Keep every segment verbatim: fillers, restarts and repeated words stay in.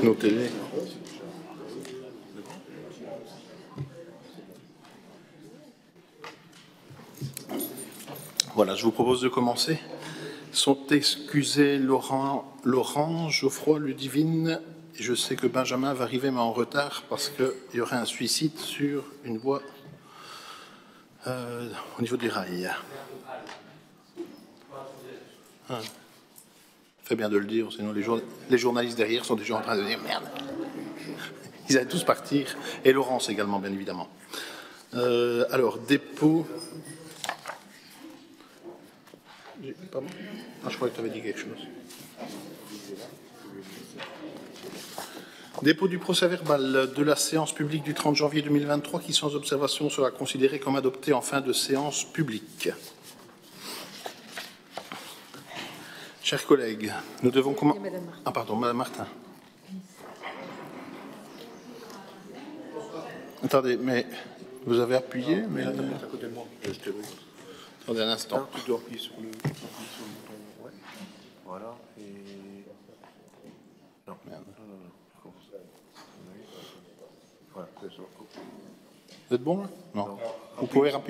Notez-les. Voilà, je vous propose de commencer. Sont excusés Laurent, Laurent, Geoffroy, Ludivine. Je sais que Benjamin va arriver, mais en retard, parce qu'il y aurait un suicide sur une voie euh, au niveau des rails. Hein. Fait bien de le dire, sinon les, jour les journalistes derrière sont déjà en train de dire merde. Ils allaient tous partir. Et Laurence également, bien évidemment. Euh, alors, dépôt. Pardon ? Ah, je croyais que tu avais dit quelque chose. Dépôt du procès-verbal de la séance publique du trente janvier deux mille vingt-trois qui, sans observation, sera considéré comme adopté en fin de séance publique. Chers collègues, nous devons commencer. Ah, pardon, Madame Martin. Attendez, mais vous avez appuyé, mais là, à côté de moi. Attendez un instant. Tu dois appuyer sur le, sur le bouton. Ouais. Voilà. Et. Non, merde. Non, non, non. Voilà, c'est ça. Vous êtes bon là ? Non. non. Vous pouvez appuyer ?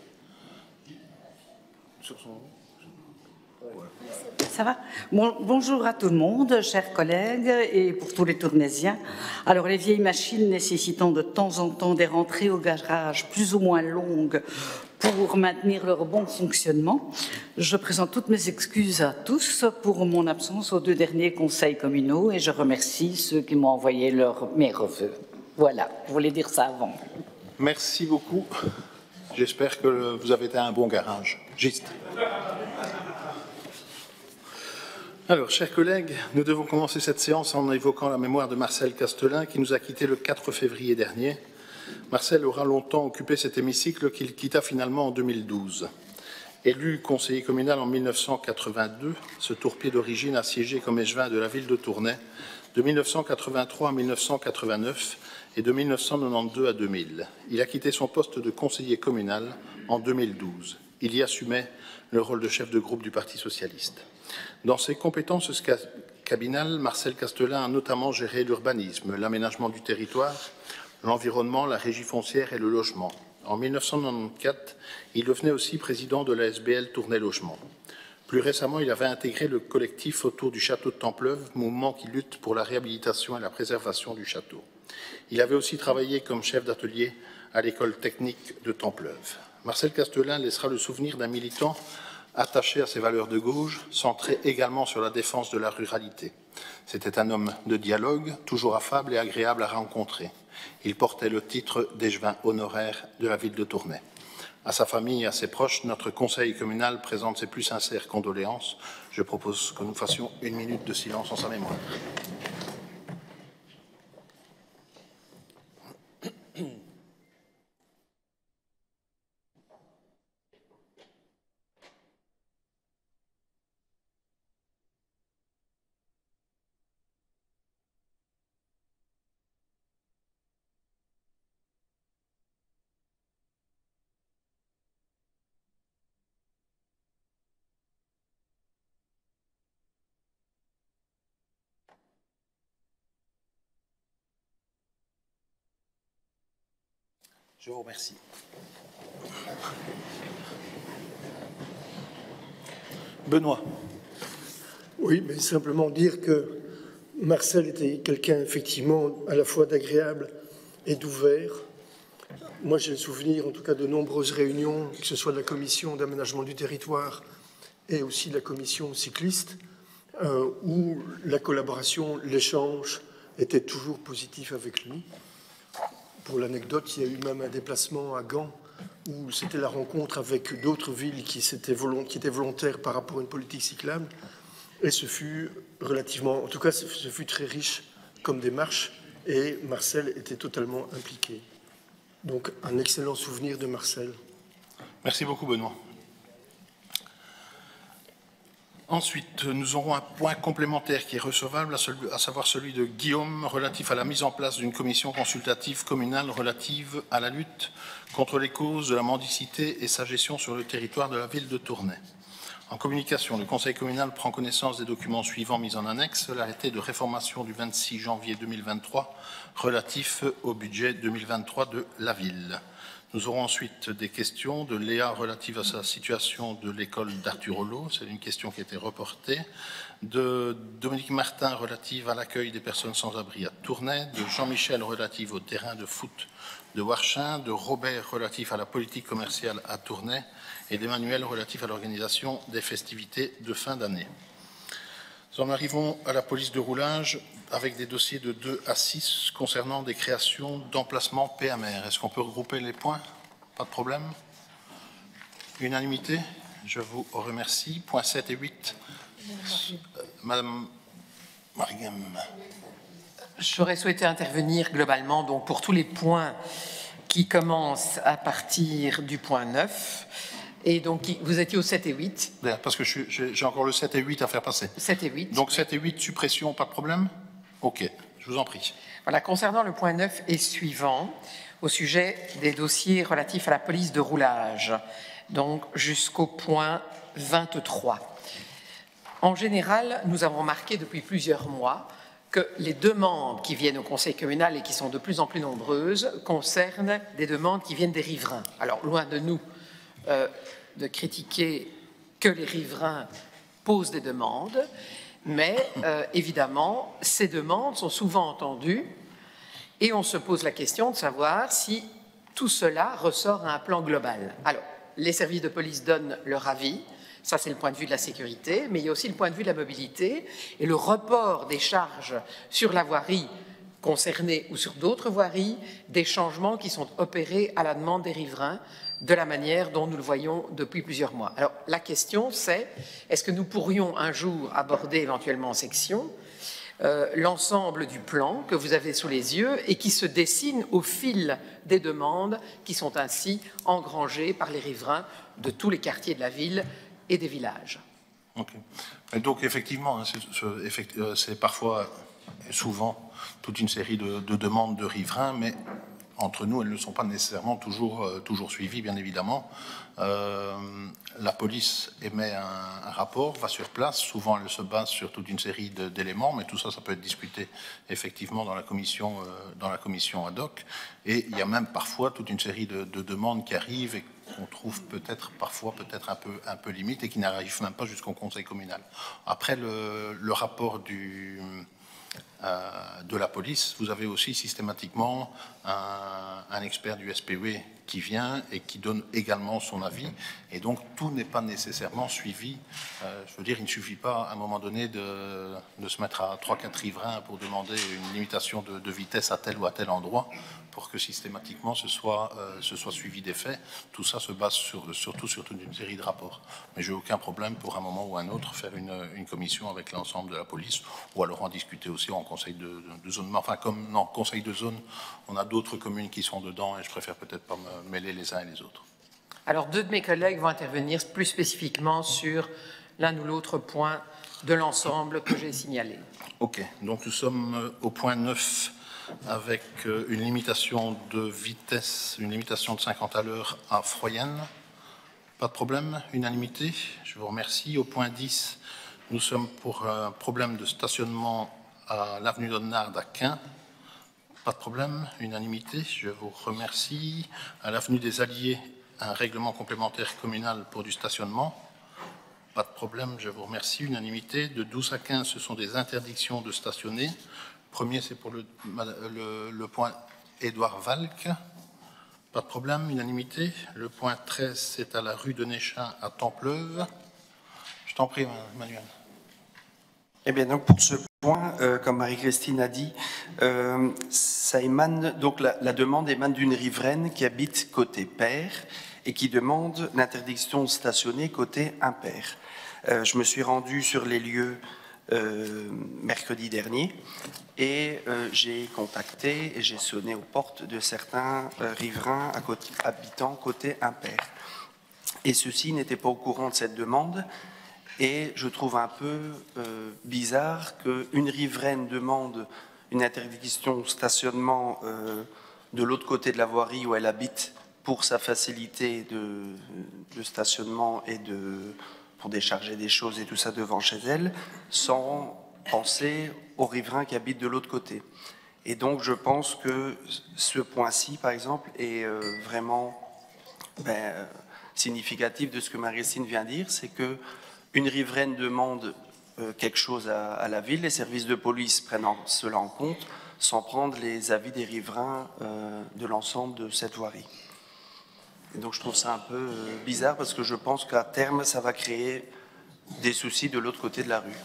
Sur son. Ça va ? Bon, bonjour à tout le monde, chers collègues, et pour tous les Tournaisiens. Alors, les vieilles machines nécessitant de temps en temps des rentrées au garage plus ou moins longues pour maintenir leur bon fonctionnement, je présente toutes mes excuses à tous pour mon absence aux deux derniers conseils communaux et je remercie ceux qui m'ont envoyé leurs meilleurs vœux. Voilà, je voulais dire ça avant. Merci beaucoup. J'espère que vous avez été à un bon garage. Juste. Alors, chers collègues, nous devons commencer cette séance en évoquant la mémoire de Marcel Castelin, qui nous a quittés le quatre février dernier. Marcel aura longtemps occupé cet hémicycle qu'il quitta finalement en deux mille douze. Élu conseiller communal en mille neuf cent quatre-vingt-deux, ce tourpier d'origine a siégé comme échevin de la ville de Tournai de mille neuf cent quatre-vingt-trois à mille neuf cent quatre-vingt-neuf et de mille neuf cent quatre-vingt-douze à deux mille. Il a quitté son poste de conseiller communal en deux mille douze. Il y assumait le rôle de chef de groupe du Parti socialiste. Dans ses compétences cabinales, Marcel Castelin a notamment géré l'urbanisme, l'aménagement du territoire, l'environnement, la régie foncière et le logement. En mille neuf cent quatre-vingt-quatorze, il devenait aussi président de la S B L Tournai Logement. Plus récemment, il avait intégré le collectif autour du château de Templeuve, mouvement qui lutte pour la réhabilitation et la préservation du château. Il avait aussi travaillé comme chef d'atelier à l'école technique de Templeuve. Marcel Castelin laissera le souvenir d'un militant attaché à ses valeurs de gauche, centré également sur la défense de la ruralité. C'était un homme de dialogue, toujours affable et agréable à rencontrer. Il portait le titre d'échevin honoraire de la ville de Tournai. À sa famille et à ses proches, notre conseil communal présente ses plus sincères condoléances. Je propose que nous fassions une minute de silence en sa mémoire. Je vous remercie. Benoît. Oui, mais simplement dire que Marcel était quelqu'un effectivement à la fois d'agréable et d'ouvert. Moi, j'ai le souvenir, en tout cas, de nombreuses réunions, que ce soit de la commission d'aménagement du territoire et aussi de la commission cycliste, euh, où la collaboration, l'échange était toujours positif avec lui. Pour l'anecdote, il y a eu même un déplacement à Gand où c'était la rencontre avec d'autres villes qui, volont, qui étaient volontaires par rapport à une politique cyclable. Et ce fut relativement, en tout cas, ce fut très riche comme démarche et Marcel était totalement impliqué. Donc, un excellent souvenir de Marcel. Merci beaucoup, Benoît. Ensuite, nous aurons un point complémentaire qui est recevable, à savoir celui de Guillaume, relatif à la mise en place d'une commission consultative communale relative à la lutte contre les causes de la mendicité et sa gestion sur le territoire de la ville de Tournai. En communication, le Conseil communal prend connaissance des documents suivants mis en annexe. L'arrêté de réformation du vingt-six janvier deux mille vingt-trois relatif au budget deux mille vingt-trois de la ville. Nous aurons ensuite des questions de Léa relatives à sa situation de l'école d'Arthur Hollo. C'est une question qui a été reportée. De Dominique Martin relative à l'accueil des personnes sans abri à Tournai. De Jean-Michel relative au terrain de foot de Warchin. De Robert relatif à la politique commerciale à Tournai. Et d'Emmanuel relatif à l'organisation des festivités de fin d'année. Nous en arrivons à la police de roulage avec des dossiers de deux à six concernant des créations d'emplacements P M R. Est-ce qu'on peut regrouper les points? Pas de problème. Unanimité? Je vous remercie. Points sept et huit. Madame Marigam. J'aurais souhaité intervenir globalement donc, pour tous les points qui commencent à partir du point neuf. Et donc, vous étiez au sept et huit. Parce que j'ai encore le sept et huit à faire passer. sept et huit. Donc sept et huit, suppression, pas de problème? Ok, je vous en prie. Voilà, concernant le point neuf et suivant, au sujet des dossiers relatifs à la police de roulage, donc jusqu'au point vingt-trois. En général, nous avons remarqué depuis plusieurs mois que les demandes qui viennent au Conseil communal et qui sont de plus en plus nombreuses concernent des demandes qui viennent des riverains. Alors, loin de nous Euh, de critiquer que les riverains posent des demandes, mais euh, évidemment, ces demandes sont souvent entendues et on se pose la question de savoir si tout cela ressort à un plan global. Alors, les services de police donnent leur avis, ça c'est le point de vue de la sécurité, mais il y a aussi le point de vue de la mobilité et le report des charges sur la voirie concernée ou sur d'autres voiries, des changements qui sont opérés à la demande des riverains de la manière dont nous le voyons depuis plusieurs mois. Alors, la question, c'est est-ce que nous pourrions un jour aborder éventuellement en section euh, l'ensemble du plan que vous avez sous les yeux et qui se dessine au fil des demandes qui sont ainsi engrangées par les riverains de tous les quartiers de la ville et des villages. Okay. Et donc, effectivement, c'est parfois, souvent, toute une série de, de demandes de riverains, mais entre nous, elles ne sont pas nécessairement toujours, euh, toujours suivies, bien évidemment. Euh, la police émet un, un rapport, va sur place. Souvent, elle se base sur toute une série d'éléments, mais tout ça, ça peut être discuté effectivement dans la commission, euh, dans la commission ad hoc. Et il y a même parfois toute une série de, de demandes qui arrivent et qu'on trouve peut-être parfois peut-être un peu, un peu limite et qui n'arrivent même pas jusqu'au conseil communal. Après le, le rapport du... Euh, de la police, vous avez aussi systématiquement un, un expert du S P V qui vient et qui donne également son avis. Et donc, tout n'est pas nécessairement suivi. Euh, je veux dire, il ne suffit pas, à un moment donné, de, de se mettre à trois quatre riverains pour demander une limitation de, de vitesse à tel ou à tel endroit pour que systématiquement ce soit, euh, ce soit suivi des faits. Tout ça se base sur, surtout sur toute une série de rapports. Mais j'ai aucun problème pour un moment ou un autre faire une, une commission avec l'ensemble de la police ou alors en discuter aussi en conseil de, de, de zone. Enfin, comme non, conseil de zone, on a d'autres communes qui sont dedans et je préfère peut-être pas me mêler les uns et les autres. Alors, deux de mes collègues vont intervenir plus spécifiquement sur l'un ou l'autre point de l'ensemble que j'ai signalé. OK. Donc, nous sommes au point neuf avec une limitation de vitesse, une limitation de cinquante à l'heure à Froyenne. Pas de problème, unanimité. Je vous remercie. Au point dix, nous sommes pour un problème de stationnement à l'avenue d'Onnard à Quin. Pas de problème, unanimité. Je vous remercie. À l'avenue des Alliés, un règlement complémentaire communal pour du stationnement. Pas de problème, je vous remercie. Unanimité. De douze à quinze, ce sont des interdictions de stationner. Le premier, c'est pour le, le, le point Édouard Valk. Pas de problème, unanimité. Le point treize, c'est à la rue de Néchin à Templeuve. Je t'en prie, Manuel. Eh bien, donc pour ce point, euh, comme Marie-Christine a dit, euh, ça émane, donc la, la demande émane d'une riveraine qui habite côté Père et qui demande l'interdiction de stationner côté impair. Euh, je me suis rendu sur les lieux euh, mercredi dernier et euh, j'ai contacté et j'ai sonné aux portes de certains euh, riverains à côté, habitants côté impair. Et ceux-ci n'étaient pas au courant de cette demande. Et je trouve un peu euh, bizarre qu'une riveraine demande une interdiction de stationnement euh, de l'autre côté de la voirie où elle habite pour sa facilité de, de stationnement et de pour décharger des choses et tout ça devant chez elle, sans penser aux riverains qui habitent de l'autre côté. Et donc, je pense que ce point-ci, par exemple, est euh, vraiment ben, significatif de ce que Marie-Christine vient de dire, c'est qu'une riveraine demande euh, quelque chose à, à la ville, les services de police prennent en, cela en compte, sans prendre les avis des riverains euh, de l'ensemble de cette voirie. Et donc, je trouve ça un peu euh, bizarre, parce que je pense qu'à terme, ça va créer des soucis de l'autre côté de la rue.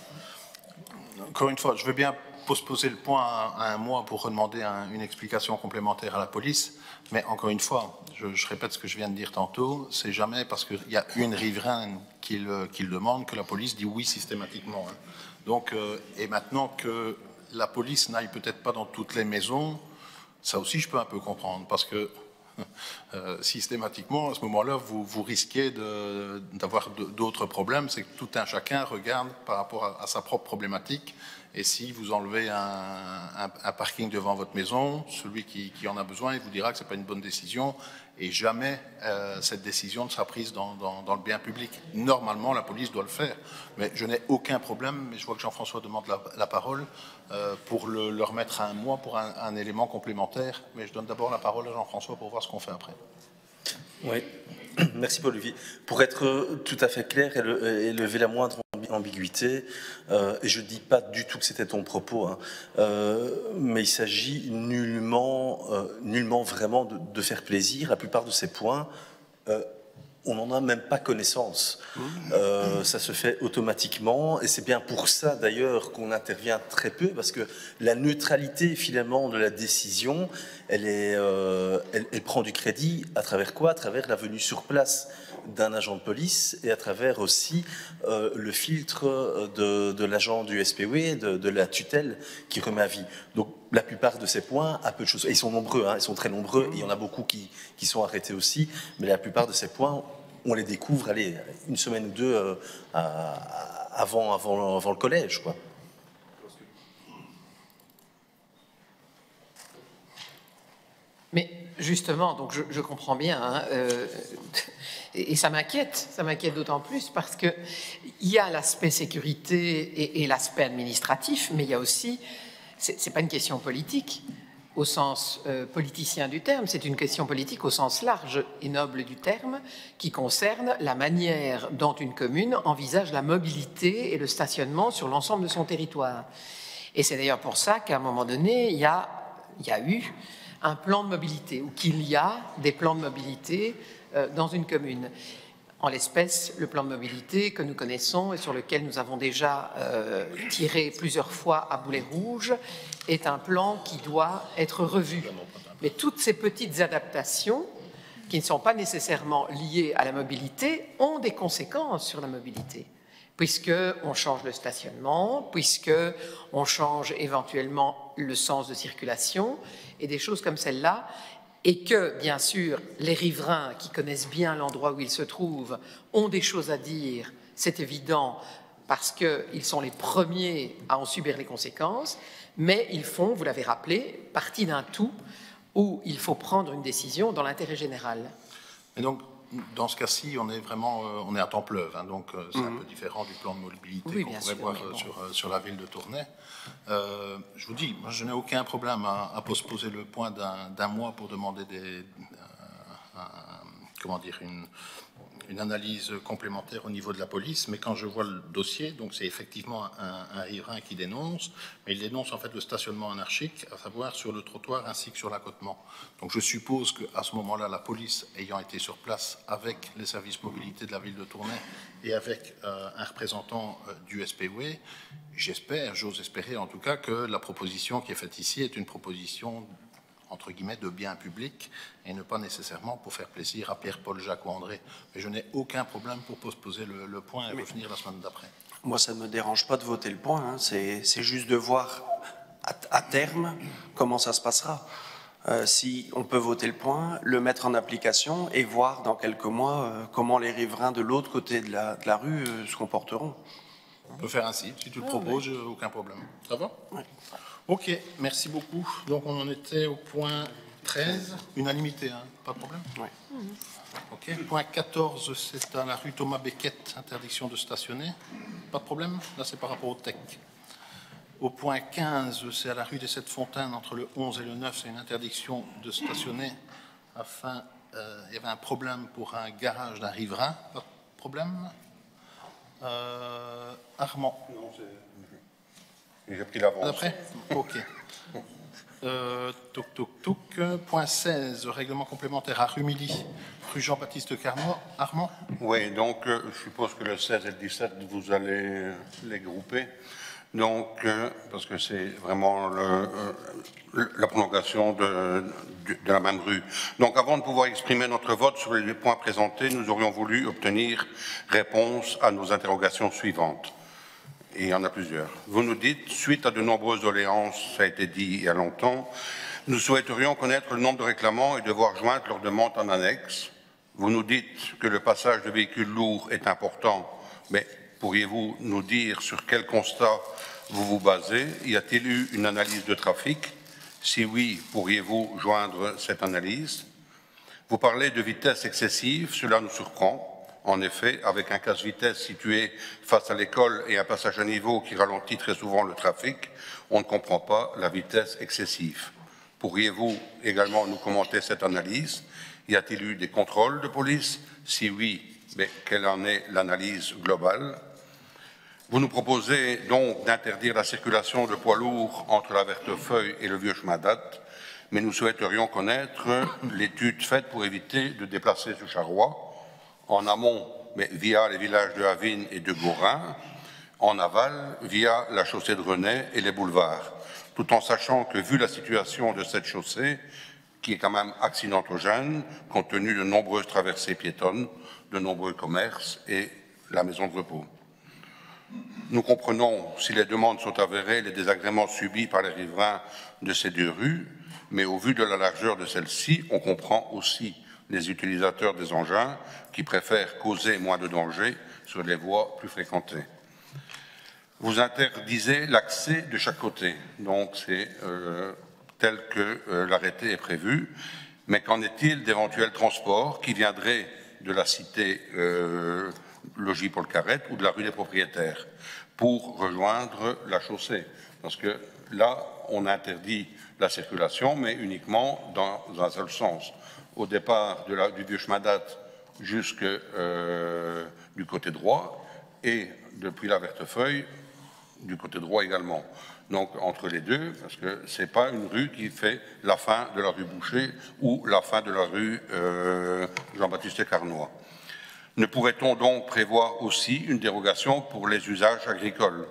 Encore une fois, je veux bien postposer le point à un mois pour demander un, une explication complémentaire à la police, mais encore une fois, je, je répète ce que je viens de dire tantôt, c'est jamais parce qu'il y a une riveraine qui le, qui le demande que la police dit oui systématiquement. Hein. Donc, euh, et maintenant que la police n'aille peut-être pas dans toutes les maisons, ça aussi je peux un peu comprendre, parce que Euh, systématiquement, à ce moment-là, vous, vous risquez d'avoir d'autres problèmes. C'est que tout un chacun regarde par rapport à, à sa propre problématique. Et si vous enlevez un, un, un parking devant votre maison, celui qui, qui en a besoin, il vous dira que ce n'est pas une bonne décision. Et jamais euh, cette décision ne sera prise dans, dans, dans le bien public. Normalement, la police doit le faire. Mais je n'ai aucun problème, mais je vois que Jean-François demande la, la parole, euh, pour le, le remettre à un mois pour un, un élément complémentaire. Mais je donne d'abord la parole à Jean-François pour voir ce qu'on fait après. Oui, merci Paul-Olivier. Pour être tout à fait clair et, le, et lever la moindre ambiguïté, euh, et je ne dis pas du tout que c'était ton propos, hein, euh, mais il s'agit nullement, euh, nullement vraiment de, de faire plaisir. La plupart de ces points, euh, on n'en a même pas connaissance. Euh, ça se fait automatiquement, et c'est bien pour ça d'ailleurs qu'on intervient très peu, parce que la neutralité finalement de la décision, elle, est, euh, elle, elle prend du crédit à travers quoi? À travers la venue sur place d'un agent de police et à travers aussi euh, le filtre de, de l'agent du S P W, de, de la tutelle qui remet avis. Donc la plupart de ces points, à peu de choses, et ils sont nombreux, hein, ils sont très nombreux, et il y en a beaucoup qui, qui sont arrêtés aussi, mais la plupart de ces points, on les découvre, allez, une semaine ou deux euh, à, avant, avant, avant le collège, quoi. Mais justement, donc je, je comprends bien, hein, euh, et, et ça m'inquiète, ça m'inquiète d'autant plus parce que il y a l'aspect sécurité et, et l'aspect administratif, mais il y a aussi, c'est pas une question politique au sens euh, politicien du terme, c'est une question politique au sens large et noble du terme, qui concerne la manière dont une commune envisage la mobilité et le stationnement sur l'ensemble de son territoire. Et c'est d'ailleurs pour ça qu'à un moment donné, il y a, il y a eu un plan de mobilité, ou qu'il y a des plans de mobilité euh, dans une commune. En l'espèce, le plan de mobilité que nous connaissons et sur lequel nous avons déjà euh, tiré plusieurs fois à boulet rouge est un plan qui doit être revu. Mais toutes ces petites adaptations, qui ne sont pas nécessairement liées à la mobilité, ont des conséquences sur la mobilité, puisqu'on change le stationnement, puisqu'on change éventuellement le sens de circulation, et des choses comme celle-là, et que, bien sûr, les riverains qui connaissent bien l'endroit où ils se trouvent ont des choses à dire, c'est évident, parce qu'ils sont les premiers à en subir les conséquences, mais ils font, vous l'avez rappelé, partie d'un tout où il faut prendre une décision dans l'intérêt général. Et donc, dans ce cas-ci, on est vraiment euh, on est à temps pleuve, hein, donc euh, c'est mmh. un peu différent du plan de mobilité oui, qu'on pourrait sûr, voir euh, bon. sur, euh, sur la ville de Tournai. Euh, je vous dis, moi, je n'ai aucun problème à, à postposer le point d'un mois pour demander des, euh, un, comment dire, une, une analyse complémentaire au niveau de la police, mais quand je vois le dossier, donc c'est effectivement un, un riverain qui dénonce, mais il dénonce en fait le stationnement anarchique, à savoir sur le trottoir ainsi que sur l'accotement. Donc je suppose qu'à ce moment-là, la police ayant été sur place avec les services mobilité de la ville de Tournai et avec euh, un représentant euh, du S P W, j'espère, j'ose espérer en tout cas, que la proposition qui est faite ici est une proposition entre guillemets, de bien public, et ne pas nécessairement pour faire plaisir à Pierre, Paul, Jacques ou André. Mais je n'ai aucun problème pour postposer le, le point et Mais revenir la semaine d'après. Moi, ça ne me dérange pas de voter le point, hein. C'est juste de voir à, à terme comment ça se passera. Euh, si on peut voter le point, le mettre en application et voir dans quelques mois euh, comment les riverains de l'autre côté de la, de la rue euh, se comporteront. On peut faire ainsi. Si tu le ah, proposes, oui. aucun problème. Ça va? Oui. Ok, merci beaucoup. Donc on en était au point treize. Unanimité, hein, pas de problème? Oui. Ok. Point quatorze, c'est à la rue Thomas Becket, interdiction de stationner. Pas de problème? Là, c'est par rapport au T E C. Au point quinze, c'est à la rue des Sept Fontaines, entre le onze et le neuf, c'est une interdiction de stationner. Afin, euh, il y avait un problème pour un garage d'un riverain. Pas de problème? Euh, Armand. Non, j'ai pris l'avance. Après? Ok. Euh, touk, touk, touk. Point seize, règlement complémentaire à Rumilly, rue Jean-Baptiste Carnot. Armand? Oui, donc euh, je suppose que le seize et le dix-sept, vous allez les grouper. Donc, euh, parce que c'est vraiment le, euh, la prolongation de, de, de la même rue. Donc, avant de pouvoir exprimer notre vote sur les points présentés, nous aurions voulu obtenir réponse à nos interrogations suivantes. Et il y en a plusieurs. Vous nous dites, suite à de nombreuses doléances, ça a été dit il y a longtemps, nous souhaiterions connaître le nombre de réclamants et devoir joindre leurs demandes en annexe. Vous nous dites que le passage de véhicules lourds est important, mais pourriez-vous nous dire sur quel constat vous vous basez? Y a-t-il eu une analyse de trafic? Si oui, pourriez-vous joindre cette analyse? Vous parlez de vitesse excessive, cela nous surprend. En effet, avec un casse-vitesse situé face à l'école et un passage à niveau qui ralentit très souvent le trafic, on ne comprend pas la vitesse excessive. Pourriez-vous également nous commenter cette analyse? Y a-t-il eu des contrôles de police? Si oui, mais quelle en est l'analyse globale? Vous nous proposez donc d'interdire la circulation de poids lourds entre la Vertefeuille et le Vieux-Chemin d'Ath, mais nous souhaiterions connaître l'étude faite pour éviter de déplacer ce charroi en amont, mais via les villages de Havine et de Gaurin, en aval, via la chaussée de René et les boulevards, tout en sachant que, vu la situation de cette chaussée, qui est quand même accidentogène, compte tenu de nombreuses traversées piétonnes, de nombreux commerces et la maison de repos. Nous comprenons, si les demandes sont avérées, les désagréments subis par les riverains de ces deux rues, mais au vu de la largeur de celle-ci, on comprend aussi les utilisateurs des engins qui préfèrent causer moins de danger sur les voies plus fréquentées. Vous interdisez l'accès de chaque côté, donc c'est euh, tel que euh, l'arrêté est prévu, mais qu'en est-il d'éventuels transports qui viendraient de la cité euh, Logis Paul Carrette ou de la rue des Propriétaires pour rejoindre la chaussée? Parce que là, on interdit la circulation, mais uniquement dans un seul sens. Au départ de la, du Vieux-Chemin d'Ath jusqu'au euh, du côté droit et depuis la Vertefeuille du côté droit également. Donc entre les deux, parce que ce n'est pas une rue qui fait la fin de la rue Boucher ou la fin de la rue euh, Jean-Baptiste Carnoy. Ne pourrait-on donc prévoir aussi une dérogation pour les usages agricoles?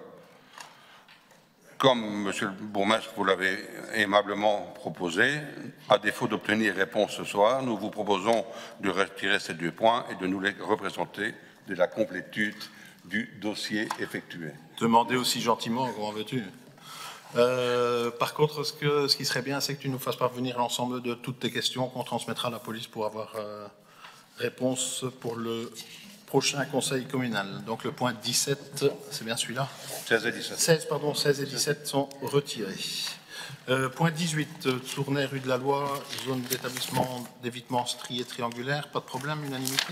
Comme, Monsieur le bourgmestre, vous l'avez aimablement proposé, à défaut d'obtenir réponse ce soir, nous vous proposons de retirer ces deux points et de nous les représenter de la complétude du dossier effectué. Demandez aussi gentiment, comment veux-tu? Euh, par contre, ce, que, ce qui serait bien, c'est que tu nous fasses parvenir l'ensemble de toutes tes questions qu'on transmettra à la police pour avoir euh, réponse pour le prochain conseil communal. Donc le point dix-sept, c'est bien celui-là? seize et dix-sept. seize, pardon, seize et dix-sept sont retirés. Euh, point dix-huit, Tournai, rue de la Loi, zone d'établissement d'évitement strié triangulaire, pas de problème, unanimité.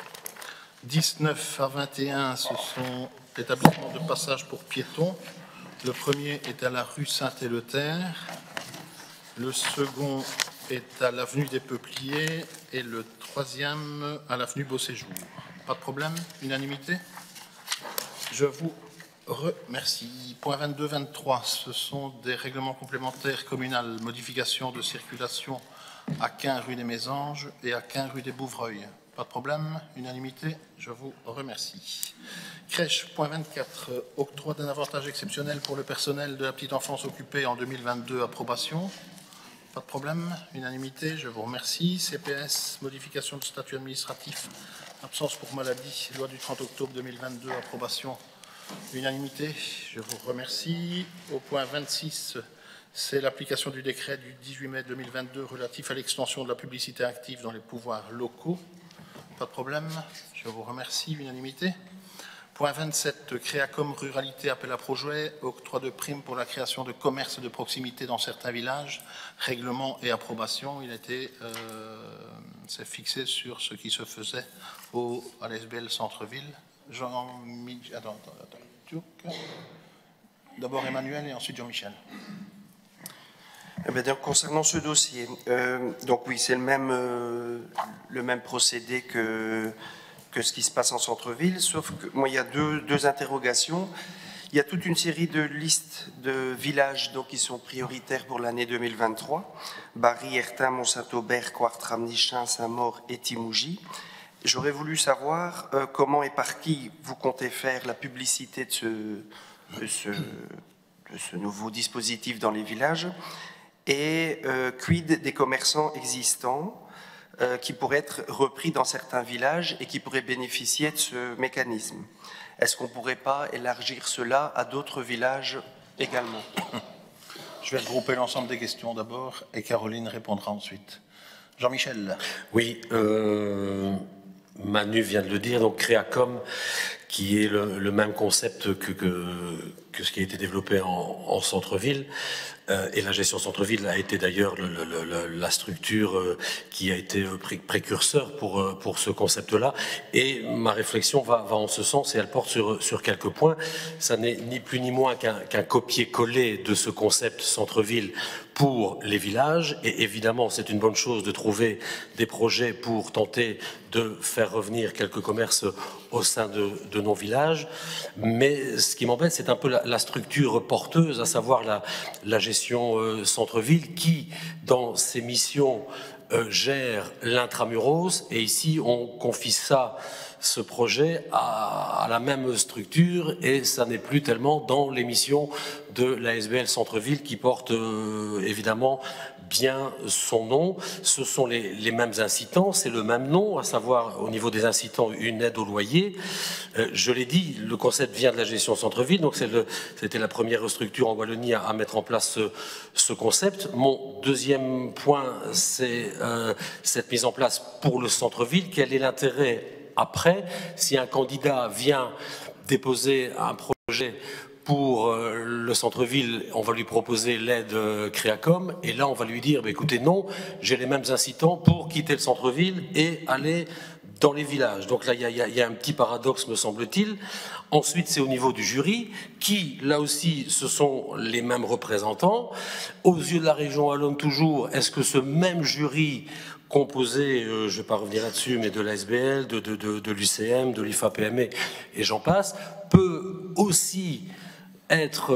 dix-neuf à vingt et un, ce sont établissements de passage pour piétons. Le premier est à la rue Saint-Éleuthère, le second est à l'avenue des Peupliers et le troisième à l'avenue Beauséjour. Pas de problème, unanimité. Je vous remercie. Point vingt-deux vingt-trois, ce sont des règlements complémentaires communaux, modification de circulation à quinze rue des Mésanges et à quinze rue des Bouvreuils. Pas de problème, unanimité, je vous remercie. Crèche, point vingt-quatre, octroi d'un avantage exceptionnel pour le personnel de la petite enfance occupée en deux mille vingt-deux, approbation. Pas de problème, unanimité, je vous remercie. C P S, modification de statut administratif, absence pour maladie, loi du trente octobre deux mille vingt-deux, approbation, unanimité, je vous remercie. Au point vingt-six, c'est l'application du décret du dix-huit mai deux mille vingt-deux relatif à l'extension de la publicité active dans les pouvoirs locaux. Pas de problème, je vous remercie, unanimité. Point vingt-sept, Créacom Ruralité appel à projet, octroi de primes pour la création de commerces de proximité dans certains villages, règlement et approbation. Il a été euh, c'est fixé sur ce qui se faisait au, à l'A S B L Centre-Ville. Jean attends, attends, attends. D'abord Emmanuel et ensuite Jean-Michel. Eh bien, donc, concernant ce dossier, euh, donc oui, c'est le même, euh, le même procédé que, que ce qui se passe en centre-ville, sauf que moi, il y a deux, deux interrogations. Il y a toute une série de listes de villages donc, qui sont prioritaires pour l'année deux mille vingt-trois. Barry, Ertin, Mont-Saint-Aubert, Coartram-Nichin, Saint-Maur et Timouji. J'aurais voulu savoir euh, comment et par qui vous comptez faire la publicité de ce, de ce, de ce nouveau dispositif dans les villages. Et euh, quid des commerçants existants euh, qui pourraient être repris dans certains villages et qui pourraient bénéficier de ce mécanisme. Est-ce qu'on ne pourrait pas élargir cela à d'autres villages également? Je vais regrouper l'ensemble des questions d'abord et Caroline répondra ensuite. Jean-Michel. Oui, euh, Manu vient de le dire, donc Créacom, qui est le, le même concept que, que, que ce qui a été développé en, en centre-ville. Euh, et la gestion centre-ville a été d'ailleurs le, le, le, la structure euh, qui a été pré précurseur pour, euh, pour ce concept-là. Et ma réflexion va, va en ce sens et elle porte sur, sur quelques points. Ça n'est ni plus ni moins qu'un qu'un copier-coller de ce concept centre-ville pour les villages. Et évidemment, c'est une bonne chose de trouver des projets pour tenter de faire revenir quelques commerces au sein de, de nos villages. Mais ce qui m'embête, c'est un peu la, la structure porteuse, à savoir la, la gestion euh, centre-ville qui, dans ses missions, euh, gère l'intramuros. Et ici, on confie ça, ce projet, à, à la même structure, et ça n'est plus tellement dans les missions de l'A S B L Centre-Ville qui porte euh, évidemment bien son nom. Ce sont les, les mêmes incitants, c'est le même nom, à savoir au niveau des incitants une aide au loyer. Euh, je l'ai dit, le concept vient de la gestion centre-ville, donc c'était la première structure en Wallonie à, à mettre en place ce, ce concept. Mon deuxième point, c'est euh, cette mise en place pour le centre-ville. Quel est l'intérêt après, si un candidat vient déposer un projet pour le centre-ville, on va lui proposer l'aide Créacom, et là on va lui dire, bah, écoutez, non, j'ai les mêmes incitants pour quitter le centre-ville et aller dans les villages. Donc là, il y, y, y a un petit paradoxe, me semble-t-il. Ensuite, c'est au niveau du jury, qui, là aussi, ce sont les mêmes représentants. Aux yeux de la région wallonne, toujours, est-ce que ce même jury composé, euh, je ne vais pas revenir là-dessus, mais de l'A S B L, de, de, de, de l'U C M, de l'I F A P M E, et j'en passe, peut aussi être,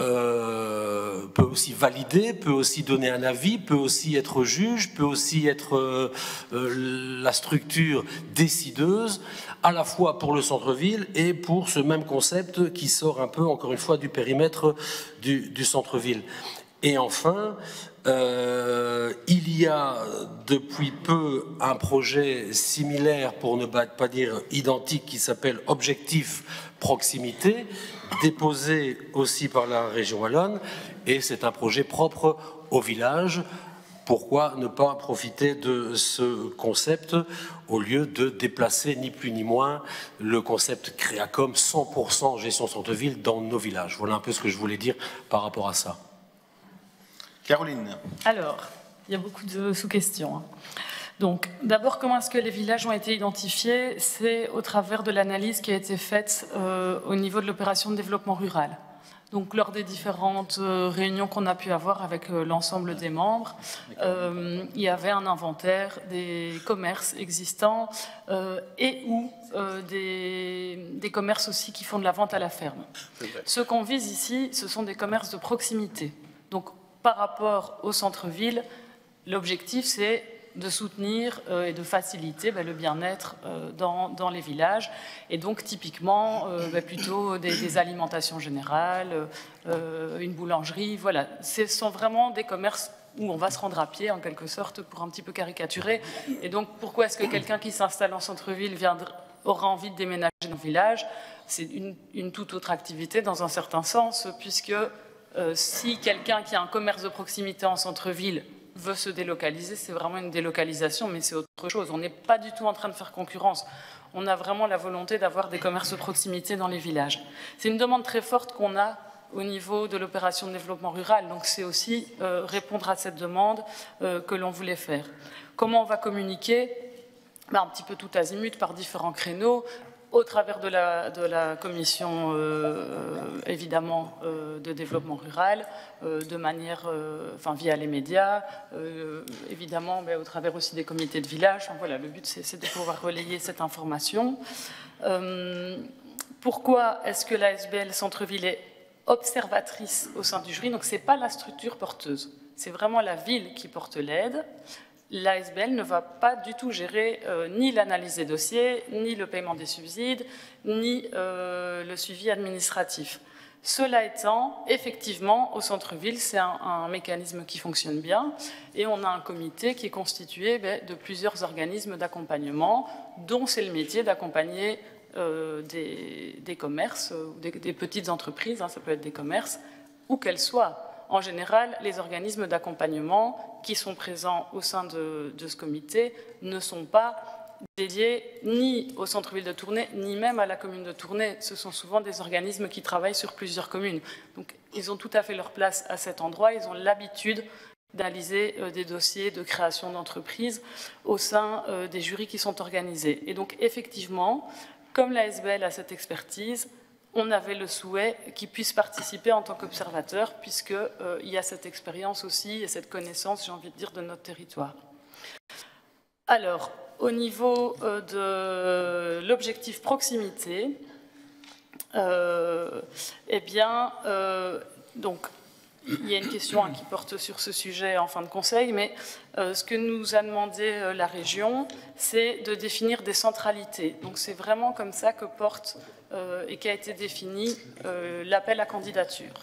euh, peut aussi valider, peut aussi donner un avis, peut aussi être juge, peut aussi être euh, euh, la structure décideuse, à la fois pour le centre-ville et pour ce même concept qui sort un peu, encore une fois, du périmètre du, du centre-ville. Et enfin, euh, il y a depuis peu un projet similaire, pour ne pas dire identique, qui s'appelle Objectif Proximité, déposé aussi par la région wallonne, et c'est un projet propre au village. Pourquoi ne pas profiter de ce concept au lieu de déplacer ni plus ni moins le concept Créacom cent pour cent gestion centre-ville dans nos villages? Voilà un peu ce que je voulais dire par rapport à ça. Caroline. Alors, il y a beaucoup de sous-questions. Donc, d'abord, comment est-ce que les villages ont été identifiés? C'est au travers de l'analyse qui a été faite euh, au niveau de l'opération de développement rural. Donc, lors des différentes euh, réunions qu'on a pu avoir avec euh, l'ensemble des membres, euh, il y avait un inventaire des commerces existants euh, et ou euh, des, des commerces aussi qui font de la vente à la ferme. Ce qu'on vise ici, ce sont des commerces de proximité. Donc, par rapport au centre-ville, l'objectif, c'est de soutenir euh, et de faciliter bah, le bien-être euh, dans, dans les villages. Et donc, typiquement, euh, bah, plutôt des, des alimentations générales, euh, une boulangerie, voilà. Ce sont vraiment des commerces où on va se rendre à pied, en quelque sorte, pour un petit peu caricaturer. Et donc, pourquoi est-ce que quelqu'un qui s'installe en centre-ville aura envie de déménager dans le village? C'est une, une toute autre activité, dans un certain sens, puisque euh, si quelqu'un qui a un commerce de proximité en centre-ville veut se délocaliser, c'est vraiment une délocalisation, mais c'est autre chose. On n'est pas du tout en train de faire concurrence. On a vraiment la volonté d'avoir des commerces de proximité dans les villages. C'est une demande très forte qu'on a au niveau de l'opération de développement rural. Donc c'est aussi euh, répondre à cette demande euh, que l'on voulait faire. Comment on va communiquer? Ben, un petit peu tout azimut, par différents créneaux, au travers de la, de la commission, euh, évidemment, euh, de développement rural, euh, de manière, euh, enfin, via les médias, euh, évidemment, ben, au travers aussi des comités de village. Enfin, voilà, le but, c'est de pouvoir relayer cette information. Euh, pourquoi est-ce que l'A S B L Centre-Ville est observatrice au sein du jury? Donc, ce n'est pas la structure porteuse, c'est vraiment la ville qui porte l'aide. L'A S B L ne va pas du tout gérer euh, ni l'analyse des dossiers, ni le paiement des subsides, ni euh, le suivi administratif. Cela étant, effectivement, au centre-ville, c'est un, un mécanisme qui fonctionne bien et on a un comité qui est constitué ben, de plusieurs organismes d'accompagnement, dont c'est le métier d'accompagner euh, des, des commerces, euh, des, des petites entreprises, hein, ça peut être des commerces, où qu'elles soient. En général, les organismes d'accompagnement qui sont présents au sein de, de ce comité ne sont pas dédiés ni au centre-ville de Tournai, ni même à la commune de Tournai. Ce sont souvent des organismes qui travaillent sur plusieurs communes. Donc, ils ont tout à fait leur place à cet endroit. Ils ont l'habitude d'analyser euh, des dossiers de création d'entreprises au sein euh, des jurys qui sont organisés. Et donc, effectivement, comme l'A S B L a cette expertise, on avait le souhait qu'ils puissent participer en tant qu'observateurs, puisqu'il euh, y a cette expérience aussi et cette connaissance, j'ai envie de dire, de notre territoire. Alors, au niveau euh, de l'objectif proximité, euh, eh bien, euh, donc, il y a une question hein, qui porte sur ce sujet en fin de conseil, mais euh, ce que nous a demandé euh, la région, c'est de définir des centralités. Donc c'est vraiment comme ça que porte euh, et qu'a été défini euh, l'appel à candidature.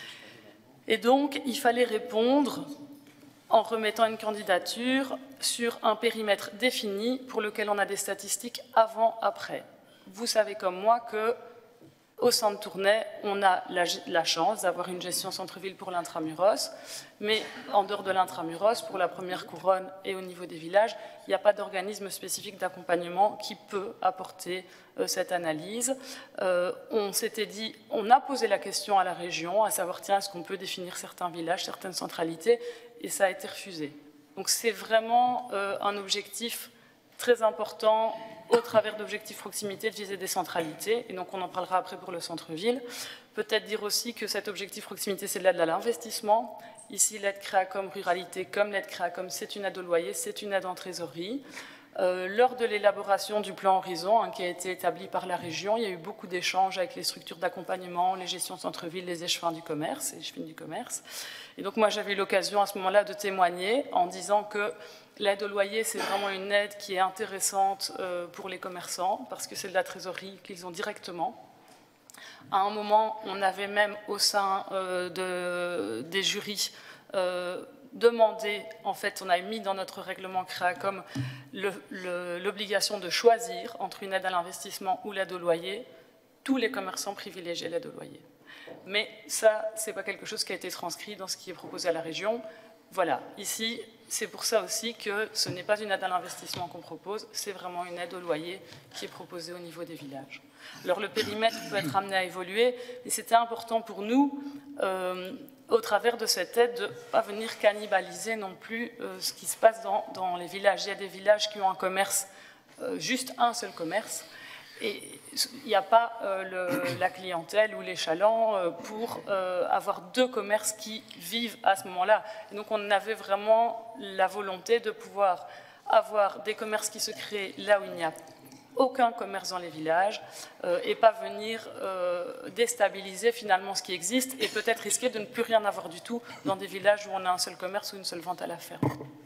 Et donc il fallait répondre en remettant une candidature sur un périmètre défini pour lequel on a des statistiques avant-après. Vous savez comme moi que au sein de Tournai, on a la, la chance d'avoir une gestion centre-ville pour l'intramuros, mais en dehors de l'intramuros, pour la première couronne et au niveau des villages, il n'y a pas d'organisme spécifique d'accompagnement qui peut apporter euh, cette analyse. Euh, on s'était dit, on a posé la question à la région, à savoir, tiens, est-ce qu'on peut définir certains villages, certaines centralités, et ça a été refusé. Donc c'est vraiment euh, un objectif très important au travers d'objectifs proximité de viser des centralités, et donc on en parlera après pour le centre-ville. Peut-être dire aussi que cet objectif proximité, c'est de l'aide à l'investissement. Ici, l'aide Créacom Ruralité, comme l'aide Créacom, c'est une aide au loyer, c'est une aide en trésorerie. Euh, lors de l'élaboration du plan Horizon, hein, qui a été établi par la région, il y a eu beaucoup d'échanges avec les structures d'accompagnement, les gestions centre-ville, les échevins du commerce, les échevines du commerce. Et donc moi, j'avais eu l'occasion à ce moment-là de témoigner en disant que l'aide au loyer, c'est vraiment une aide qui est intéressante euh, pour les commerçants parce que c'est de la trésorerie qu'ils ont directement. À un moment, on avait même au sein euh, de, des jurys euh, demandé, en fait, on a mis dans notre règlement Créacom l'obligation de choisir entre une aide à l'investissement ou l'aide au loyer. Tous les commerçants privilégiaient l'aide au loyer. Mais ça, ce n'est pas quelque chose qui a été transcrit dans ce qui est proposé à la région. Voilà, ici, c'est pour ça aussi que ce n'est pas une aide à l'investissement qu'on propose, c'est vraiment une aide au loyer qui est proposée au niveau des villages. Alors le périmètre peut être amené à évoluer, et c'était important pour nous, euh, au travers de cette aide, de ne pas venir cannibaliser non plus euh, ce qui se passe dans, dans les villages. Il y a des villages qui ont un commerce, euh, juste un seul commerce, et il n'y a pas euh, le, la clientèle ou les chalands euh, pour euh, avoir deux commerces qui vivent à ce moment-là. Donc on avait vraiment la volonté de pouvoir avoir des commerces qui se créent là où il n'y a aucun commerce dans les villages euh, et pas venir euh, déstabiliser finalement ce qui existe et peut-être risquer de ne plus rien avoir du tout dans des villages où on a un seul commerce ou une seule vente à la ferme.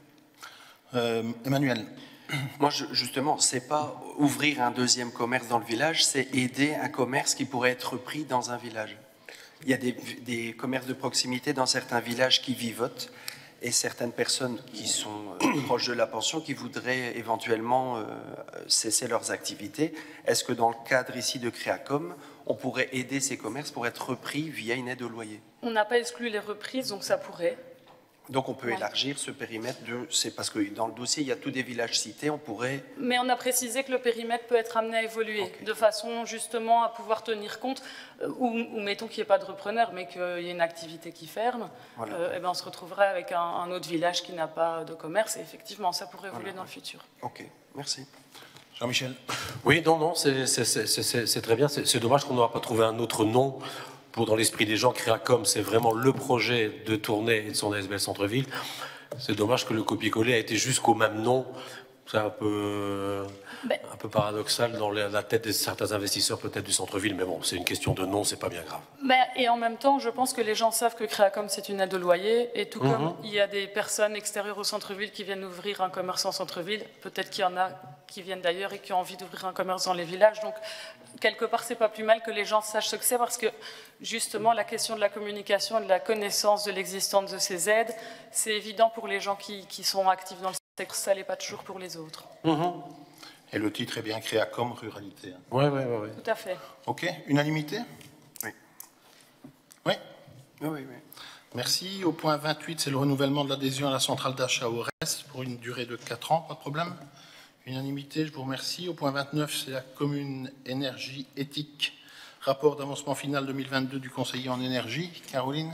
Euh, Emmanuel. Moi, je, justement, c'est pas ouvrir un deuxième commerce dans le village, c'est aider un commerce qui pourrait être pris dans un village. Il y a des, des commerces de proximité dans certains villages qui vivotent et certaines personnes qui sont euh, proches de la pension qui voudraient éventuellement euh, cesser leurs activités. Est-ce que dans le cadre ici de Créacom, on pourrait aider ces commerces pour être repris via une aide au loyer? On n'a pas exclu les reprises, donc ça pourrait. Donc on peut Ouais. élargir ce périmètre de... C'est parce que dans le dossier, il y a tous des villages cités, on pourrait... Mais on a précisé que le périmètre peut être amené à évoluer, Ok. de façon justement à pouvoir tenir compte, euh, ou, ou mettons qu'il n'y ait pas de repreneur, mais qu'il y ait une activité qui ferme, Voilà. euh, et ben on se retrouverait avec un, un autre village qui n'a pas de commerce, et effectivement, ça pourrait évoluer Voilà. dans le futur. Ok, merci. Jean-Michel. Oui, non, non, c'est c'est- c'est- c'est- c'est très bien. C'est c'est dommage qu'on n'aura pas trouvé un autre nom pour, dans l'esprit des gens, Créacom, c'est vraiment le projet de tournée et de son A S B L Centre-Ville. C'est dommage que le copier-coller a été jusqu'au même nom. C'est un peu, Ben- un peu paradoxal dans la la tête de certains investisseurs, peut-être du centre-ville, mais bon, c'est une question de nom, c'est pas bien grave. Ben, et en même temps, je pense que les gens savent que Créacom, c'est une aide au loyer. Et tout comme il y a des personnes extérieures au centre-ville qui viennent ouvrir un commerce en centre-ville, peut-être qu'il y en a qui viennent d'ailleurs et qui ont envie d'ouvrir un commerce dans les villages. Donc, quelque part, c'est pas plus mal que les gens sachent ce que c'est, parce que justement, la question de la communication et de la connaissance de l'existence de ces aides, c'est évident pour les gens qui, qui sont actifs dans le secteur. Ça l'est pas toujours pour les autres. Et le titre est bien Créacom Ruralité. hein. Ouais, ouais, ouais, ouais. Tout à fait. OK. Unanimité? Oui. Oui. Oui, oui, oui. Merci. Au point vingt-huit, c'est le renouvellement de l'adhésion à la centrale d'achat au reste pour une durée de quatre ans. Pas de problème? Unanimité, je vous remercie. Au point vingt-neuf, c'est la commune énergie éthique. Rapport d'avancement final deux mille vingt-deux du conseiller en énergie. Caroline?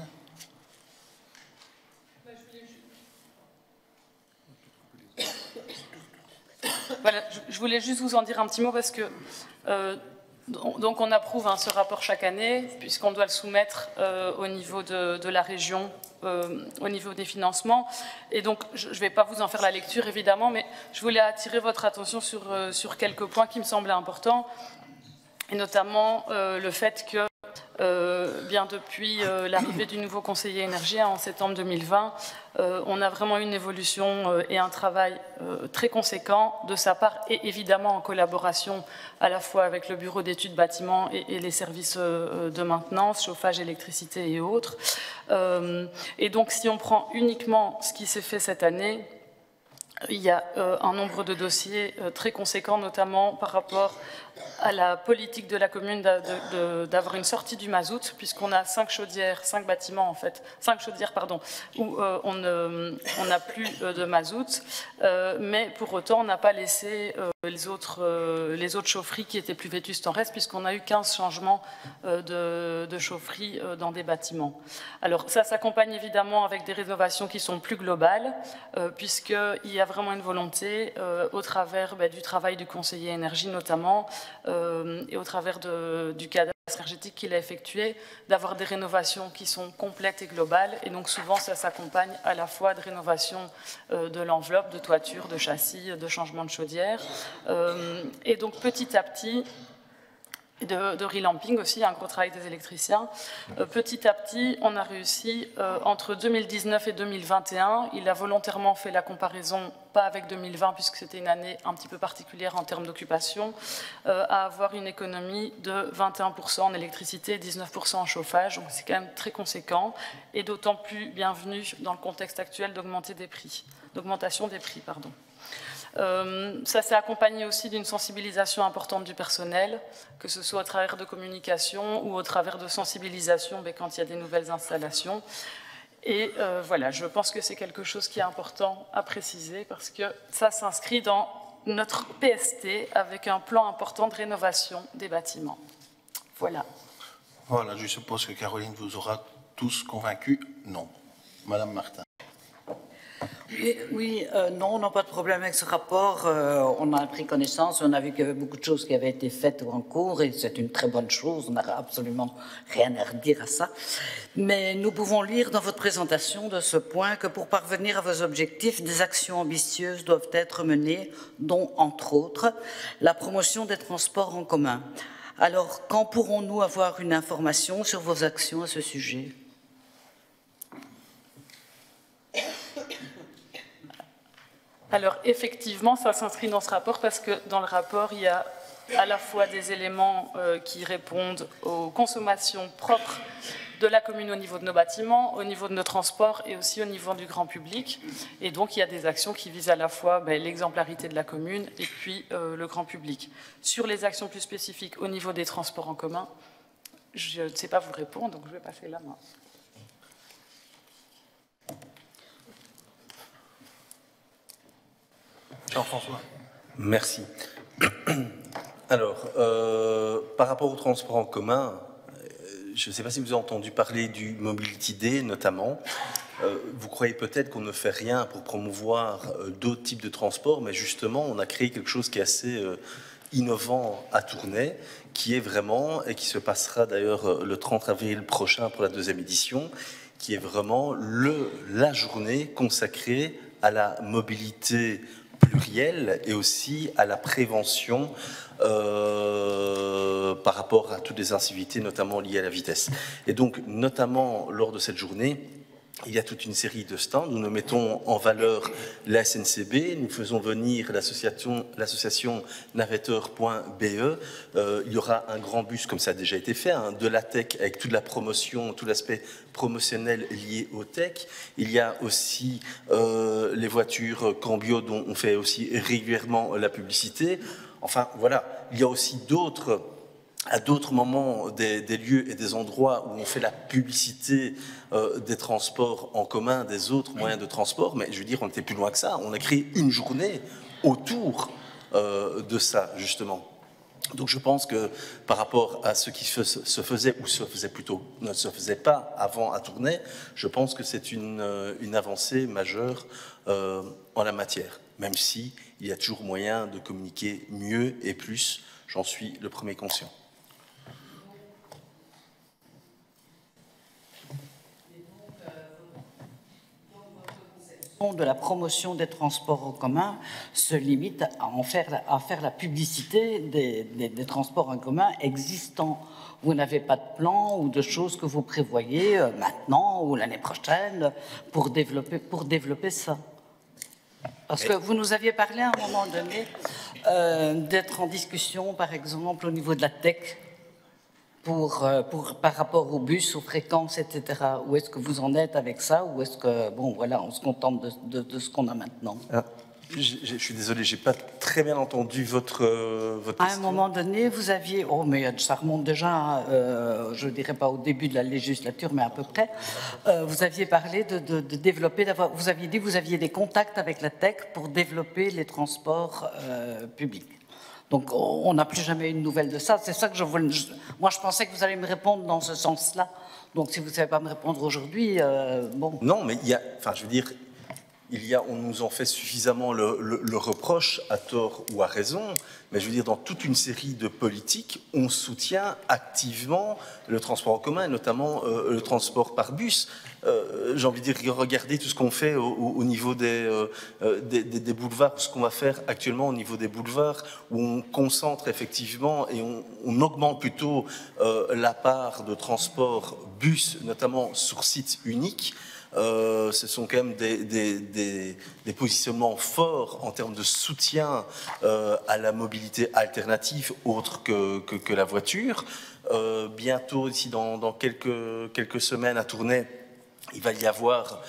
Voilà, je- je voulais juste vous en dire un petit mot parce que euh, donc on approuve hein, ce rapport chaque année puisqu'on doit le soumettre euh, au niveau de, de la région, euh, au niveau des financements. Et donc je ne vais pas vous en faire la lecture évidemment, mais je voulais attirer votre attention sur, euh, sur quelques points qui me semblaient importants, et notamment euh, le fait que Euh, bien depuis euh, l'arrivée du nouveau conseiller énergie en septembre deux mille vingt, euh, on a vraiment une évolution euh, et un travail euh, très conséquent de sa part, et évidemment en collaboration à la fois avec le bureau d'études bâtiments et, et les services euh, de maintenance, chauffage, électricité et autres. Euh, et donc si on prend uniquement ce qui s'est fait cette année, il y a euh, un nombre de dossiers euh, très conséquents, notamment par rapport à la politique de la commune d'avoir une sortie du mazout, puisqu'on a cinq chaudières, cinq bâtiments en fait, cinq chaudières pardon, où euh, on ne- on n'a plus euh, de mazout, euh, mais pour autant on n'a pas laissé euh, les autres euh, les autres chaufferies qui étaient plus vétustes en reste, puisqu'on a eu quinze changements euh, de, de chaufferie euh, dans des bâtiments. Alors ça s'accompagne évidemment avec des rénovations qui sont plus globales, euh, puisqu'il y a vraiment une volonté euh, au travers bah, du travail du conseiller énergie notamment, euh, et au travers de, du cadastre énergétique qu'il a effectué, d'avoir des rénovations qui sont complètes et globales. Et donc souvent ça s'accompagne à la fois de rénovation euh, de l'enveloppe, de toiture, de châssis, de changement de chaudière. Euh, et donc petit à petit, de, de relamping aussi, un gros travail des électriciens. Euh, petit à petit, on a réussi, euh, entre deux mille dix-neuf et deux mille vingt et un, il a volontairement fait la comparaison, pas avec deux mille vingt, puisque c'était une année un petit peu particulière en termes d'occupation, euh, à avoir une économie de vingt et un pour cent en électricité et dix-neuf pour cent en chauffage. Donc c'est quand même très conséquent, et d'autant plus bienvenu dans le contexte actuel d'augmenter des prix, d'augmentation des prix, pardon. Euh, ça s'est accompagné aussi d'une sensibilisation importante du personnel, que ce soit au travers de communication ou au travers de sensibilisation mais quand il y a des nouvelles installations. Et euh, voilà, je pense que c'est quelque chose qui est important à préciser parce que ça s'inscrit dans notre P S T avec un plan important de rénovation des bâtiments. Voilà. Voilà, je suppose que Caroline vous aura tous convaincus. Non. Madame Martin. Oui, oui, euh, non, on n'a pas de problème avec ce rapport. Euh, on a pris connaissance, on a vu qu'il y avait beaucoup de choses qui avaient été faites ou en cours, et c'est une très bonne chose, on n'a absolument rien à redire à ça. Mais nous pouvons lire dans votre présentation de ce point que pour parvenir à vos objectifs, des actions ambitieuses doivent être menées, dont, entre autres, la promotion des transports en commun. Alors, quand pourrons-nous avoir une information sur vos actions à ce sujet ? Alors effectivement, ça s'inscrit dans ce rapport parce que dans le rapport, il y a à la fois des éléments euh, qui répondent aux consommations propres de la commune au niveau de nos bâtiments, au niveau de nos transports et aussi au niveau du grand public. Et donc il y a des actions qui visent à la fois ben, l'exemplarité de la commune et puis euh, le grand public. Sur les actions plus spécifiques au niveau des transports en commun, je ne sais pas vous répondre, donc je vais passer la main. Jean-François. Merci. Alors, euh, par rapport au transport en commun, je ne sais pas si vous avez entendu parler du Mobility Day notamment. Euh, vous croyez peut-être qu'on ne fait rien pour promouvoir euh, d'autres types de transports, mais justement, on a créé quelque chose qui est assez euh, innovant à Tournai, qui est vraiment, et qui se passera d'ailleurs le trente avril prochain pour la deuxième édition, qui est vraiment le, la journée consacrée à la mobilité plurielle et aussi à la prévention euh, par rapport à toutes les incivilités, notamment liées à la vitesse. Et donc, notamment lors de cette journée, il y a toute une série de stands où nous mettons en valeur la S N C B, nous faisons venir l'association l'association navetteur point B E. Euh, il y aura un grand bus, comme ça a déjà été fait, hein, de la tech avec toute la promotion, tout l'aspect promotionnel lié au tech. Il y a aussi euh, les voitures Cambio dont on fait aussi régulièrement la publicité. Enfin, voilà, il y a aussi d'autres... à d'autres moments des, des lieux et des endroits où on fait la publicité euh, des transports en commun, des autres moyens de transport, mais je veux dire, on était plus loin que ça. On a créé une journée autour euh, de ça, justement. Donc je pense que par rapport à ce qui se, se faisait, ou se faisait plutôt, ne se faisait pas avant à Tournai, je pense que c'est une, une avancée majeure euh, en la matière, même si il y a toujours moyen de communiquer mieux et plus, j'en suis le premier conscient. De la promotion des transports en commun se limite à, en faire, à faire la publicité des, des, des transports en commun existants. Vous n'avez pas de plan ou de choses que vous prévoyez euh, maintenant ou l'année prochaine pour développer, pour développer ça. Parce que vous nous aviez parlé à un moment donné euh, d'être en discussion, par exemple, au niveau de la tech, Pour, pour, par rapport aux bus, aux fréquences, et cetera. Où est-ce que vous en êtes avec ça? Ou est-ce que, bon, voilà, on se contente de, de, de ce qu'on a maintenant? ah, je, je suis désolé, j'ai pas très bien entendu votre, euh, votre À question. un moment donné, vous aviez... Oh, mais ça remonte déjà, euh, je ne dirais pas au début de la législature, mais à peu près. Euh, vous aviez parlé de, de, de développer... Vous aviez dit que vous aviez des contacts avec la tech pour développer les transports euh, publics. Donc, on n'a plus jamais eu de nouvelles de ça. C'est ça que je voulais... Je, moi, je pensais que vous alliez me répondre dans ce sens-là. Donc, si vous ne savez pas me répondre aujourd'hui, euh, bon... Non, mais il y a... Enfin, je veux dire, il y a, on nous en fait suffisamment le, le, le reproche, à tort ou à raison, mais je veux dire, dans toute une série de politiques, on soutient activement le transport en commun, et notamment euh, le transport par bus. Euh, j'ai envie de dire, regardez tout ce qu'on fait au, au niveau des, euh, des, des, des boulevards, ce qu'on va faire actuellement au niveau des boulevards, où on concentre effectivement et on, on augmente plutôt euh, la part de transport bus, notamment sur site unique. Euh, ce sont quand même des, des, des, des positionnements forts en termes de soutien euh, à la mobilité alternative autre que, que, que la voiture. Euh, bientôt, ici dans, dans quelques, quelques semaines à Tournai, il va y avoir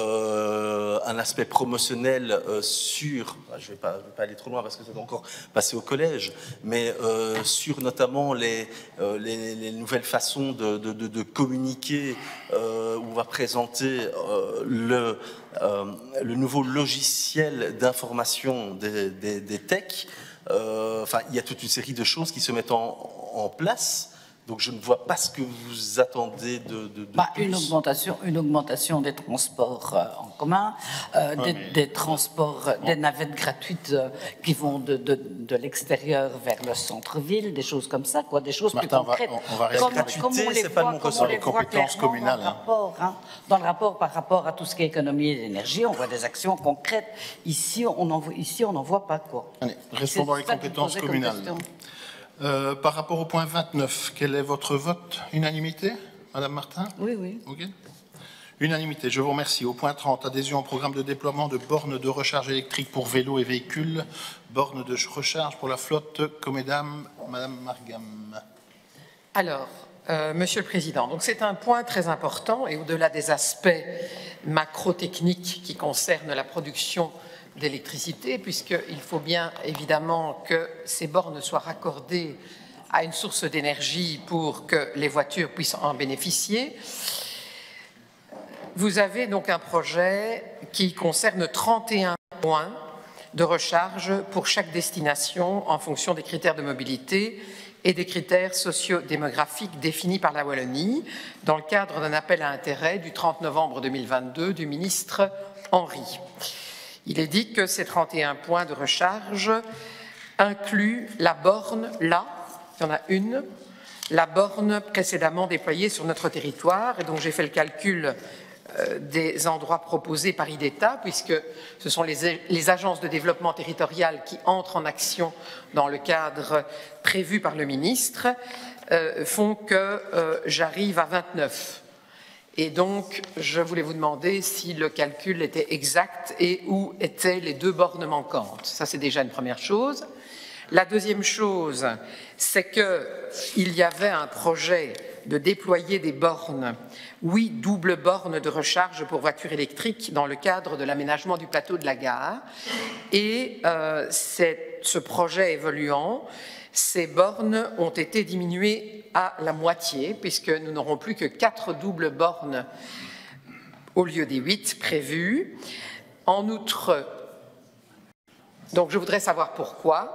euh, un aspect promotionnel euh, sur, je ne vais, vais pas aller trop loin parce que ça doit encore passer au collège, mais euh, sur notamment les, euh, les, les nouvelles façons de, de, de, de communiquer, euh, où on va présenter euh, le, euh, le nouveau logiciel d'information des, des, des techs. Euh, enfin, il y a toute une série de choses qui se mettent en, en place. Donc je ne vois pas ce que vous attendez de, de, de bah, plus. Une augmentation, une augmentation des transports euh, en commun, euh, ouais, des, mais... des transports, bon. des navettes gratuites euh, qui vont de, de, de l'extérieur vers le centre-ville, des choses comme ça, quoi, des choses Martin, plus concrètes. On va, on va comme, comme on les voit, comme on les voit clairement dans le, rapport, hein, dans le rapport par rapport à tout ce qui est économie d'énergie, on voit des actions concrètes. Ici, on n'en ici, on n'en voit pas, quoi. Allez, restons dans les compétences communales. Euh, par rapport au point vingt-neuf, quel est votre vote? Unanimité, Madame Martin? Oui, oui. Okay. Unanimité, je vous remercie. Au point trente, adhésion au programme de déploiement de bornes de recharge électrique pour vélos et véhicules, bornes de recharge pour la flotte Comedam, Madame Margam. Alors, euh, Monsieur le Président, donc c'est un point très important et au-delà des aspects macro-techniques qui concernent la production d'électricité, puisqu'il faut bien évidemment que ces bornes soient raccordées à une source d'énergie pour que les voitures puissent en bénéficier. Vous avez donc un projet qui concerne trente et un points de recharge pour chaque destination en fonction des critères de mobilité et des critères socio-démographiques définis par la Wallonie dans le cadre d'un appel à intérêt du trente novembre deux mille vingt-deux du ministre Henry. Il est dit que ces trente et un points de recharge incluent la borne là, il y en a une, la borne précédemment déployée sur notre territoire, et donc j'ai fait le calcul euh, des endroits proposés par I D E T A, puisque ce sont les, les agences de développement territorial qui entrent en action dans le cadre prévu par le ministre, euh, font que euh, j'arrive à vingt-neuf. Et donc, je voulais vous demander si le calcul était exact et où étaient les deux bornes manquantes. Ça, c'est déjà une première chose. La deuxième chose, c'est qu'il y avait un projet de déployer des bornes, oui, double bornes de recharge pour voitures électriques dans le cadre de l'aménagement du plateau de la gare. Et euh, ce projet évoluant, ces bornes ont été diminuées à la moitié, puisque nous n'aurons plus que quatre doubles bornes au lieu des huit prévues. En outre, donc je voudrais savoir pourquoi.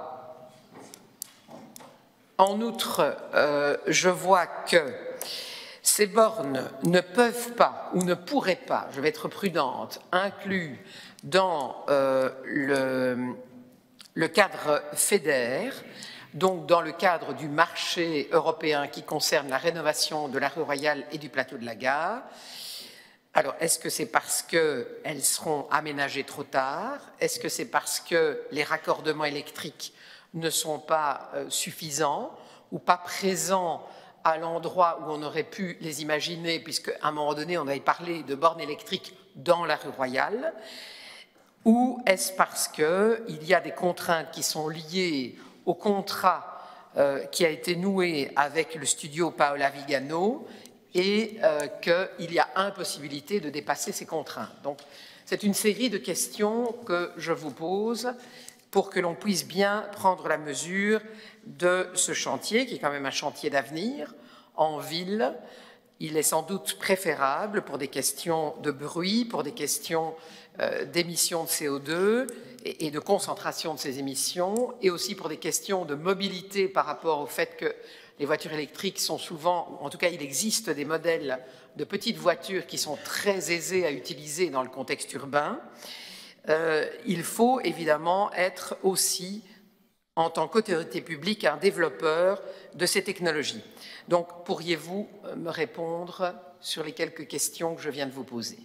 En outre, euh, je vois que ces bornes ne peuvent pas ou ne pourraient pas, je vais être prudente, inclus dans euh, le, le cadre FEDER, donc dans le cadre du marché européen qui concerne la rénovation de la rue Royale et du plateau de la gare. Alors, est-ce que c'est parce qu'elles seront aménagées trop tard? Est-ce que c'est parce que les raccordements électriques ne sont pas euh, suffisants ou pas présents à l'endroit où on aurait pu les imaginer, puisqu'à un moment donné, on avait parlé de bornes électriques dans la rue Royale? Ou est-ce parce qu'il y a des contraintes qui sont liées au contrat euh, qui a été noué avec le studio Paola Vigano et euh, qu'il y a impossibilité de dépasser ces contraintes? Donc, c'est une série de questions que je vous pose pour que l'on puisse bien prendre la mesure de ce chantier, qui est quand même un chantier d'avenir en ville. Il est sans doute préférable pour des questions de bruit, pour des questions euh, d'émissions de C O deux et, et de concentration de ces émissions, et aussi pour des questions de mobilité par rapport au fait que les voitures électriques sont souvent, ou en tout cas il existe des modèles de petites voitures qui sont très aisées à utiliser dans le contexte urbain. Euh, il faut évidemment être aussi, en tant qu'autorité publique, un développeur de ces technologies. Donc, pourriez-vous me répondre sur les quelques questions que je viens de vous poser?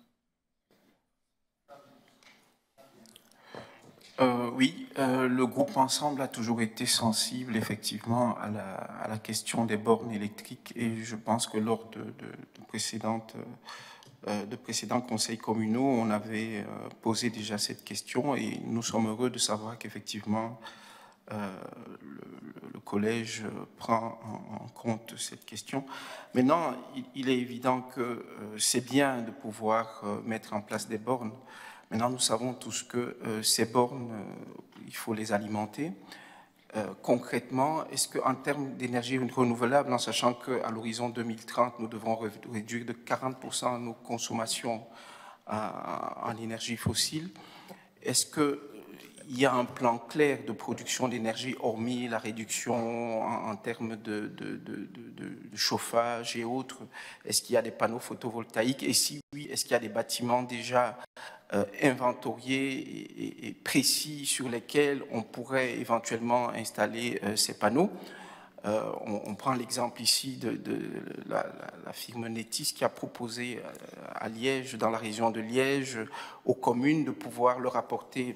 Euh, oui, euh, le groupe Ensemble a toujours été sensible effectivement à la, à la question des bornes électriques, et je pense que lors de, de, de précédentes... Euh, de précédents conseils communaux, on avait posé déjà cette question, et nous sommes heureux de savoir qu'effectivement euh, le, le collège prend en, en compte cette question. Maintenant, il, il est évident que euh, c'est bien de pouvoir euh, mettre en place des bornes. Maintenant, nous savons tous que euh, ces bornes, euh, il faut les alimenter. Euh, concrètement, est-ce qu'en termes d'énergie renouvelable, en sachant qu'à l'horizon deux mille trente, nous devrons réduire de quarante pour cent nos consommations en, en énergie fossile, est-ce qu'il y a un plan clair de production d'énergie, hormis la réduction en, en termes de, de, de, de, de chauffage et autres? Est-ce qu'il y a des panneaux photovoltaïques? Et si oui, est-ce qu'il y a des bâtiments déjà Euh, inventoriés et, et précis sur lesquels on pourrait éventuellement installer euh, ces panneaux? Euh, on, on prend l'exemple ici de, de la, la, la firme Netis qui a proposé à Liège, dans la région de Liège, aux communes de pouvoir leur apporter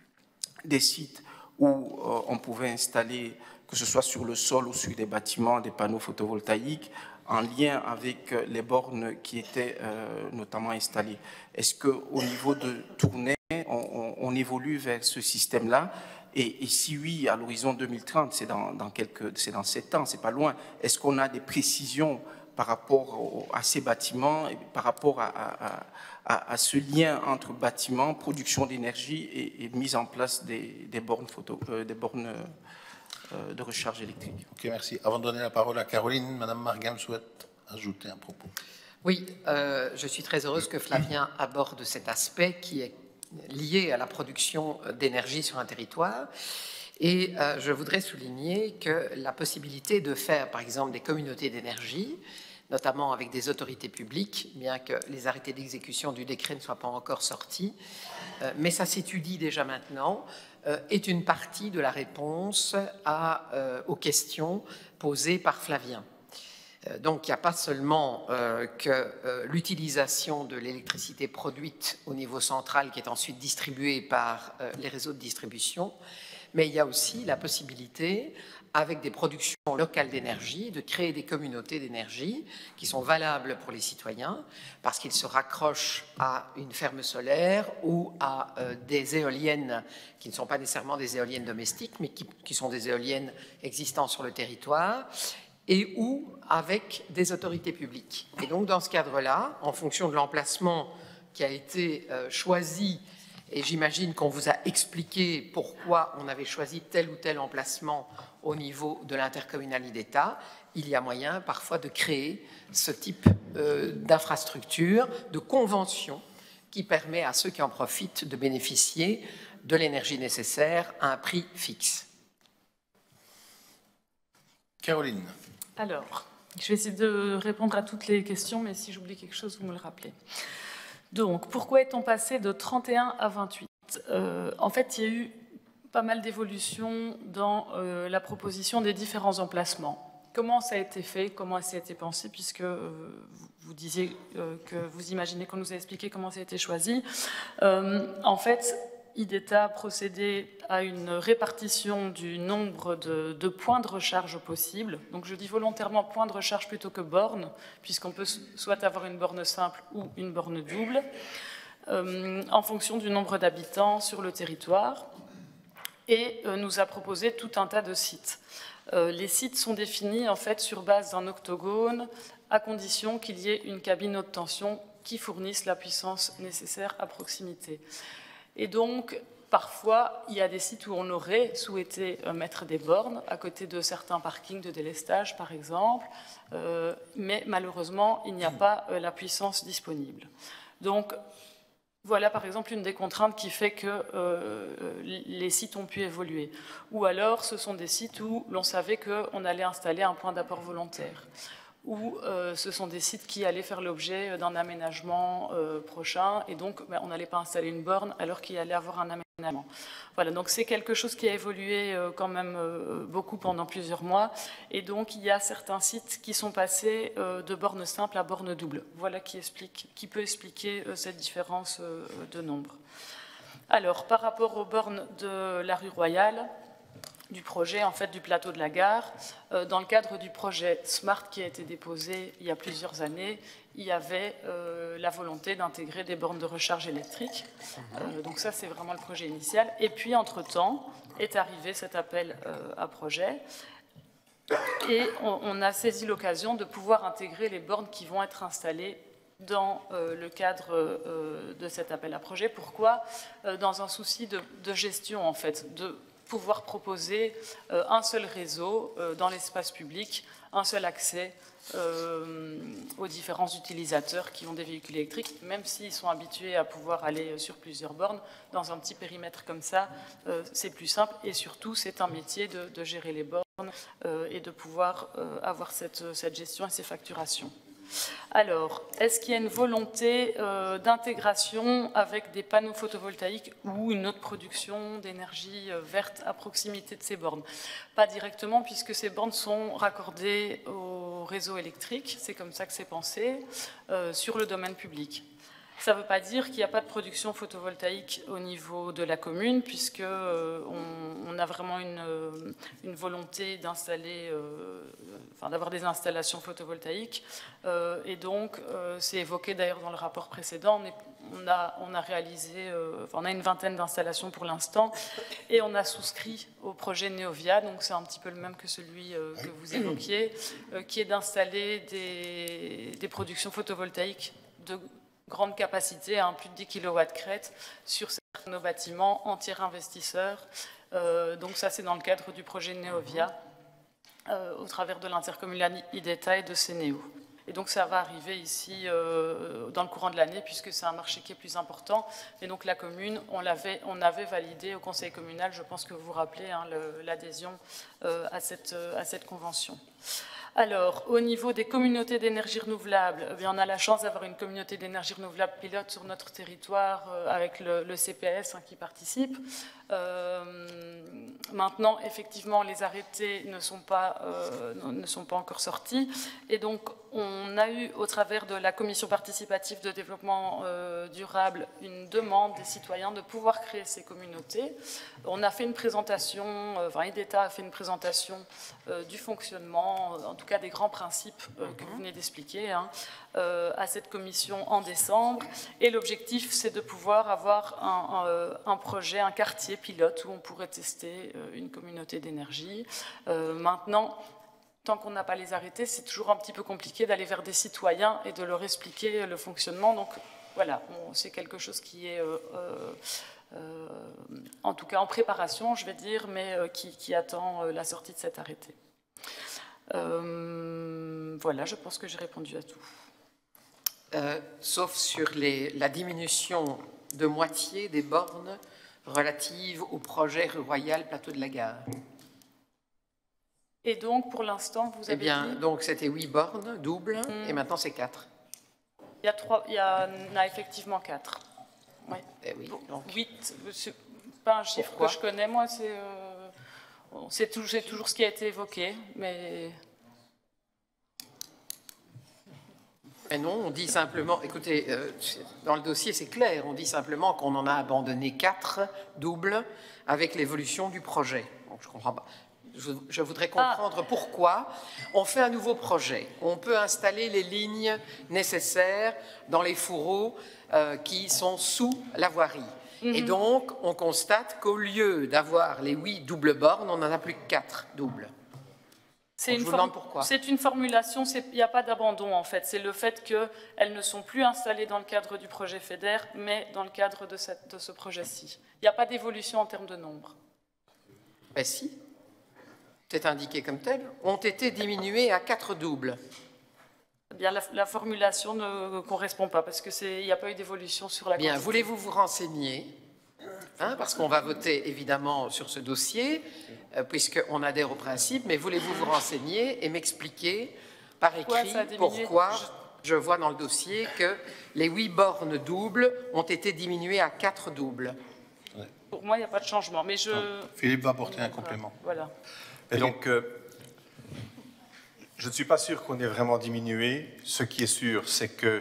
des sites où euh, on pouvait installer, que ce soit sur le sol ou sur des bâtiments, des panneaux photovoltaïques en lien avec les bornes qui étaient euh, notamment installées. Est-ce qu'au niveau de Tournai, on, on, on évolue vers ce système-là? Et, et si oui, à l'horizon deux mille trente, c'est dans, dans, c'est dans sept ans, c'est pas loin, est-ce qu'on a des précisions par rapport au, à ces bâtiments, et par rapport à, à, à, à ce lien entre bâtiments, production d'énergie et, et mise en place des, des bornes, photo, euh, des bornes euh, de recharge électrique? Ok, merci. Avant de donner la parole à Caroline, Madame Margam souhaite ajouter un propos. Oui, euh, je suis très heureuse que Flavien aborde cet aspect qui est liées à la production d'énergie sur un territoire. Et euh, je voudrais souligner que la possibilité de faire, par exemple, des communautés d'énergie, notamment avec des autorités publiques, bien que les arrêtés d'exécution du décret ne soient pas encore sortis, euh, mais ça s'étudie déjà maintenant, euh, est une partie de la réponse à, euh, aux questions posées par Flavien. Euh, donc il n'y a pas seulement euh, que euh, l'utilisation de l'électricité produite au niveau central qui est ensuite distribuée par euh, les réseaux de distribution, mais il y a aussi la possibilité, avec des productions locales d'énergie, de créer des communautés d'énergie qui sont valables pour les citoyens parce qu'ils se raccrochent à une ferme solaire ou à euh, des éoliennes qui ne sont pas nécessairement des éoliennes domestiques, mais qui, qui sont des éoliennes existant sur le territoire et ou avec des autorités publiques. Et donc, dans ce cadre-là, en fonction de l'emplacement qui a été euh, choisi, et j'imagine qu'on vous a expliqué pourquoi on avait choisi tel ou tel emplacement au niveau de l'intercommunalité d'État, il y a moyen parfois de créer ce type euh, d'infrastructure, de convention qui permet à ceux qui en profitent de bénéficier de l'énergie nécessaire à un prix fixe. Caroline. Alors, je vais essayer de répondre à toutes les questions, mais si j'oublie quelque chose, vous me le rappelez. Donc, pourquoi est-on passé de trente et un à vingt-huit? euh, En fait, il y a eu pas mal d'évolutions dans euh, la proposition des différents emplacements. Comment ça a été fait? Comment ça a été pensé? Puisque euh, vous, vous disiez euh, que vous imaginez qu'on nous a expliqué comment ça a été choisi. Euh, en fait, IDETA a procédé à une répartition du nombre de, de points de recharge possibles. Donc je dis volontairement points de recharge plutôt que bornes, puisqu'on peut soit avoir une borne simple ou une borne double, euh, en fonction du nombre d'habitants sur le territoire, et euh, nous a proposé tout un tas de sites. Euh, les sites sont définis en fait sur base d'un octogone, à condition qu'il y ait une cabine haute tension qui fournisse la puissance nécessaire à proximité. Et donc, parfois, il y a des sites où on aurait souhaité mettre des bornes, à côté de certains parkings de délestage, par exemple, euh, mais malheureusement, il n'y a pas euh, la puissance disponible. Donc, voilà, par exemple, une des contraintes qui fait que euh, les sites ont pu évoluer. Ou alors, ce sont des sites où l'on savait qu'on allait installer un point d'apport volontaire, ou euh, ce sont des sites qui allaient faire l'objet d'un aménagement euh, prochain, et donc ben, on n'allait pas installer une borne alors qu'il allait avoir un aménagement. Voilà, donc c'est quelque chose qui a évolué euh, quand même euh, beaucoup pendant plusieurs mois, et donc il y a certains sites qui sont passés euh, de borne simple à borne double. Voilà qui, explique, qui peut expliquer euh, cette différence euh, de nombre. Alors, par rapport aux bornes de la rue Royale, du projet en fait du plateau de la gare. Euh, dans le cadre du projet SMART qui a été déposé il y a plusieurs années, il y avait euh, la volonté d'intégrer des bornes de recharge électrique. Euh, donc ça, c'est vraiment le projet initial. Et puis, entre-temps, est arrivé cet appel euh, à projet. Et on, on a saisi l'occasion de pouvoir intégrer les bornes qui vont être installées dans euh, le cadre euh, de cet appel à projet. Pourquoi? euh, Dans un souci de, de gestion, en fait, de pouvoir proposer euh, un seul réseau euh, dans l'espace public, un seul accès euh, aux différents utilisateurs qui ont des véhicules électriques, même s'ils sont habitués à pouvoir aller sur plusieurs bornes. Dans un petit périmètre comme ça, euh, c'est plus simple, et surtout, c'est un métier de, de gérer les bornes euh, et de pouvoir euh, avoir cette, cette gestion et ces facturations. Alors, est-ce qu'il y a une volonté euh, d'intégration avec des panneaux photovoltaïques ou une autre production d'énergie euh, verte à proximité de ces bornes? Pas directement, puisque ces bornes sont raccordées au réseau électrique, c'est comme ça que c'est pensé, euh, sur le domaine public. Ça ne veut pas dire qu'il n'y a pas de production photovoltaïque au niveau de la commune, puisque euh, on, on a vraiment une, euh, une volonté d'installer, euh, enfin, d'avoir des installations photovoltaïques. Euh, et donc, euh, c'est évoqué d'ailleurs dans le rapport précédent. On, est, on, a, on a réalisé, euh, enfin, on a une vingtaine d'installations pour l'instant, et on a souscrit au projet Neovia, donc c'est un petit peu le même que celui euh, que vous évoquiez, euh, qui est d'installer des, des productions photovoltaïques de grande capacité, hein, plus de dix kilowatts crête, sur certains de nos bâtiments, entiers investisseurs. Euh, donc ça, c'est dans le cadre du projet Neovia, euh, au travers de l'intercommunalité IDETA et de Sénéo. Et donc ça va arriver ici euh, dans le courant de l'année, puisque c'est un marché qui est plus important. Et donc la commune, on, l'avait, on avait validé au conseil communal, je pense que vous vous rappelez, hein, l'adhésion euh, à, cette, à cette convention. Alors, au niveau des communautés d'énergie renouvelable, eh bien, on a la chance d'avoir une communauté d'énergie renouvelable pilote sur notre territoire euh, avec le, le C P S hein, qui participe. Euh, maintenant, effectivement, les arrêtés ne sont pas, euh, ne sont pas encore sortis. Et donc, on a eu, au travers de la Commission participative de développement euh, durable, une demande des citoyens de pouvoir créer ces communautés. On a fait une présentation, euh, enfin, EDETA a fait une présentation euh, du fonctionnement, en tout cas des grands principes euh, que vous venez d'expliquer, hein, euh, à cette commission en décembre. Et l'objectif, c'est de pouvoir avoir un, un, un projet, un quartier pilote où on pourrait tester euh, une communauté d'énergie. Euh, maintenant, tant qu'on n'a pas les arrêtés, c'est toujours un petit peu compliqué d'aller vers des citoyens et de leur expliquer le fonctionnement. Donc voilà, c'est quelque chose qui est... Euh, euh, euh, en tout cas en préparation, je vais dire, mais euh, qui, qui attend euh, la sortie de cet arrêté. Euh, voilà, je pense que j'ai répondu à tout. Euh, sauf sur les, la diminution de moitié des bornes relatives au projet rue Royale Plateau de la Gare. Et donc, pour l'instant, vous avez Eh bien, dit... donc c'était huit bornes, double, mmh. et maintenant c'est quatre. Il y a trois, il y a, il y a effectivement quatre. Ouais. Eh oui, donc... huit, c'est pas un chiffre Pourquoi? que je connais, moi, c'est... Euh, c'est toujours, toujours ce qui a été évoqué, mais... Mais non, on dit simplement, écoutez, euh, dans le dossier c'est clair, on dit simplement qu'on en a abandonné quatre doubles avec l'évolution du projet. Donc je comprends pas. Je, je voudrais comprendre ah. pourquoi on fait un nouveau projet. On peut installer les lignes nécessaires dans les fourreaux euh, qui sont sous la voirie. Mm-hmm. Et donc, on constate qu'au lieu d'avoir les huit doubles bornes, on n'en a plus que quatre doubles. C'est une, une formulation, il n'y a pas d'abandon en fait. C'est le fait qu'elles ne sont plus installées dans le cadre du projet FEDER, mais dans le cadre de, cette, de ce projet-ci. Il n'y a pas d'évolution en termes de nombre. Ben si, c'est indiqué comme tel, ont été diminuées à quatre doubles. Bien, la, la formulation ne correspond pas parce qu'il n'y a pas eu d'évolution sur la Bien, quantité. Voulez-vous vous renseigner hein, parce qu'on va voter évidemment sur ce dossier, euh, puisqu'on adhère au principe, mais voulez-vous vous renseigner et m'expliquer par écrit pourquoi je vois dans le dossier que les huit bornes doubles ont été diminuées à quatre doubles? Pour moi, il n'y a pas de changement. Mais je... Philippe va apporter un complément. Voilà. Et donc, euh, je ne suis pas sûr qu'on ait vraiment diminué. Ce qui est sûr, c'est que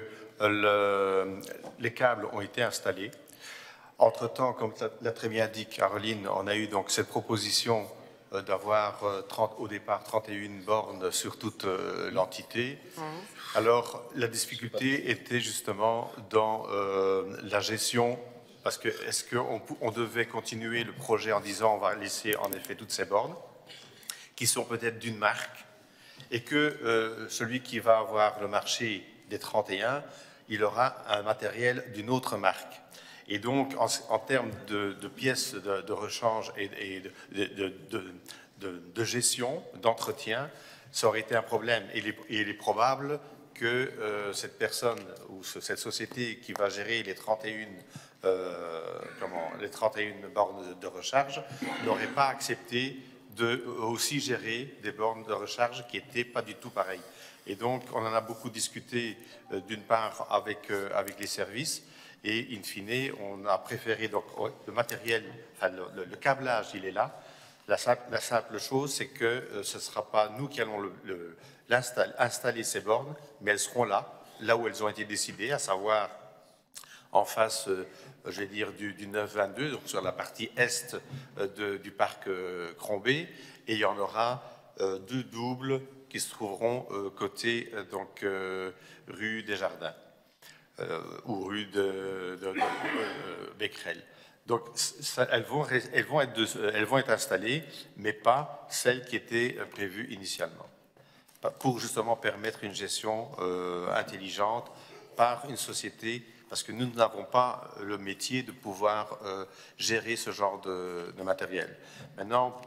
le, les câbles ont été installés. Entre-temps, comme l'a très bien dit Caroline, on a eu donc cette proposition euh, d'avoir euh, au départ trente et une bornes sur toute euh, l'entité. Mmh. Alors, la difficulté était justement dans euh, la gestion, parce que est-ce qu'on on devait continuer le projet en disant on va laisser en effet toutes ces bornes, qui sont peut-être d'une marque, et que euh, celui qui va avoir le marché des trente et un, il aura un matériel d'une autre marque. Et donc, en, en termes de, de pièces de, de rechange et, et de, de, de, de, de gestion, d'entretien, ça aurait été un problème. Et il est, et il est probable que euh, cette personne ou ce, cette société qui va gérer les trente et un, euh, comment, les trente et un bornes de, de recharge n'aurait pas accepté de aussi gérer des bornes de recharge qui n'étaient pas du tout pareilles. Et donc, on en a beaucoup discuté, euh, d'une part, avec, euh, avec les services, et in fine, on a préféré, donc, le matériel, enfin, le, le câblage, il est là. La simple, la simple chose, c'est que euh, ce ne sera pas nous qui allons le, le, l'installer, installer ces bornes, mais elles seront là, là où elles ont été décidées, à savoir en face, euh, je vais dire, du, du neuf vingt-deux, donc sur la partie est euh, de, du parc euh, Crombé, et il y en aura euh, deux doubles qui se trouveront euh, côté euh, donc, euh, rue des Jardins euh, ou rue de, de, de euh, Becquerel. Donc, ça, elles, vont, elles, vont être de, elles vont être installées, mais pas celles qui étaient prévues initialement, pour justement permettre une gestion euh, intelligente par une société, parce que nous n'avons pas le métier de pouvoir euh, gérer ce genre de, de matériel. Maintenant,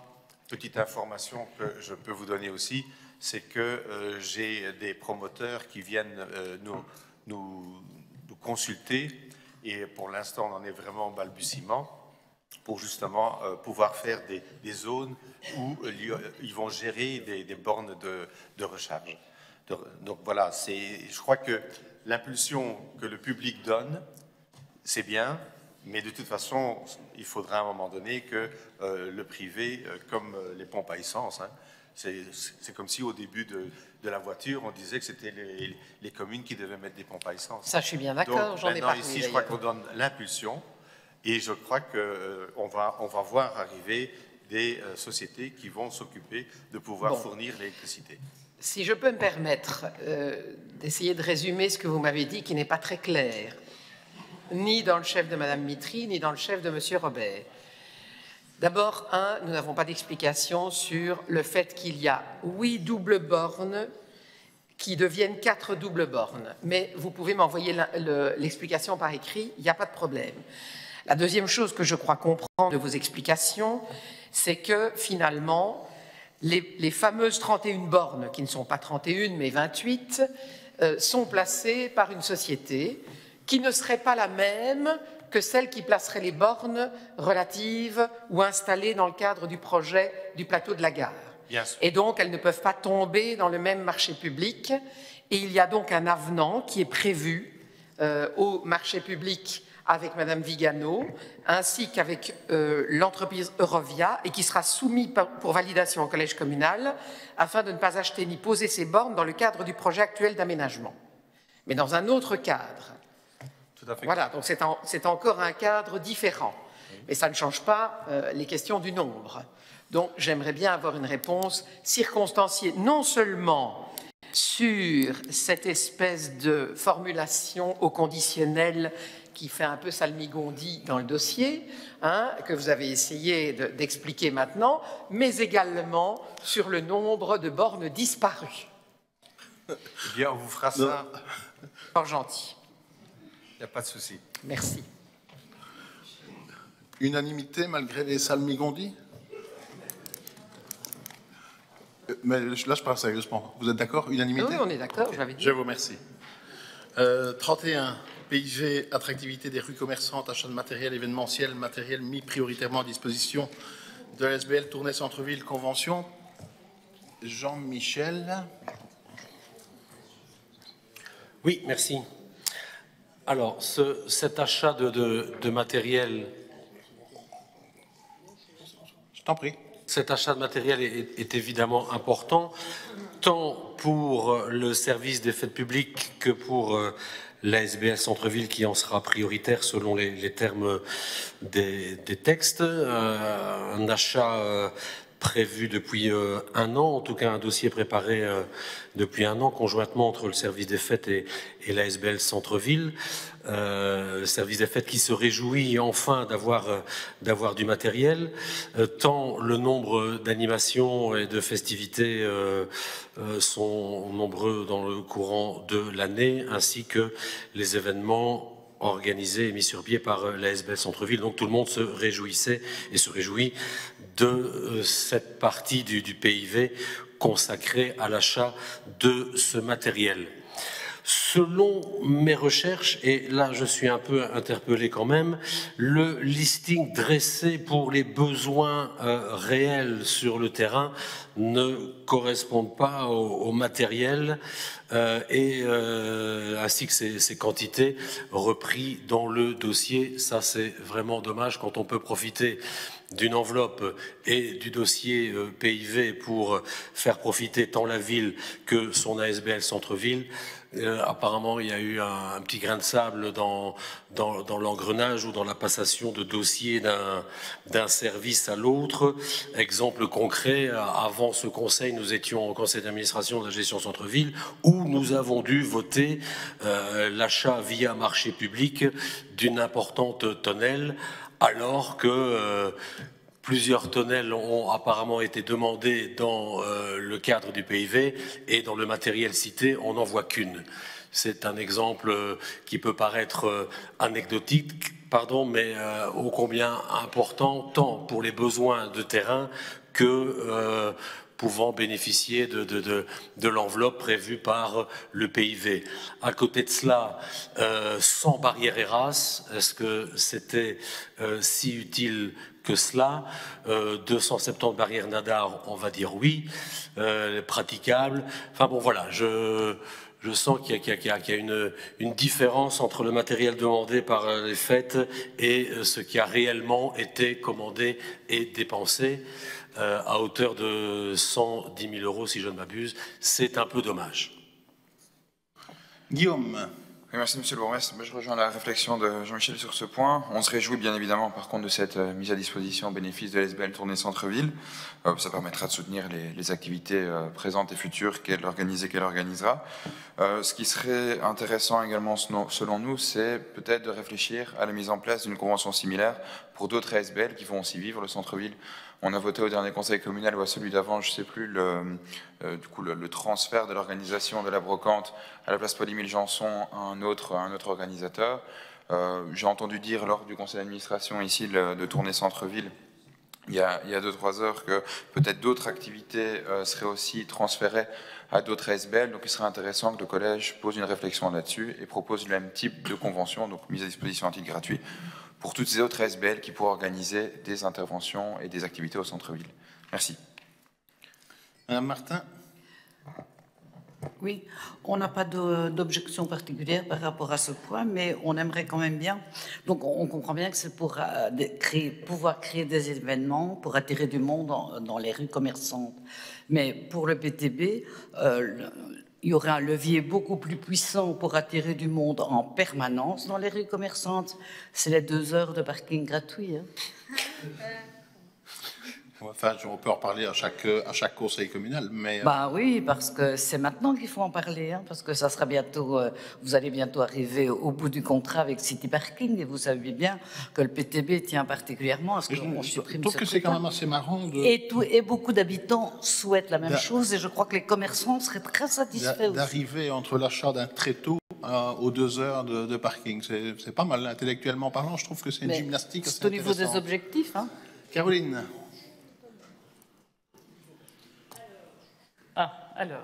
Petite information que je peux vous donner aussi, c'est que euh, j'ai des promoteurs qui viennent euh, nous, nous, nous consulter, et pour l'instant on en est vraiment au balbutiement, pour justement euh, pouvoir faire des, des zones où euh, ils vont gérer des, des bornes de, de recharge. De, donc voilà, je crois que l'impulsion que le public donne, c'est bien, mais de toute façon, il faudra à un moment donné que euh, le privé, euh, comme euh, les pompes à essence, hein, c'est comme si au début de, de la voiture, on disait que c'était les, les communes qui devaient mettre des pompes à essence. Ça, je suis bien d'accord, j'en ai parlé. Ici, je crois qu'on donne l'impulsion, et je crois qu'on euh, va, on va voir arriver des euh, sociétés qui vont s'occuper de pouvoir bon. fournir l'électricité. Si je peux me permettre euh, d'essayer de résumer ce que vous m'avez dit, qui n'est pas très clair, ni dans le chef de Madame Mitry, ni dans le chef de Monsieur Robert. D'abord, un, nous n'avons pas d'explication sur le fait qu'il y a huit doubles bornes qui deviennent quatre doubles bornes. Mais vous pouvez m'envoyer l'explication par écrit, il n'y a pas de problème. La deuxième chose que je crois comprendre de vos explications, c'est que finalement, les, les fameuses trente et une bornes, qui ne sont pas trente et une mais vingt-huit, euh, sont placées par une société qui ne serait pas la même que celle qui placerait les bornes relatives ou installées dans le cadre du projet du plateau de la gare. Et donc, elles ne peuvent pas tomber dans le même marché public. Et il y a donc un avenant qui est prévu euh, au marché public avec Madame Vigano, ainsi qu'avec euh, l'entreprise Eurovia, et qui sera soumis par, pour validation au collège communal, afin de ne pas acheter ni poser ces bornes dans le cadre du projet actuel d'aménagement, mais dans un autre cadre. Tout à fait. Voilà, donc c'est en, encore un cadre différent. Mais ça ne change pas euh, les questions du nombre. Donc j'aimerais bien avoir une réponse circonstanciée, non seulement sur cette espèce de formulation au conditionnel qui fait un peu salmigondi dans le dossier, hein, que vous avez essayé d'expliquer de, maintenant, mais également sur le nombre de bornes disparues. Eh bien, on vous fera ça. Fort gentil. Il n'y a pas de souci. Merci. Unanimité malgré les salmigondis? Mais là, je parle sérieusement. Vous êtes d'accord? Unanimité? Oui, on est d'accord, je l'avais dit. Je vous remercie. Euh, trente et un, P I V, attractivité des rues commerçantes, achat de matériel événementiel, matériel mis prioritairement à disposition de la S B L Tournai Centre-Ville Convention. Jean-Michel. Oui, merci. Alors, ce, cet achat de, de, de matériel... Je t'en prie. Cet achat de matériel est, est évidemment important, tant pour le service des fêtes publiques que pour euh, la S B L Centre-Ville qui en sera prioritaire selon les, les termes des, des textes. Euh, un achat euh, prévu depuis euh, un an, en tout cas un dossier préparé euh, depuis un an conjointement entre le service des fêtes et, et la S B L Centre-Ville. Euh, le service des fêtes qui se réjouit enfin d'avoir euh, d'avoir du matériel, euh, tant le nombre d'animations et de festivités euh, euh, sont nombreux dans le courant de l'année, ainsi que les événements organisés et mis sur pied par euh, la S B L Centre-Ville. Donc tout le monde se réjouissait et se réjouit de euh, cette partie du, du P I V consacrée à l'achat de ce matériel. Selon mes recherches, et là je suis un peu interpellé quand même, le listing dressé pour les besoins euh, réels sur le terrain ne correspond pas au, au matériel euh, et euh, ainsi que ces, ces quantités repris dans le dossier. Ça c'est vraiment dommage quand on peut profiter d'une enveloppe et du dossier euh, P I V pour faire profiter tant la ville que son A S B L Centre-Ville. Euh, apparemment, il y a eu un, un petit grain de sable dans, dans, dans l'engrenage ou dans la passation de dossiers d'un, d'un service à l'autre. Exemple concret, avant ce conseil, nous étions au conseil d'administration de la gestion centre-ville où nous avons dû voter euh, l'achat via marché public d'une importante tonnelle, alors que euh, plusieurs tonnelles ont apparemment été demandées dans euh, le cadre du P I V et dans le matériel cité, on n'en voit qu'une. c'est un exemple qui peut paraître anecdotique, pardon, mais euh, ô combien important, tant pour les besoins de terrain que euh, pouvant bénéficier de, de, de, de l'enveloppe prévue par le P I V. À côté de cela, euh, sans barrière ERAS, est-ce que c'était euh, si utile que cela? euh, deux cent soixante-dix barrières NADAR, on va dire oui, euh, praticable. Enfin bon, voilà, je... Je sens qu'il y a, qu'il y a, qu'il y a une, une différence entre le matériel demandé par les fêtes et ce qui a réellement été commandé et dépensé euh, à hauteur de cent dix mille euros, si je ne m'abuse. C'est un peu dommage. Guillaume. Oui, merci Monsieur le Bourgmestre. Je rejoins la réflexion de Jean-Michel sur ce point. On se réjouit bien évidemment par contre de cette euh, mise à disposition au bénéfice de l'A S B L Tournée Centre-Ville. Euh, ça permettra de soutenir les, les activités euh, présentes et futures qu'elle organise et qu'elle organisera. Euh, ce qui serait intéressant également selon nous, c'est peut-être de réfléchir à la mise en place d'une convention similaire pour d'autres A S B L qui vont aussi vivre le centre-ville. On a voté au dernier conseil communal ou à celui d'avant, je ne sais plus, le, euh, du coup, le, le transfert de l'organisation de la brocante à la place Paul-Émile Janson à un autre, à un autre organisateur. Euh, J'ai entendu dire lors du conseil d'administration ici le, de Tournée Centre-Ville, il y a, il y a deux, trois heures, que peut-être d'autres activités euh, seraient aussi transférées à d'autres A S B L. Donc il serait intéressant que le collège pose une réflexion là-dessus et propose le même type de convention, donc mise à disposition à titre gratuit, pour toutes ces autres A S B L qui pourraient organiser des interventions et des activités au centre-ville. Merci. Madame Martin. Oui, on n'a pas d'objection particulière par rapport à ce point, mais on aimerait quand même bien. Donc, on comprend bien que c'est pour euh, créer, pouvoir créer des événements, pour attirer du monde dans, dans les rues commerçantes. Mais pour le P T B, euh, il y aurait un levier beaucoup plus puissant pour attirer du monde en permanence dans les rues commerçantes. C'est les deux heures de parking gratuit. Hein. Enfin, on peut en reparler à chaque, à chaque conseil communal, mais... Bah oui, parce que c'est maintenant qu'il faut en parler, hein, parce que ça sera bientôt, euh, vous allez bientôt arriver au bout du contrat avec City Parking, et vous savez bien que le P T B tient particulièrement à ce qu'on supprime. Je trouve que c'est quand même assez marrant de... Et, tout, et beaucoup d'habitants souhaitent la même chose, et je crois que les commerçants seraient très satisfaits aussi. D'arriver entre l'achat d'un tréteau euh, aux deux heures de, de parking, c'est pas mal, intellectuellement parlant, je trouve que c'est une Mais gymnastique. c'est au niveau des objectifs. Hein. Caroline. Ah, alors.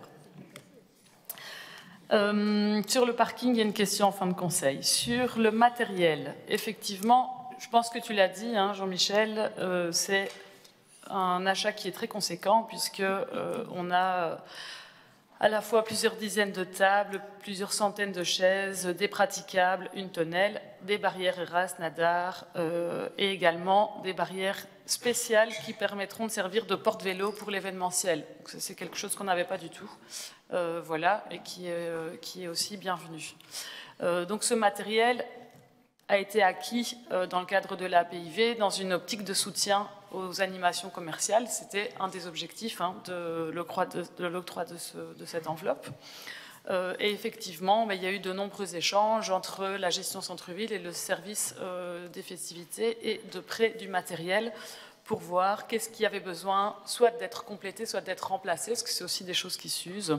Euh, sur le parking, il y a une question en fin de conseil. Sur le matériel, effectivement, je pense que tu l'as dit, hein, Jean-Michel, euh, c'est un achat qui est très conséquent puisque euh, on a à la fois plusieurs dizaines de tables, plusieurs centaines de chaises, des praticables, une tonnelle, des barrières ERAS, NADAR euh, et également des barrières spéciales qui permettront de servir de porte-vélo pour l'événementiel. C'est quelque chose qu'on n'avait pas du tout, euh, voilà, et qui est, euh, qui est aussi bienvenu. Euh, donc ce matériel a été acquis euh, dans le cadre de la P I V dans une optique de soutien aux animations commerciales. C'était un des objectifs hein, de l'octroi de, de, de, ce, de cette enveloppe. Euh, et effectivement, ben, il y a eu de nombreux échanges entre la gestion centre-ville et le service euh, des festivités et de prêt du matériel pour voir qu'est-ce qui avait besoin soit d'être complété, soit d'être remplacé, parce que c'est aussi des choses qui s'usent.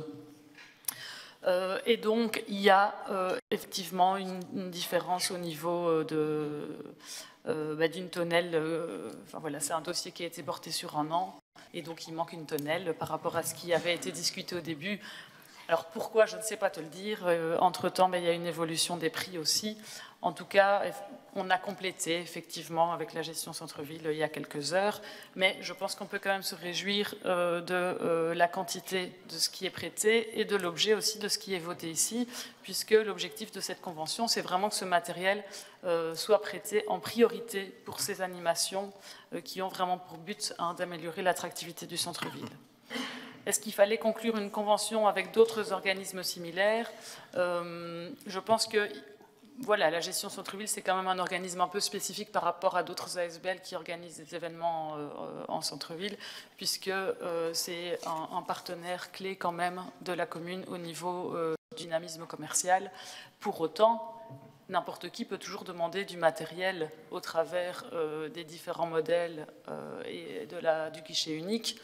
Euh, et donc, il y a euh, effectivement une, une différence au niveau de, euh, bah, d'une tonnelle. Euh, enfin, voilà, c'est un dossier qui a été porté sur un an, et donc il manque une tonnelle par rapport à ce qui avait été discuté au début. Alors pourquoi, je ne sais pas te le dire. Euh, entre-temps, bah, il y a une évolution des prix aussi. En tout cas, on a complété effectivement avec la gestion centre-ville il y a quelques heures, mais je pense qu'on peut quand même se réjouir euh, de euh, la quantité de ce qui est prêté et de l'objet aussi de ce qui est voté ici, puisque l'objectif de cette convention, c'est vraiment que ce matériel euh, soit prêté en priorité pour ces animations euh, qui ont vraiment pour but hein, d'améliorer l'attractivité du centre-ville. Est-ce qu'il fallait conclure une convention avec d'autres organismes similaires? euh, Je pense que voilà, la gestion centre-ville, c'est quand même un organisme un peu spécifique par rapport à d'autres A S B L qui organisent des événements euh, en centre-ville, puisque euh, c'est un, un partenaire clé quand même de la commune au niveau euh, du dynamisme commercial. Pour autant, n'importe qui peut toujours demander du matériel au travers euh, des différents modèles euh, et de la, du guichet unique.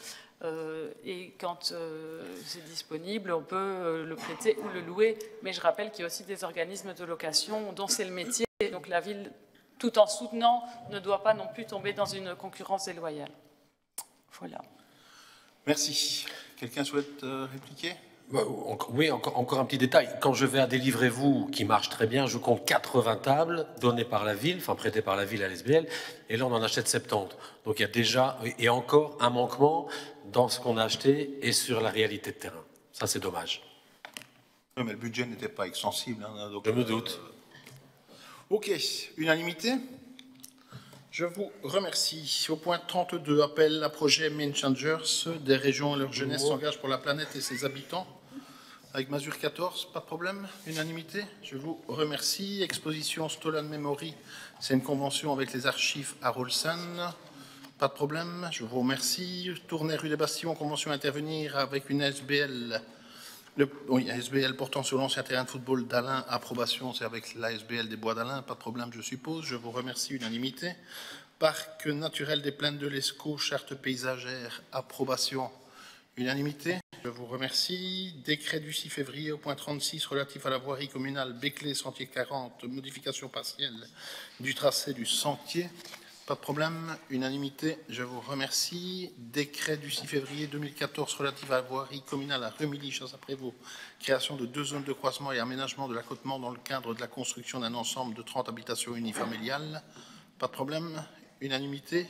Euh, et quand euh, c'est disponible, on peut euh, le prêter ou le louer. Mais je rappelle qu'il y a aussi des organismes de location dont c'est le métier. Donc la ville, tout en soutenant, ne doit pas non plus tomber dans une concurrence déloyale. Voilà. Merci. Quelqu'un souhaite euh, répliquer ? Oui, encore, encore un petit détail. Quand je vais à Délivrez-vous, qui marche très bien, je compte quatre-vingts tables données par la ville, enfin prêtées par la ville à l'S B L, et là on en achète soixante-dix. Donc il y a déjà, et encore, un manquement dans ce qu'on a acheté et sur la réalité de terrain. Ça, c'est dommage. Oui, mais le budget n'était pas extensible. Hein, donc, je me doute. Euh... Ok, unanimité. Je vous remercie. Au point trente-deux, appel à projet Main Changers, des régions et leur jeunesse s'engagent pour la planète et ses habitants. Avec Masure quatorze, pas de problème, unanimité. Je vous remercie. Exposition Stolen Memory, c'est une convention avec les archives à Rolsan. Pas de problème, je vous remercie. Tournée rue des Bastions, convention à intervenir avec une A S B L. Le, oui, A S B L portant sur l'ancien terrain de football d'Alain, approbation, c'est avec l'A S B L des Bois d'Alain, pas de problème, je suppose. Je vous remercie, unanimité. Parc naturel des plaines de l'Escaut, charte paysagère, approbation, unanimité. Je vous remercie. Décret du six février au point trente-six relatif à la voirie communale Béclé, sentier quarante, modification partielle du tracé du sentier. Pas de problème, unanimité, je vous remercie. Décret du six février deux mille quatorze relatif à la voirie communale à Remilly, Chasse-à-Prévôt, création de deux zones de croisement et aménagement de l'accotement dans le cadre de la construction d'un ensemble de trente habitations unifamiliales. Pas de problème, unanimité.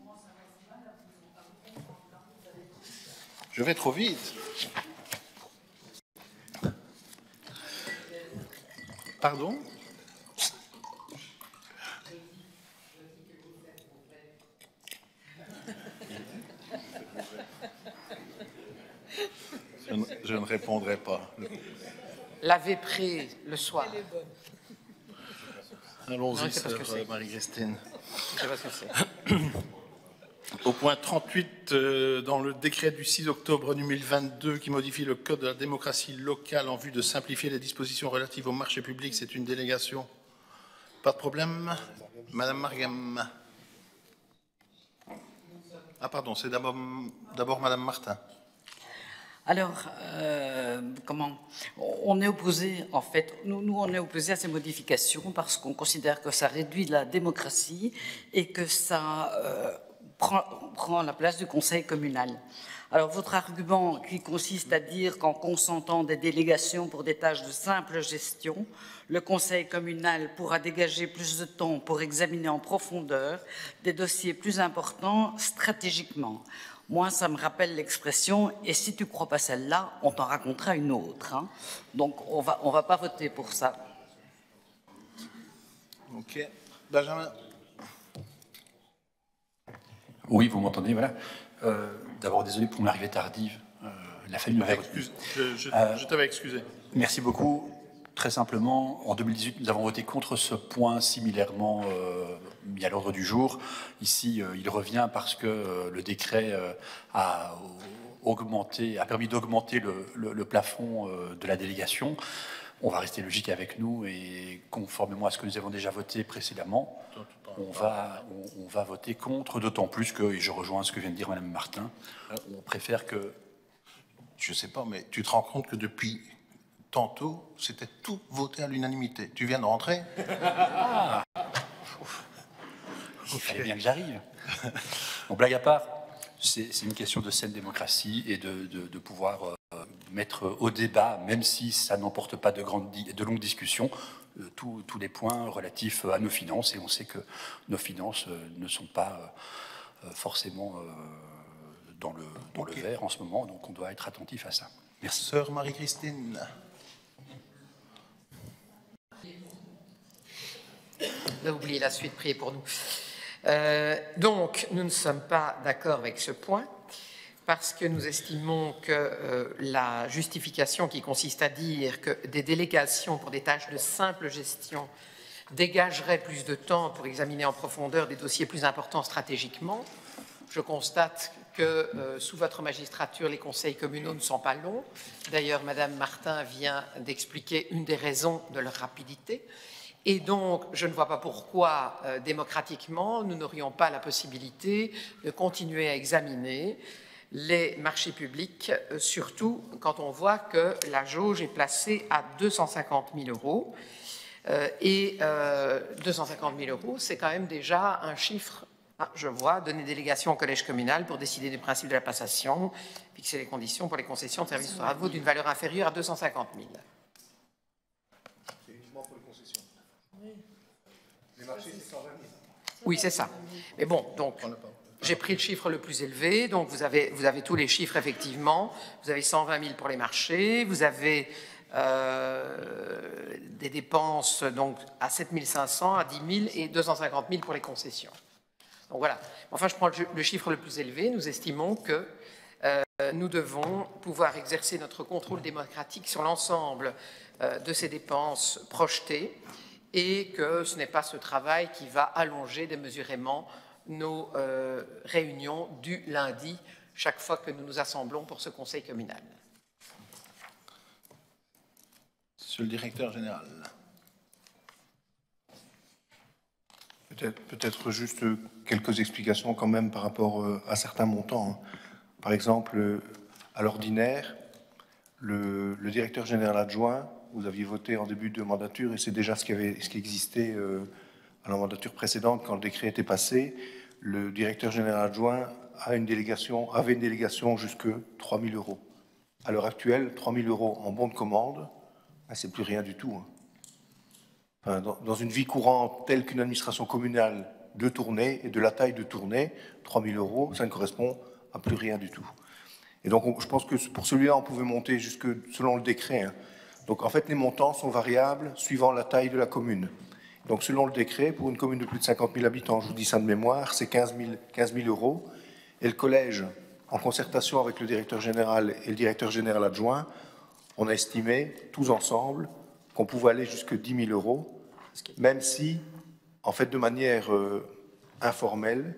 Je vais trop vite. Pardon ? Je ne, je ne répondrai pas. L'avez pris le soir. Allons-y, sœur Marie-Christine. Je sais pas ce que c'est. Au point trente-huit, euh, dans le décret du six octobre deux mille vingt-deux qui modifie le code de la démocratie locale en vue de simplifier les dispositions relatives au marché public, c'est une délégation. Pas de problème. Madame Margam. Ah pardon, c'est d'abord, d'abord Madame Martin. Alors, euh, comment on est opposé, en fait, nous, nous, on est opposé à ces modifications parce qu'on considère que ça réduit la démocratie et que ça euh, prend, prend la place du conseil communal. Alors, votre argument qui consiste à dire qu'en consentant des délégations pour des tâches de simple gestion, le conseil communal pourra dégager plus de temps pour examiner en profondeur des dossiers plus importants stratégiquement. Moi, ça me rappelle l'expression « et si tu ne crois pas celle-là, on t'en racontera une autre hein ». Donc, on va, on va pas voter pour ça. Ok. Benjamin. Oui, vous m'entendez, voilà. Euh, D'abord, désolé pour mon arrivée tardive. Euh, la famille m'avait... Je, je, euh, je t'avais excusé. Merci beaucoup. Très simplement, en deux mille dix-huit, nous avons voté contre ce point similairement euh, mis à l'ordre du jour. Ici, euh, il revient parce que euh, le décret euh, a augmenté, a permis d'augmenter le, le, le plafond euh, de la délégation. On va rester logique avec nous et conformément à ce que nous avons déjà voté précédemment, on va, on, on va voter contre, d'autant plus que, et je rejoins ce que vient de dire Madame Martin, on préfère que... Je ne sais pas, mais tu te rends compte que depuis... Tantôt, c'était tout voté à l'unanimité. Tu viens de rentrer ? Ah. Il fallait bien que j'arrive. Donc, blague à part, c'est une question de saine démocratie et de, de, de pouvoir euh, mettre au débat, même si ça n'emporte pas de, grandes, de longues discussions, euh, tous, tous les points relatifs à nos finances. Et on sait que nos finances euh, ne sont pas euh, forcément euh, dans, le, dans okay. le vert en ce moment, donc on doit être attentif à ça. Merci. Sœur Marie-Christine. On a oublié la suite, priez pour nous. Euh, donc, nous ne sommes pas d'accord avec ce point parce que nous estimons que euh, la justification qui consiste à dire que des délégations pour des tâches de simple gestion dégageraient plus de temps pour examiner en profondeur des dossiers plus importants stratégiquement. Je constate que euh, sous votre magistrature, les conseils communaux ne sont pas longs. D'ailleurs, Madame Martin vient d'expliquer une des raisons de leur rapidité. Et donc, je ne vois pas pourquoi, euh, démocratiquement, nous n'aurions pas la possibilité de continuer à examiner les marchés publics, surtout quand on voit que la jauge est placée à deux cent cinquante mille euros. Euh, et euh, deux cent cinquante mille euros, c'est quand même déjà un chiffre. Ah, je vois, donner délégation au collège communal pour décider du principe de la passation, fixer les conditions pour les concessions de services ou travaux d'une valeur inférieure à deux cent cinquante mille. C'est uniquement pour les concessions. Les marchés, c'est cent vingt mille. Oui, c'est ça. Mais bon, donc, j'ai pris le chiffre le plus élevé. Donc, vous avez, vous avez tous les chiffres, effectivement. Vous avez cent vingt mille pour les marchés. Vous avez euh, des dépenses donc, à sept mille cinq cents, à dix mille et deux cent cinquante mille pour les concessions. Donc, voilà. Enfin, je prends le, le chiffre le plus élevé. Nous estimons que euh, nous devons pouvoir exercer notre contrôle démocratique sur l'ensemble euh, de ces dépenses projetées, et que ce n'est pas ce travail qui va allonger démesurément nos euh, réunions du lundi, chaque fois que nous nous assemblons pour ce conseil communal. Monsieur le directeur général. Peut-être peut-être juste quelques explications quand même par rapport à certains montants. Par exemple, à l'ordinaire, le, le directeur général adjoint, vous aviez voté en début de mandature, et c'est déjà ce qui, avait, ce qui existait euh, à la mandature précédente quand le décret était passé. Le directeur général adjoint a une délégation, avait une délégation jusque trois mille euros. À l'heure actuelle, trois mille euros en bon de commande, ben, c'est plus rien du tout. Hein. Enfin, dans, dans une vie courante telle qu'une administration communale de tournée et de la taille de tournée, trois mille euros, ça ne correspond à plus rien du tout. Et donc, on, je pense que pour celui-là, on pouvait monter jusque selon le décret. Hein. Donc, en fait, les montants sont variables suivant la taille de la commune. Donc, selon le décret, pour une commune de plus de cinquante mille habitants, je vous dis ça de mémoire, c'est quinze mille euros. Et le collège, en concertation avec le directeur général et le directeur général adjoint, on a estimé, tous ensemble, qu'on pouvait aller jusqu'à dix mille euros, même si, en fait, de manière euh, informelle,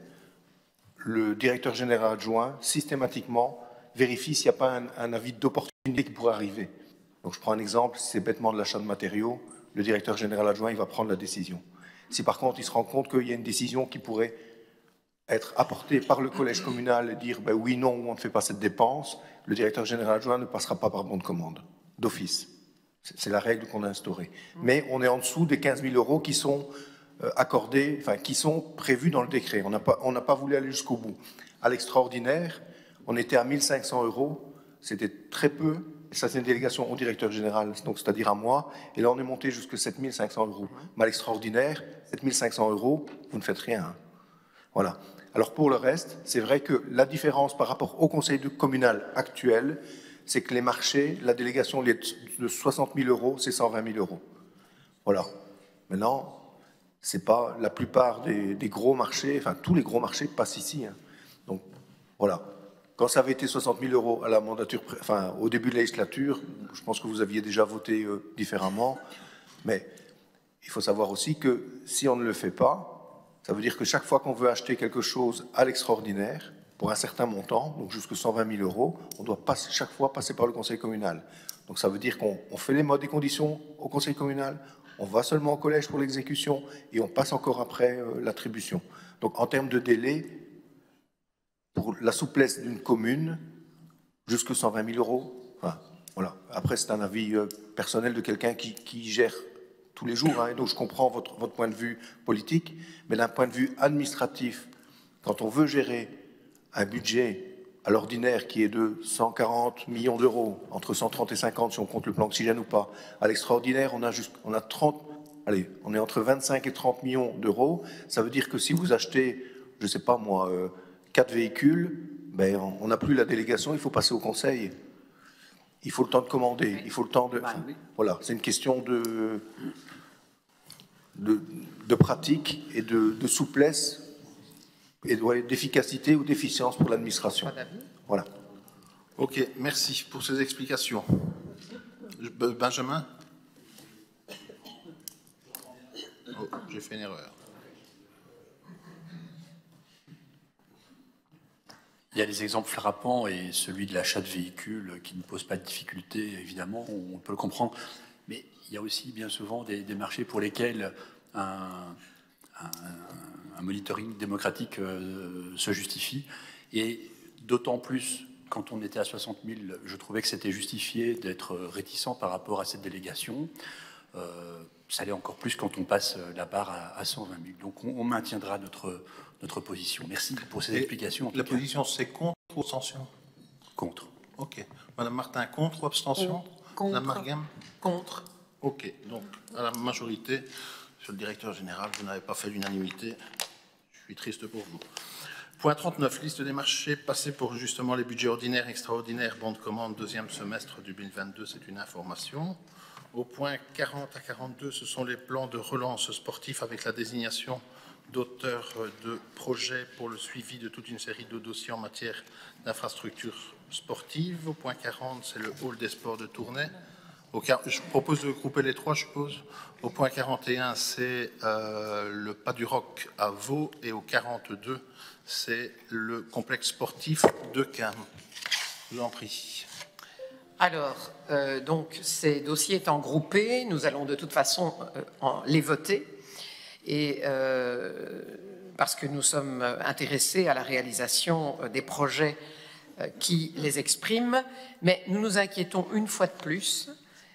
le directeur général adjoint, systématiquement, vérifie s'il n'y a pas un, un avis d'opportunité qui pourrait arriver. Donc, je prends un exemple, si c'est bêtement de l'achat de matériaux, le directeur général adjoint, il va prendre la décision. Si par contre, il se rend compte qu'il y a une décision qui pourrait être apportée par le collège communal et dire ben oui, non, on ne fait pas cette dépense, le directeur général adjoint ne passera pas par bon de commande, d'office. C'est la règle qu'on a instaurée. Mais on est en dessous des quinze mille euros qui sont euh, accordés, enfin, qui sont prévus dans le décret. On n'a pas, on n'a pas voulu aller jusqu'au bout. À l'extraordinaire, on était à mille cinq cents euros, c'était très peu. Et ça, c'est une délégation au directeur général, donc c'est-à-dire à moi. Et là, on est monté jusqu'à sept mille cinq cents euros. Mais à l'extraordinaire, sept mille cinq cents euros, vous ne faites rien. Hein. Voilà. Alors pour le reste, c'est vrai que la différence par rapport au conseil communal actuel, c'est que les marchés, la délégation de soixante mille euros, c'est cent vingt mille euros. Voilà. Maintenant, c'est pas la plupart des, des gros marchés, enfin tous les gros marchés passent ici. Hein. Donc voilà. Quand ça avait été soixante mille euros à la mandature, enfin au début de la législature, je pense que vous aviez déjà voté euh, différemment. Mais il faut savoir aussi que si on ne le fait pas, ça veut dire que chaque fois qu'on veut acheter quelque chose à l'extraordinaire, pour un certain montant, donc jusqu'à cent vingt mille euros, on doit pas, chaque fois passer par le conseil communal. Donc ça veut dire qu'on fait les modes et conditions au conseil communal, on va seulement au collège pour l'exécution et on passe encore après euh, l'attribution. Donc en termes de délai, pour la souplesse d'une commune, jusqu'à cent vingt mille euros, enfin, voilà. Après c'est un avis euh, personnel de quelqu'un qui, qui gère tous les jours, hein, et donc je comprends votre, votre point de vue politique, mais d'un point de vue administratif, quand on veut gérer un budget à l'ordinaire qui est de cent quarante millions d'euros, entre cent trente et cinquante si on compte le plan oxygène ou pas, à l'extraordinaire on a, juste, on a trente, allez, on est entre vingt-cinq et trente millions d'euros, ça veut dire que si vous achetez, je ne sais pas moi, euh, quatre véhicules, ben, on n'a plus la délégation, il faut passer au conseil. Il faut le temps de commander, il faut le temps de... Enfin, voilà, c'est une question de, de, de pratique et de, de souplesse et d'efficacité ou d'efficience pour l'administration. Voilà. Ok, merci pour ces explications. Benjamin? Oh, j'ai fait une erreur. Il y a des exemples frappants et celui de l'achat de véhicules qui ne pose pas de difficulté, évidemment, on peut le comprendre. Mais il y a aussi bien souvent des, des marchés pour lesquels un, un, un monitoring démocratique euh, se justifie. Et d'autant plus quand on était à soixante mille, je trouvais que c'était justifié d'être réticent par rapport à cette délégation. Euh, ça l'est encore plus quand on passe la barre à, à cent vingt mille. Donc on, on maintiendra notre, notre position. Merci pour ces Et explications. La position, c'est contre ou abstention? Contre. Ok. Madame Martin, contre ou abstention? Contre. Madame Margam? Contre. Ok. Donc, à la majorité, monsieur le directeur général, vous n'avez pas fait l'unanimité. Je suis triste pour vous. Point trente-neuf, liste des marchés passés pour justement les budgets ordinaires, extraordinaires, bons de commande, deuxième semestre deux mille vingt-deux, c'est une information. Au point quarante à quarante-deux, ce sont les plans de relance sportifs avec la désignation d'auteurs de projets pour le suivi de toute une série de dossiers en matière d'infrastructures sportives. Au point quarante, c'est le hall des sports de Tournai. Au, je propose de grouper les trois, je suppose. Au point quarante et un, c'est euh, le Pas du Roc à Vaud. Et au quarante-deux, c'est le complexe sportif de Cannes. Je vous en prie. Alors, euh, donc, ces dossiers étant groupés, nous allons de toute façon euh, en, les voter. Et euh, parce que nous sommes intéressés à la réalisation des projets euh, qui les expriment, mais nous nous inquiétons une fois de plus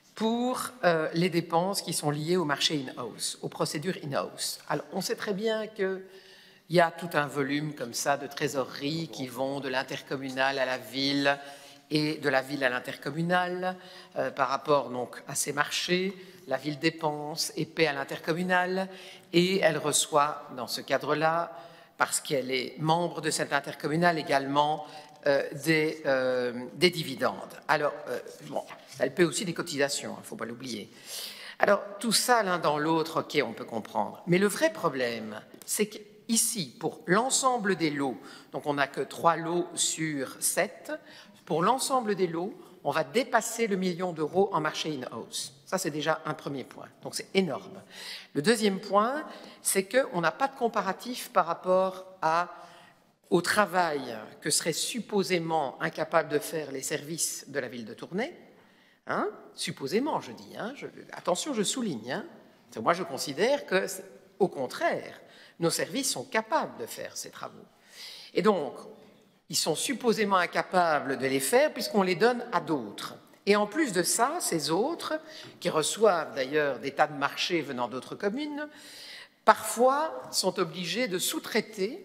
pour euh, les dépenses qui sont liées au marché in-house, aux procédures in-house. Alors, on sait très bien qu'il y a tout un volume comme ça de trésorerie qui vont de l'intercommunal à la ville et de la ville à l'intercommunal euh, par rapport donc à ces marchés. La ville dépense et paie à l'intercommunal et elle reçoit dans ce cadre-là, parce qu'elle est membre de cet intercommunal également, euh, des, euh, des dividendes. Alors, euh, bon, elle paie aussi des cotisations, il ne faut pas l'oublier. Alors, tout ça l'un dans l'autre, ok, on peut comprendre. Mais le vrai problème, c'est qu'ici, pour l'ensemble des lots, donc on n'a que trois lots sur sept, pour l'ensemble des lots, on va dépasser le million d'euros en marché in-house. Ça, c'est déjà un premier point. Donc, c'est énorme. Le deuxième point, c'est qu'on n'a pas de comparatif par rapport à, au travail que seraient supposément incapables de faire les services de la ville de Tournai. Hein, supposément, je dis. Hein, je, attention, je souligne. Hein, moi, je considère que, au contraire, nos services sont capables de faire ces travaux. Et donc, ils sont supposément incapables de les faire puisqu'on les donne à d'autres. Et en plus de ça, ces autres, qui reçoivent d'ailleurs des tas de marchés venant d'autres communes, parfois sont obligés de sous-traiter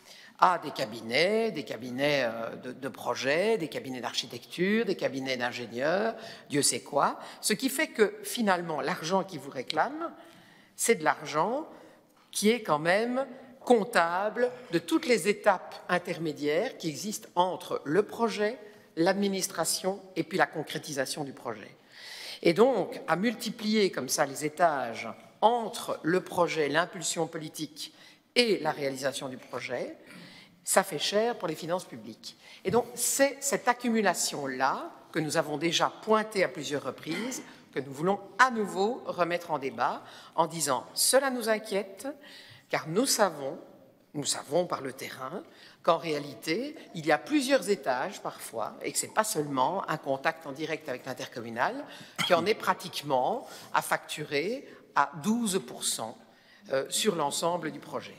à des cabinets, des cabinets de, de projets, des cabinets d'architecture, des cabinets d'ingénieurs, Dieu sait quoi, ce qui fait que finalement, l'argent qu'ils vous réclament, c'est de l'argent qui est quand même comptable de toutes les étapes intermédiaires qui existent entre le projet, l'administration et puis la concrétisation du projet. Et donc, à multiplier comme ça les étages entre le projet, l'impulsion politique et la réalisation du projet, ça fait cher pour les finances publiques. Et donc, c'est cette accumulation-là que nous avons déjà pointée à plusieurs reprises, que nous voulons à nouveau remettre en débat en disant « cela nous inquiète », car nous savons, nous savons par le terrain, qu'en réalité, il y a plusieurs étages parfois, et que ce n'est pas seulement un contact en direct avec l'intercommunal, qui en est pratiquement à facturer à douze pour cent sur l'ensemble du projet.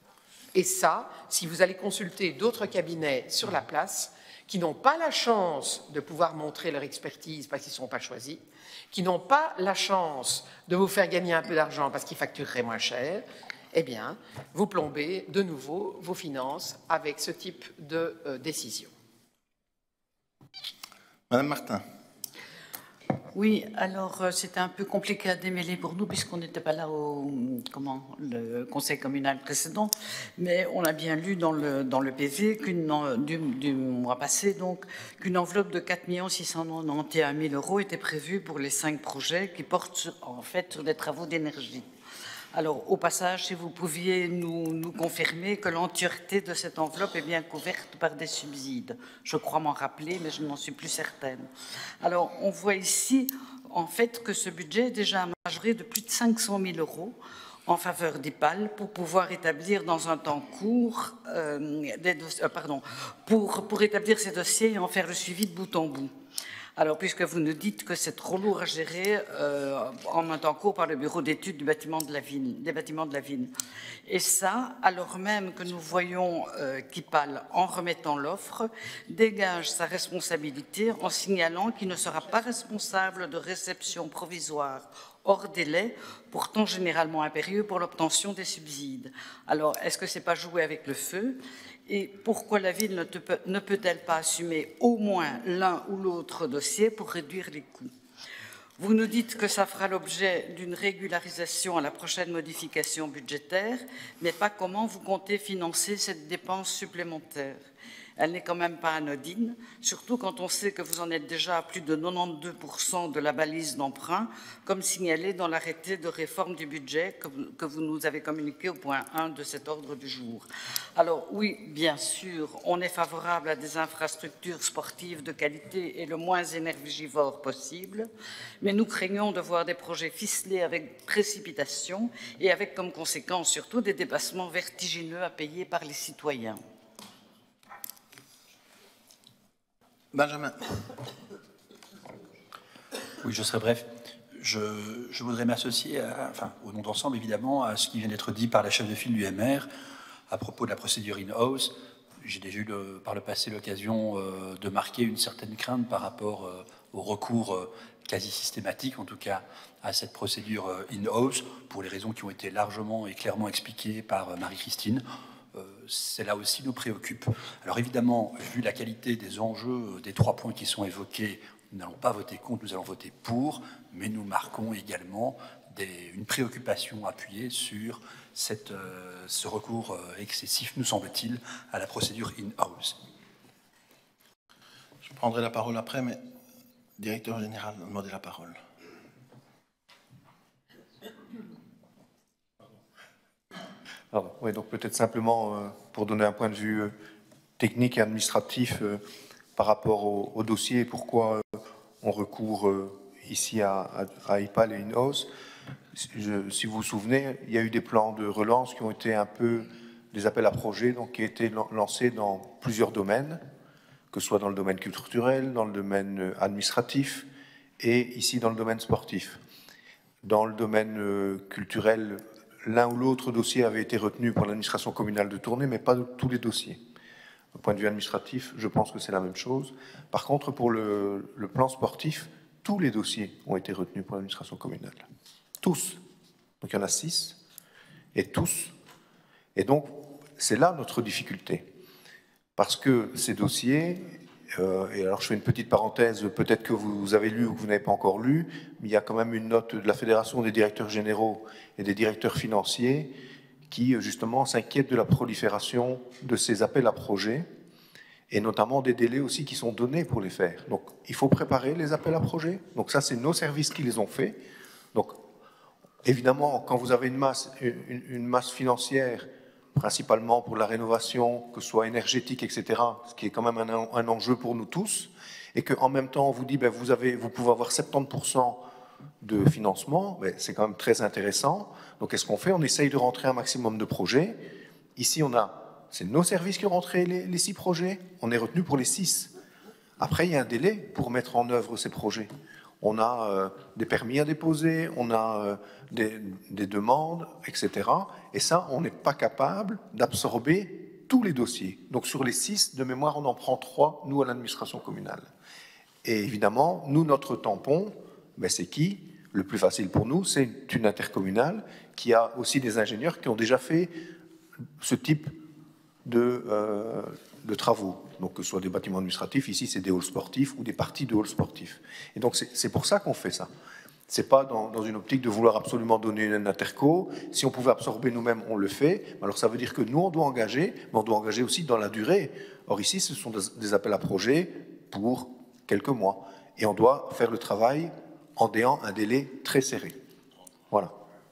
Et ça, si vous allez consulter d'autres cabinets sur la place, qui n'ont pas la chance de pouvoir montrer leur expertise parce qu'ils ne sont pas choisis, qui n'ont pas la chance de vous faire gagner un peu d'argent parce qu'ils factureraient moins cher, eh bien, vous plombez de nouveau vos finances avec ce type de euh, décision. Madame Martin. Oui, alors euh, c'était un peu compliqué à démêler pour nous puisqu'on n'était pas là au comment, le conseil communal précédent, mais on a bien lu dans le, dans le P V qu'une, du, du mois passé donc, qu'une enveloppe de quatre millions six cent quatre-vingt-onze mille euros était prévue pour les cinq projets qui portent sur, en fait sur des travaux d'énergie. Alors, au passage, si vous pouviez nous, nous confirmer que l'entièreté de cette enveloppe est bien couverte par des subsides. Je crois m'en rappeler, mais je n'en suis plus certaine. Alors, on voit ici, en fait, que ce budget est déjà majoré de plus de cinq cent mille euros en faveur d'I P A L pour pouvoir établir dans un temps court, euh, des euh, pardon, pour, pour établir ces dossiers et en faire le suivi de bout en bout. Alors, puisque vous nous dites que c'est trop lourd à gérer euh, en un temps court par le bureau d'études du bâtiment de la ville, des bâtiments de la ville. Et ça, alors même que nous voyons euh, qu'I P A L, en remettant l'offre, dégage sa responsabilité en signalant qu'il ne sera pas responsable de réception provisoire hors délai, pourtant généralement impérieux pour l'obtention des subsides. Alors, est-ce que c'est pas jouer avec le feu ? Et pourquoi la ville ne, te, ne peut-elle pas assumer au moins l'un ou l'autre dossier pour réduire les coûts? Vous nous dites que ça fera l'objet d'une régularisation à la prochaine modification budgétaire, mais pas comment vous comptez financer cette dépense supplémentaire. Elle n'est quand même pas anodine, surtout quand on sait que vous en êtes déjà à plus de quatre-vingt-douze pour cent de la balise d'emprunt, comme signalé dans l'arrêté de réforme du budget que vous, que vous nous avez communiqué au point un de cet ordre du jour. Alors oui, bien sûr, on est favorable à des infrastructures sportives de qualité et le moins énergivores possible, mais nous craignons de voir des projets ficelés avec précipitation et avec comme conséquence surtout des dépassements vertigineux à payer par les citoyens. Benjamin. Oui, je serai bref. Je, je voudrais m'associer, à, enfin, au nom d'ensemble, évidemment, à ce qui vient d'être dit par la chef de file du M R à propos de la procédure in-house. J'ai déjà eu le, par le passé l'occasion euh, de marquer une certaine crainte par rapport euh, au recours euh, quasi systématique, en tout cas, à cette procédure euh, in-house, pour les raisons qui ont été largement et clairement expliquées par euh, Marie-Christine. Cela aussi nous préoccupe. Alors évidemment, vu la qualité des enjeux, des trois points qui sont évoqués, nous n'allons pas voter contre, nous allons voter pour, mais nous marquons également des, une préoccupation appuyée sur cette, euh, ce recours excessif, nous semble-t-il, à la procédure in-house. Je prendrai la parole après, mais le directeur général a demandé la parole. Pardon. Oui, donc peut-être simplement euh, pour donner un point de vue euh, technique et administratif euh, par rapport au, au dossier et pourquoi euh, on recourt euh, ici à, à, à I P A L et in-house. Je, si vous vous souvenez, il y a eu des plans de relance qui ont été un peu des appels à projets, donc qui ont été lancés dans plusieurs domaines, que ce soit dans le domaine culturel, dans le domaine administratif et ici dans le domaine sportif. Dans le domaine euh, culturel, l'un ou l'autre dossier avait été retenu pour l'administration communale de Tournai, mais pas de tous les dossiers. Au point de vue administratif, je pense que c'est la même chose. Par contre, pour le, le plan sportif, tous les dossiers ont été retenus pour l'administration communale. Tous. Donc il y en a six, et tous. Et donc, c'est là notre difficulté. Parce que ces dossiers, euh, et alors je fais une petite parenthèse, peut-être que vous avez lu ou que vous n'avez pas encore lu, mais il y a quand même une note de la Fédération des directeurs généraux et des directeurs financiers qui, justement, s'inquiètent de la prolifération de ces appels à projets, et notamment des délais aussi qui sont donnés pour les faire. Donc, il faut préparer les appels à projets. Donc ça, c'est nos services qui les ont faits. Donc, évidemment, quand vous avez une masse, une, une masse financière, principalement pour la rénovation, que ce soit énergétique, et cetera, ce qui est quand même un, un enjeu pour nous tous, et qu'en même temps, on vous dit, ben, vous, avez, vous pouvez avoir soixante-dix pour cent de financement, ben, c'est quand même très intéressant. Donc, qu'est-ce qu'on fait? On essaye de rentrer un maximum de projets. Ici, on a, c'est nos services qui ont rentré les, les six projets. On est retenu pour les six. Après, il y a un délai pour mettre en œuvre ces projets. On a euh, des permis à déposer, on a euh, des, des demandes, et cetera. Et ça, on n'est pas capable d'absorber tous les dossiers. Donc sur les six, de mémoire, on en prend trois, nous, à l'administration communale. Et évidemment, nous, notre tampon, ben, c'est qui? Le plus facile pour nous, c'est une intercommunale qui a aussi des ingénieurs qui ont déjà fait ce type de, euh, de travaux. Donc que ce soit des bâtiments administratifs, ici c'est des halls sportifs ou des parties de halls sportifs. Et donc c'est pour ça qu'on fait ça. C'est pas dans, dans une optique de vouloir absolument donner une interco. Si on pouvait absorber nous-mêmes, on le fait. Alors ça veut dire que nous, on doit engager, mais on doit engager aussi dans la durée. Or ici, ce sont des, des appels à projets pour quelques mois. Et on doit faire le travail en ayant un délai très serré. Voilà.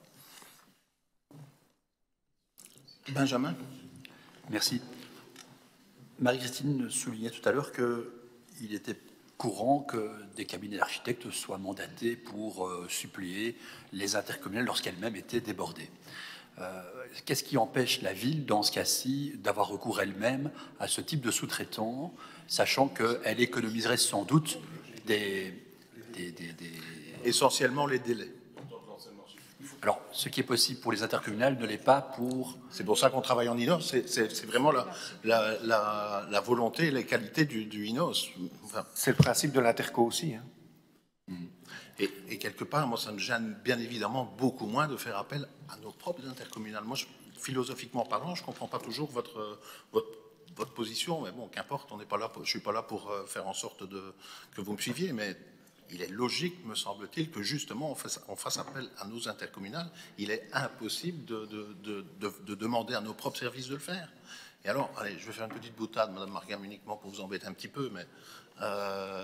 Benjamin. Merci. Marie-Christine soulignait tout à l'heure qu'il était courant que des cabinets d'architectes soient mandatés pour euh, suppléer les intercommunales lorsqu'elles-mêmes étaient débordées. Euh, Qu'est-ce qui empêche la ville, dans ce cas-ci, d'avoir recours elle-même à ce type de sous-traitant, sachant qu'elle économiserait sans doute des, des, des, des... Essentiellement les délais. Alors, ce qui est possible pour les intercommunales ne l'est pas pour... C'est pour ça qu'on travaille en I N O S. C'est vraiment la, la, la, la volonté et les qualités du, du I N O S. Enfin, c'est le principe de l'interco aussi. Hein. Mmh. Et, et quelque part, moi, ça me gêne bien évidemment beaucoup moins de faire appel à nos propres intercommunales. Moi, je, philosophiquement parlant, je ne comprends pas toujours votre, votre, votre position, mais bon, qu'importe, on n'est pas là pour, je ne suis pas là pour faire en sorte de, que vous me suiviez, mais il est logique, me semble-t-il, que justement on fasse, on fasse appel à nos intercommunales. Il est impossible de, de, de, de, de demander à nos propres services de le faire. Et alors, allez, je vais faire une petite boutade, Madame Margam, uniquement pour vous embêter un petit peu, mais... Euh,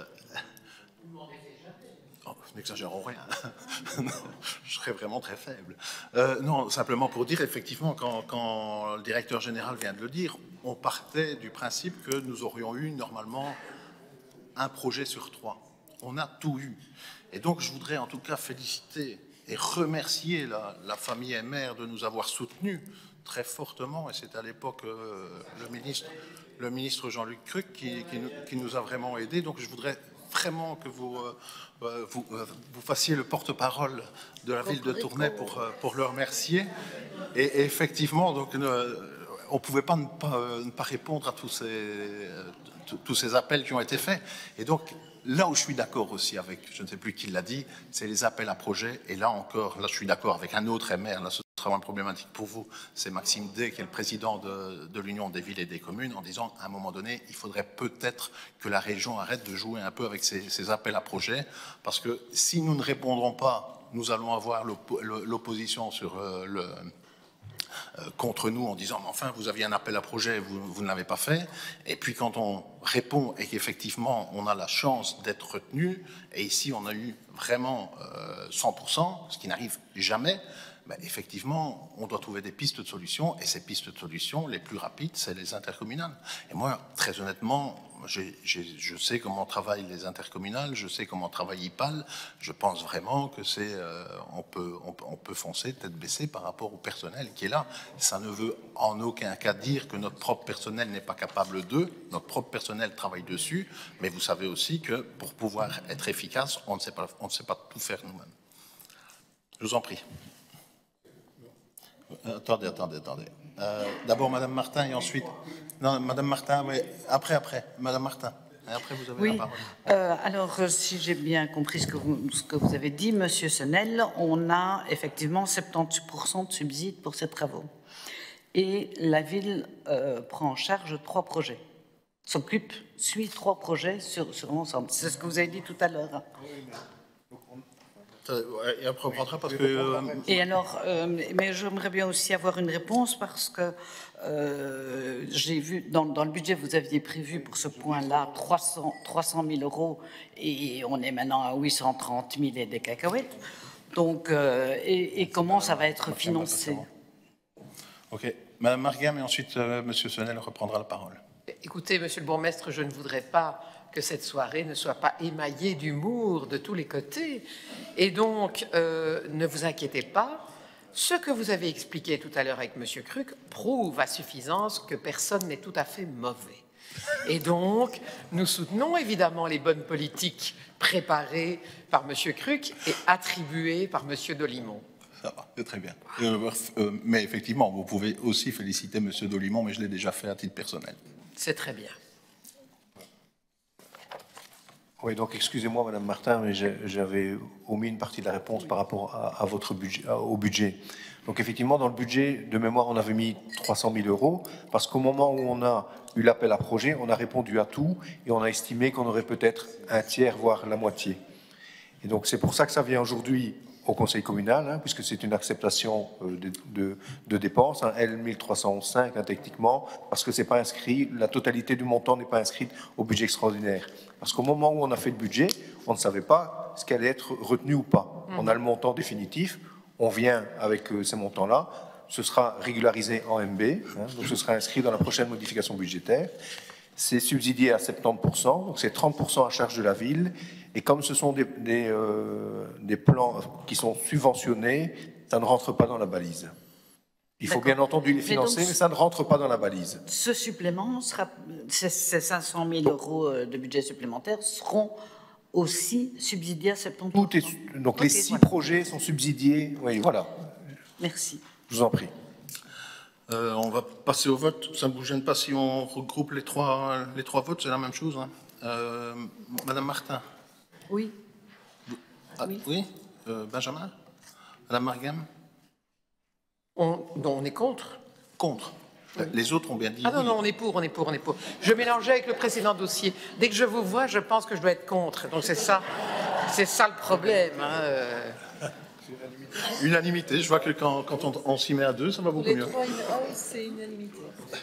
oh, n'exagérons rien. Non, je serais vraiment très faible. Euh, non, simplement pour dire, effectivement, quand, quand le directeur général vient de le dire, on partait du principe que nous aurions eu normalement un projet sur trois. On a tout eu. Et donc, je voudrais en tout cas féliciter et remercier la, la famille M R de nous avoir soutenus très fortement. Et c'est à l'époque euh, le ministre, le ministre Jean-Luc Cruc qui, qui, nous, qui nous a vraiment aidés. Donc, je voudrais vraiment que vous, euh, vous, euh, vous fassiez le porte-parole de la ville de Tournai pour, euh, pour le remercier. Et, et effectivement, donc, euh, on ne pouvait pas ne, pas ne pas répondre à tous ces, euh, tous ces appels qui ont été faits. Et donc, là où je suis d'accord aussi avec, je ne sais plus qui l'a dit, c'est les appels à projets. Et là encore, là je suis d'accord avec un autre M R, là ce sera moins problématique pour vous, c'est Maxime Day, qui est le président de, de l'Union des villes et des communes, en disant à un moment donné, il faudrait peut-être que la région arrête de jouer un peu avec ces, ces appels à projets, parce que si nous ne répondrons pas, nous allons avoir l'opposition sur euh, le... contre nous en disant mais enfin vous aviez un appel à projet, vous, vous ne l'avez pas fait, et puis quand on répond et qu'effectivement on a la chance d'être retenu, et ici on a eu vraiment euh, cent pour cent, ce qui n'arrive jamais, ben, effectivement on doit trouver des pistes de solutions, et ces pistes de solutions les plus rapides c'est les intercommunales. Et moi très honnêtement, j'ai, j'ai, je sais comment travaillent les intercommunales, je sais comment travaille I P A L, je pense vraiment que c'est, euh, on, peut, on, on peut foncer tête baissée par rapport au personnel qui est là. Ça ne veut en aucun cas dire que notre propre personnel n'est pas capable d'eux, notre propre personnel travaille dessus, mais vous savez aussi que pour pouvoir être efficace, on ne sait pas, on ne sait pas tout faire nous-mêmes. Je vous en prie. Attendez, attendez, attendez. Euh, D'abord Madame Martin et ensuite... Non, Madame Martin, mais après, après. Madame Martin. Et après, vous avez oui. la parole. Euh, alors, si j'ai bien compris ce que, vous, ce que vous avez dit, Monsieur Senel, on a effectivement soixante-dix pour cent de subsides pour ces travaux. Et la ville euh, prend en charge trois projets. S'occupe, suit trois projets sur, sur l'ensemble. C'est ce que vous avez dit tout à l'heure. Et après, on prendra parce que... Euh... Et alors, euh, mais j'aimerais bien aussi avoir une réponse parce que euh, j'ai vu, dans, dans le budget, vous aviez prévu pour ce point-là trois cent mille euros et on est maintenant à huit cent trente mille et des cacahuètes. Donc, euh, et, et comment ça va être financé? Ok. Madame Margam et ensuite euh, Monsieur Senel reprendra la parole. Écoutez, Monsieur le bourgmestre, je ne voudrais pas que cette soirée ne soit pas émaillée d'humour de tous les côtés. Et donc, euh, ne vous inquiétez pas, ce que vous avez expliqué tout à l'heure avec Monsieur Cruc prouve à suffisance que personne n'est tout à fait mauvais. Et donc, nous soutenons évidemment les bonnes politiques préparées par Monsieur Cruc et attribuées par Monsieur Dolimon. Ça va, c'est très bien. Euh, euh, mais effectivement, vous pouvez aussi féliciter Monsieur Dolimon, mais je l'ai déjà fait à titre personnel. C'est très bien. Oui, donc excusez-moi, Madame Martin, mais j'avais omis une partie de la réponse par rapport à, à votre budget, à, au budget. Donc effectivement, dans le budget de mémoire, on avait mis trois cent mille euros, parce qu'au moment où on a eu l'appel à projet, on a répondu à tout, et on a estimé qu'on aurait peut-être un tiers, voire la moitié. Et donc c'est pour ça que ça vient aujourd'hui au conseil communal, hein, puisque c'est une acceptation euh, de, de, de dépenses, hein, L mille trois cent onze virgule cinq hein, techniquement, parce que c'est pas inscrit, la totalité du montant n'est pas inscrite au budget extraordinaire. Parce qu'au moment où on a fait le budget, on ne savait pas ce qui allait être retenu ou pas. Mmh. On a le montant définitif, on vient avec euh, ces montants-là, ce sera régularisé en M B, hein, donc ce sera inscrit dans la prochaine modification budgétaire. C'est subsidié à soixante-dix pour cent, donc c'est trente pour cent à charge de la ville. Et comme ce sont des, des, euh, des plans qui sont subventionnés, ça ne rentre pas dans la balise. Il faut bien entendu les financer, mais, donc, mais ça ne rentre pas dans la balise. Ce supplément, sera, ces cinq cent mille euros de budget supplémentaire seront aussi subsidié à soixante-dix pour cent. Tout est, donc Ok, les six voilà. projets sont subsidiés. Oui, voilà. Merci. Je vous en prie. Euh, on va passer au vote. Ça ne vous gêne pas si on regroupe les trois, les trois votes, c'est la même chose. Hein. Euh, Madame Martin. Oui. Ah, oui. Oui. Euh, Benjamin. Madame Margam. On, non, on est contre. Contre. Les autres ont bien dit Ah non, oui. non, on est pour, on est pour, on est pour. Je mélangeais avec le précédent dossier. Dès que je vous vois, je pense que je dois être contre. Donc c'est ça, c'est ça le problème. Hein. euh. Unanimité. Je vois que quand, quand on, on s'y met à deux, ça va beaucoup Les mieux. trois, ah oui, c'est unanimité.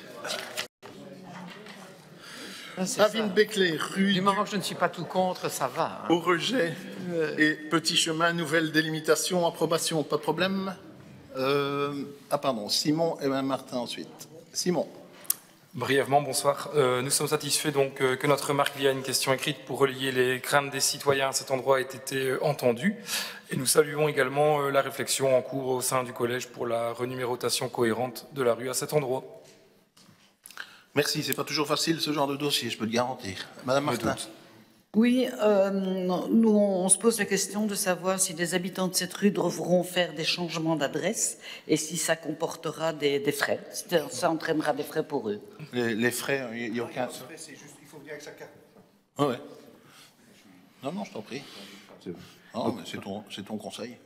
Ah, c'est Avine ça. Beckley, rue Du moment que je ne suis pas tout contre, ça va. Hein. au rejet et Petit Chemin, nouvelle délimitation, approbation, pas de problème. Euh, ah pardon, Simon et Mme Martin ensuite. Simon. Brièvement, bonsoir. Euh, nous sommes satisfaits donc euh, que notre remarque via une question écrite pour relier les craintes des citoyens à cet endroit ait été euh, entendue. Et nous saluons également euh, la réflexion en cours au sein du collège pour la renumérotation cohérente de la rue à cet endroit. Merci, c'est pas toujours facile ce genre de dossier, je peux te garantir. Madame Martin. Oui, euh, nous, on se pose la question de savoir si les habitants de cette rue devront faire des changements d'adresse et si ça comportera des, des frais. Ça entraînera des frais pour eux. Les, les frais, il n'y a aucun. C'est juste qu'il faut venir avec sa carte. Ah ouais. Non, non, je t'en prie. Non, mais c'est ton, c'est ton conseil.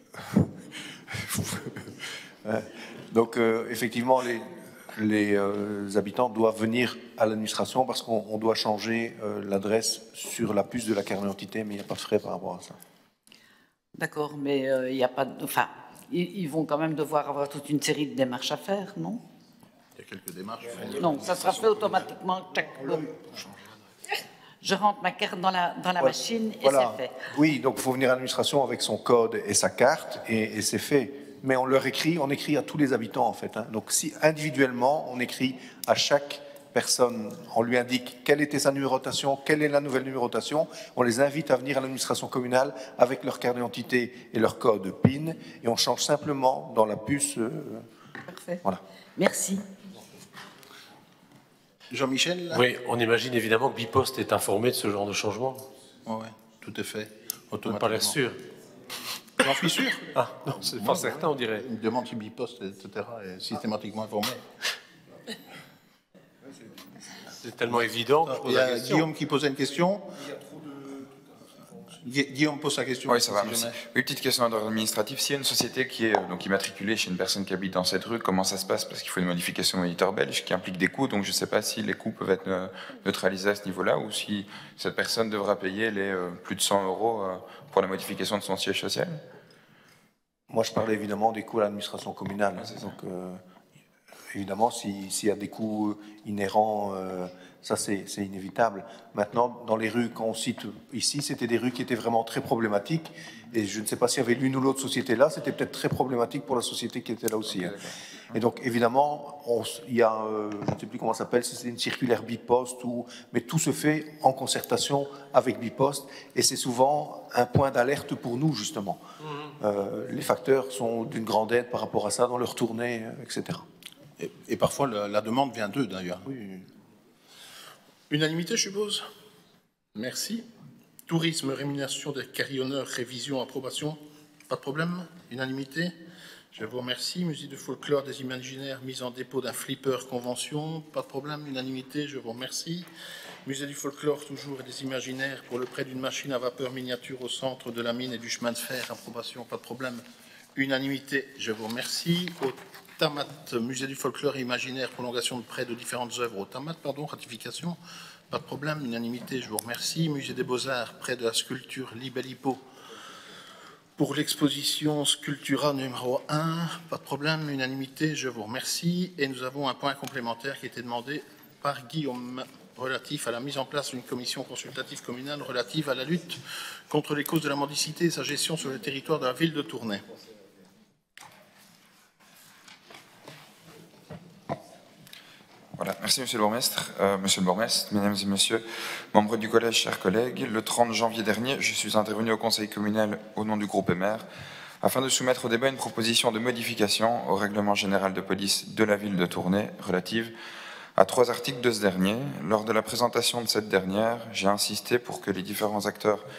Donc, euh, effectivement, les, les euh, habitants doivent venir à l'administration parce qu'on on doit changer euh, l'adresse sur la puce de la carte d'identité, mais il n'y a pas de frais par rapport à ça. D'accord, mais il euh, n'y a pas de... Enfin, ils, ils vont quand même devoir avoir toute une série de démarches à faire, non? Il y a quelques démarches. Non, ça sera fait automatiquement. Tac, boum. Je rentre ma carte dans la, dans la Ouais. machine et Voilà. c'est fait. Oui, donc il faut venir à l'administration avec son code et sa carte, et, et c'est fait. Mais on leur écrit, on écrit à tous les habitants en fait. Hein. Donc si individuellement, on écrit à chaque personne, on lui indique quelle était sa numérotation, quelle est la nouvelle numérotation, on les invite à venir à l'administration communale avec leur carte d'identité et leur code P I N, et on change simplement dans la puce. Euh, Parfait. Voilà. Merci. Jean-Michel. Oui, on imagine évidemment que Bipost est informé de ce genre de changement. Oui, ouais, tout est fait. On n'a pas l'air sûr. J'en suis sûr. Ah, non, c'est pas certain, on dirait. Une demande qui biposte, et cetera, est systématiquement informée. C'est tellement évident que je pose Il y la a question. Guillaume qui posait une question. Gui- Guillaume pose sa question. Oui, ça va, si merci. jamais. Oui, petite question d'ordre administratif. S'il y a une société qui est euh, donc immatriculée chez une personne qui habite dans cette rue, comment ça se passe? Parce qu'il faut une modification au moniteur belge qui implique des coûts, donc je ne sais pas si les coûts peuvent être euh, neutralisés à ce niveau-là ou si cette personne devra payer les euh, plus de cent euros euh, pour la modification de son siège social. Moi, je parlais évidemment des coûts à l'administration communale. Ouais, c'est ça. Donc, euh, évidemment, si- s'il y a des coûts inhérents, euh, ça c'est c'est inévitable. Maintenant, dans les rues qu'on cite ici, c'était des rues qui étaient vraiment très problématiques. Et je ne sais pas s'il y avait l'une ou l'autre société là, c'était peut-être très problématique pour la société qui était là aussi. hein. Et donc, évidemment, on s- il y a, euh, je ne sais plus comment ça s'appelle, si c'est une circulaire Bipost, ou, mais tout se fait en concertation avec Bipost. Et c'est souvent un point d'alerte pour nous, justement. Euh, les facteurs sont d'une grande aide par rapport à ça dans leur tournée, euh, et cetera. Et, et parfois, la, la demande vient d'eux, d'ailleurs. Oui. Unanimité, je suppose. Merci. Tourisme, rémunération des carillonneurs, révision, approbation. Pas de problème. Unanimité. Je vous remercie. Musée de folklore des imaginaires, mise en dépôt d'un flipper, convention. Pas de problème. Unanimité. Je vous remercie. Musée du folklore, toujours, et des imaginaires, pour le prêt d'une machine à vapeur miniature au centre de la mine et du chemin de fer. Approbation. Pas de problème. Unanimité. Je vous remercie. Au Tamat, Musée du folklore et imaginaire, prolongation de prêt de différentes œuvres. Au Tamat, pardon, ratification. Pas de problème. Unanimité. Je vous remercie. Musée des Beaux-Arts, près de la sculpture Libellipo. Pour l'exposition Sculptura numéro un, pas de problème, unanimité, je vous remercie. Et nous avons un point complémentaire qui a été demandé par Guillaume, relatif à la mise en place d'une commission consultative communale relative à la lutte contre les causes de la mendicité et sa gestion sur le territoire de la ville de Tournai. Voilà, merci Monsieur le Bourgmestre. Euh, Monsieur le Bourgmestre, Mesdames et Messieurs, membres du Collège, chers collègues, le trente janvier dernier, je suis intervenu au Conseil communal au nom du groupe M R afin de soumettre au débat une proposition de modification au règlement général de police de la ville de Tournai relative à trois articles de ce dernier. Lors de la présentation de cette dernière, j'ai insisté pour que les différents acteurs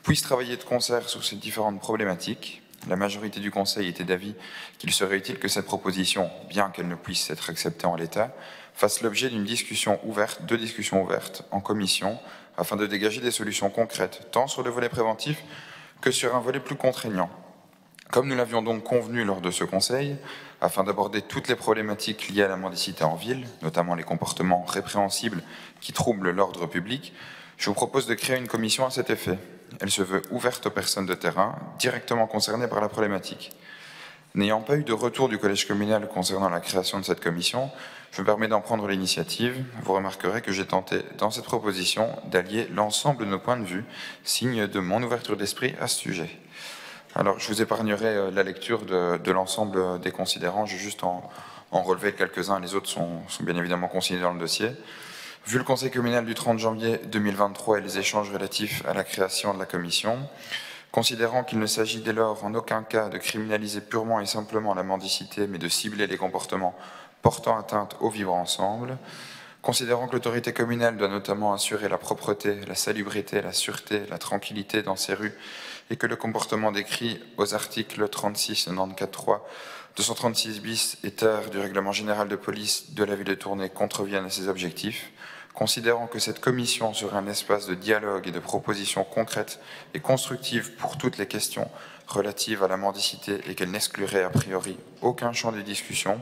puisse travailler de concert sur ces différentes problématiques. La majorité du Conseil était d'avis qu'il serait utile que cette proposition, bien qu'elle ne puisse être acceptée en l'état, fasse l'objet d'une discussion ouverte, de discussions ouvertes en commission, afin de dégager des solutions concrètes, tant sur le volet préventif que sur un volet plus contraignant. Comme nous l'avions donc convenu lors de ce Conseil, afin d'aborder toutes les problématiques liées à la mendicité en ville, notamment les comportements répréhensibles qui troublent l'ordre public, je vous propose de créer une commission à cet effet. Elle se veut ouverte aux personnes de terrain, directement concernées par la problématique. N'ayant pas eu de retour du collège communal concernant la création de cette commission, je me permets d'en prendre l'initiative. Vous remarquerez que j'ai tenté, dans cette proposition, d'allier l'ensemble de nos points de vue, signe de mon ouverture d'esprit à ce sujet. Alors, je vous épargnerai la lecture de, de l'ensemble des considérants, je vais juste en, en relever quelques-uns, les autres sont, sont bien évidemment consignés dans le dossier. Vu le Conseil communal du trente janvier deux mille vingt-trois et les échanges relatifs à la création de la commission, considérant qu'il ne s'agit dès lors en aucun cas de criminaliser purement et simplement la mendicité, mais de cibler les comportements portant atteinte au vivre ensemble, considérant que l'autorité communale doit notamment assurer la propreté, la salubrité, la sûreté, la tranquillité dans ses rues, et que le comportement décrit aux articles trente-six, quatre-vingt-quatorze trois, deux cent trente-six bis et ter du règlement général de police de la ville de Tournai contreviennent à ces objectifs, considérant que cette commission serait un espace de dialogue et de propositions concrètes et constructives pour toutes les questions relatives à la mendicité et qu'elle n'exclurait a priori aucun champ de discussion,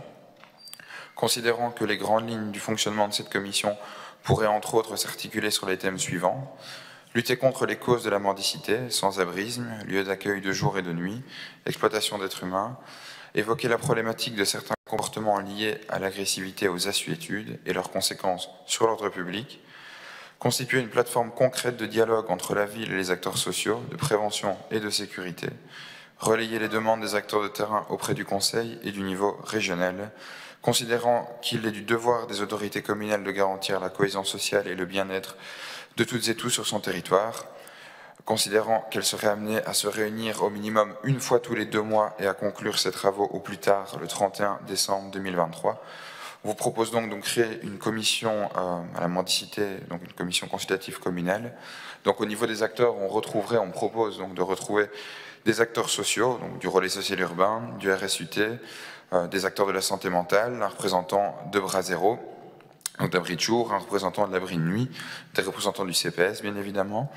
considérant que les grandes lignes du fonctionnement de cette commission pourraient entre autres s'articuler sur les thèmes suivants: lutter contre les causes de la mendicité, sans-abrisme, lieu d'accueil de jour et de nuit, exploitation d'êtres humains, évoquer la problématique de certains comportements liés à l'agressivité et aux assuétudes et leurs conséquences sur l'ordre public, constituer une plateforme concrète de dialogue entre la ville et les acteurs sociaux, de prévention et de sécurité, relayer les demandes des acteurs de terrain auprès du Conseil et du niveau régional, considérant qu'il est du devoir des autorités communales de garantir la cohésion sociale et le bien-être de toutes et tous sur son territoire, considérant qu'elle serait amenée à se réunir au minimum une fois tous les deux mois et à conclure ses travaux au plus tard le trente et un décembre deux mille vingt-trois. On vous propose donc de créer une commission euh, à la mendicité, donc une commission consultative communale. Donc au niveau des acteurs, on retrouverait, on propose donc de retrouver des acteurs sociaux, donc du relais social urbain, du R S U T, euh, des acteurs de la santé mentale, un représentant de Bras Zéro, donc d'abri de jour, un représentant de l'abri de nuit, des représentants du C P S bien évidemment.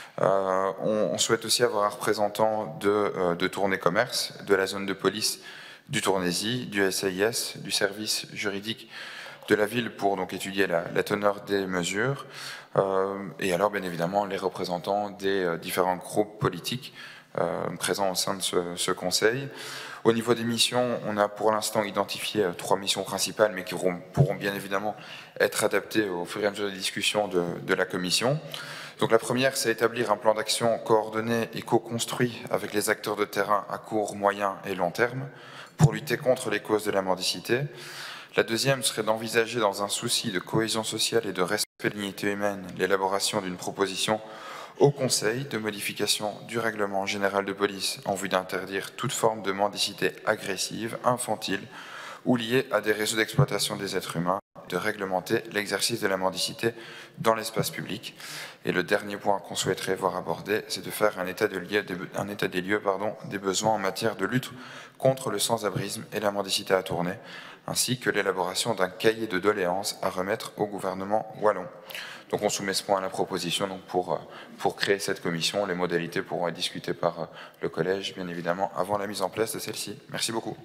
Euh, on, on souhaite aussi avoir un représentant de, euh, de Tournai Commerce, de la zone de police du Tournaisis, du S A I S, du service juridique de la ville pour donc étudier la, la teneur des mesures, euh, et alors bien évidemment les représentants des euh, différents groupes politiques euh, présents au sein de ce, ce conseil. Au niveau des missions, on a pour l'instant identifié euh, trois missions principales, mais qui auront, pourront bien évidemment être adaptées au fur et à mesure des discussions de, de la commission. Donc la première, c'est établir un plan d'action coordonné et co-construit avec les acteurs de terrain à court, moyen et long terme pour lutter contre les causes de la mendicité. La deuxième serait d'envisager, dans un souci de cohésion sociale et de respect de la dignité humaine, l'élaboration d'une proposition au Conseil de modification du règlement général de police en vue d'interdire toute forme de mendicité agressive, infantile ou liée à des réseaux d'exploitation des êtres humains, de réglementer l'exercice de la mendicité dans l'espace public. Et le dernier point qu'on souhaiterait voir abordé, c'est de faire un état, de lieu, un état des lieux pardon, des besoins en matière de lutte contre le sans-abrisme et la mendicité à Tournai, ainsi que l'élaboration d'un cahier de doléances à remettre au gouvernement wallon. Donc on soumet ce point à la proposition donc pour, pour créer cette commission. Les modalités pourront être discutées par le collège, bien évidemment, avant la mise en place de celle-ci. Merci beaucoup.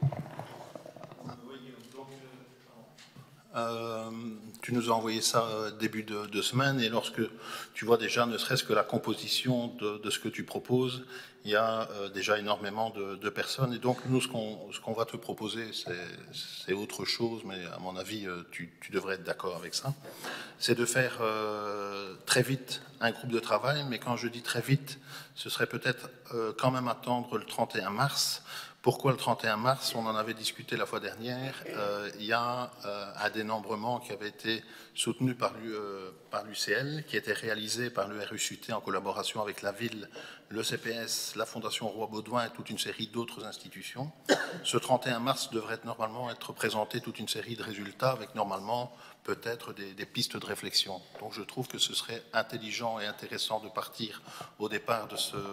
Euh, tu nous as envoyé ça début de, de semaine, et lorsque tu vois déjà, ne serait-ce que la composition de, de ce que tu proposes, il y a euh, déjà énormément de, de personnes. Et donc nous, ce qu'on ce qu'on va te proposer, c'est autre chose, mais à mon avis, tu, tu devrais être d'accord avec ça. C'est de faire euh, très vite un groupe de travail, mais quand je dis très vite, ce serait peut-être euh, quand même attendre le trente et un mars Pourquoi le trente et un mars? On en avait discuté la fois dernière. Euh, il y a euh, un dénombrement qui avait été soutenu par l'U C L, qui était réalisé par le R U S U T en collaboration avec la ville, le C P S, la Fondation Roi-Baudouin et toute une série d'autres institutions. Ce trente et un mars devrait normalement être présenté toute une série de résultats avec normalement peut-être des, des pistes de réflexion. Donc je trouve que ce serait intelligent et intéressant de partir au départ de, ce,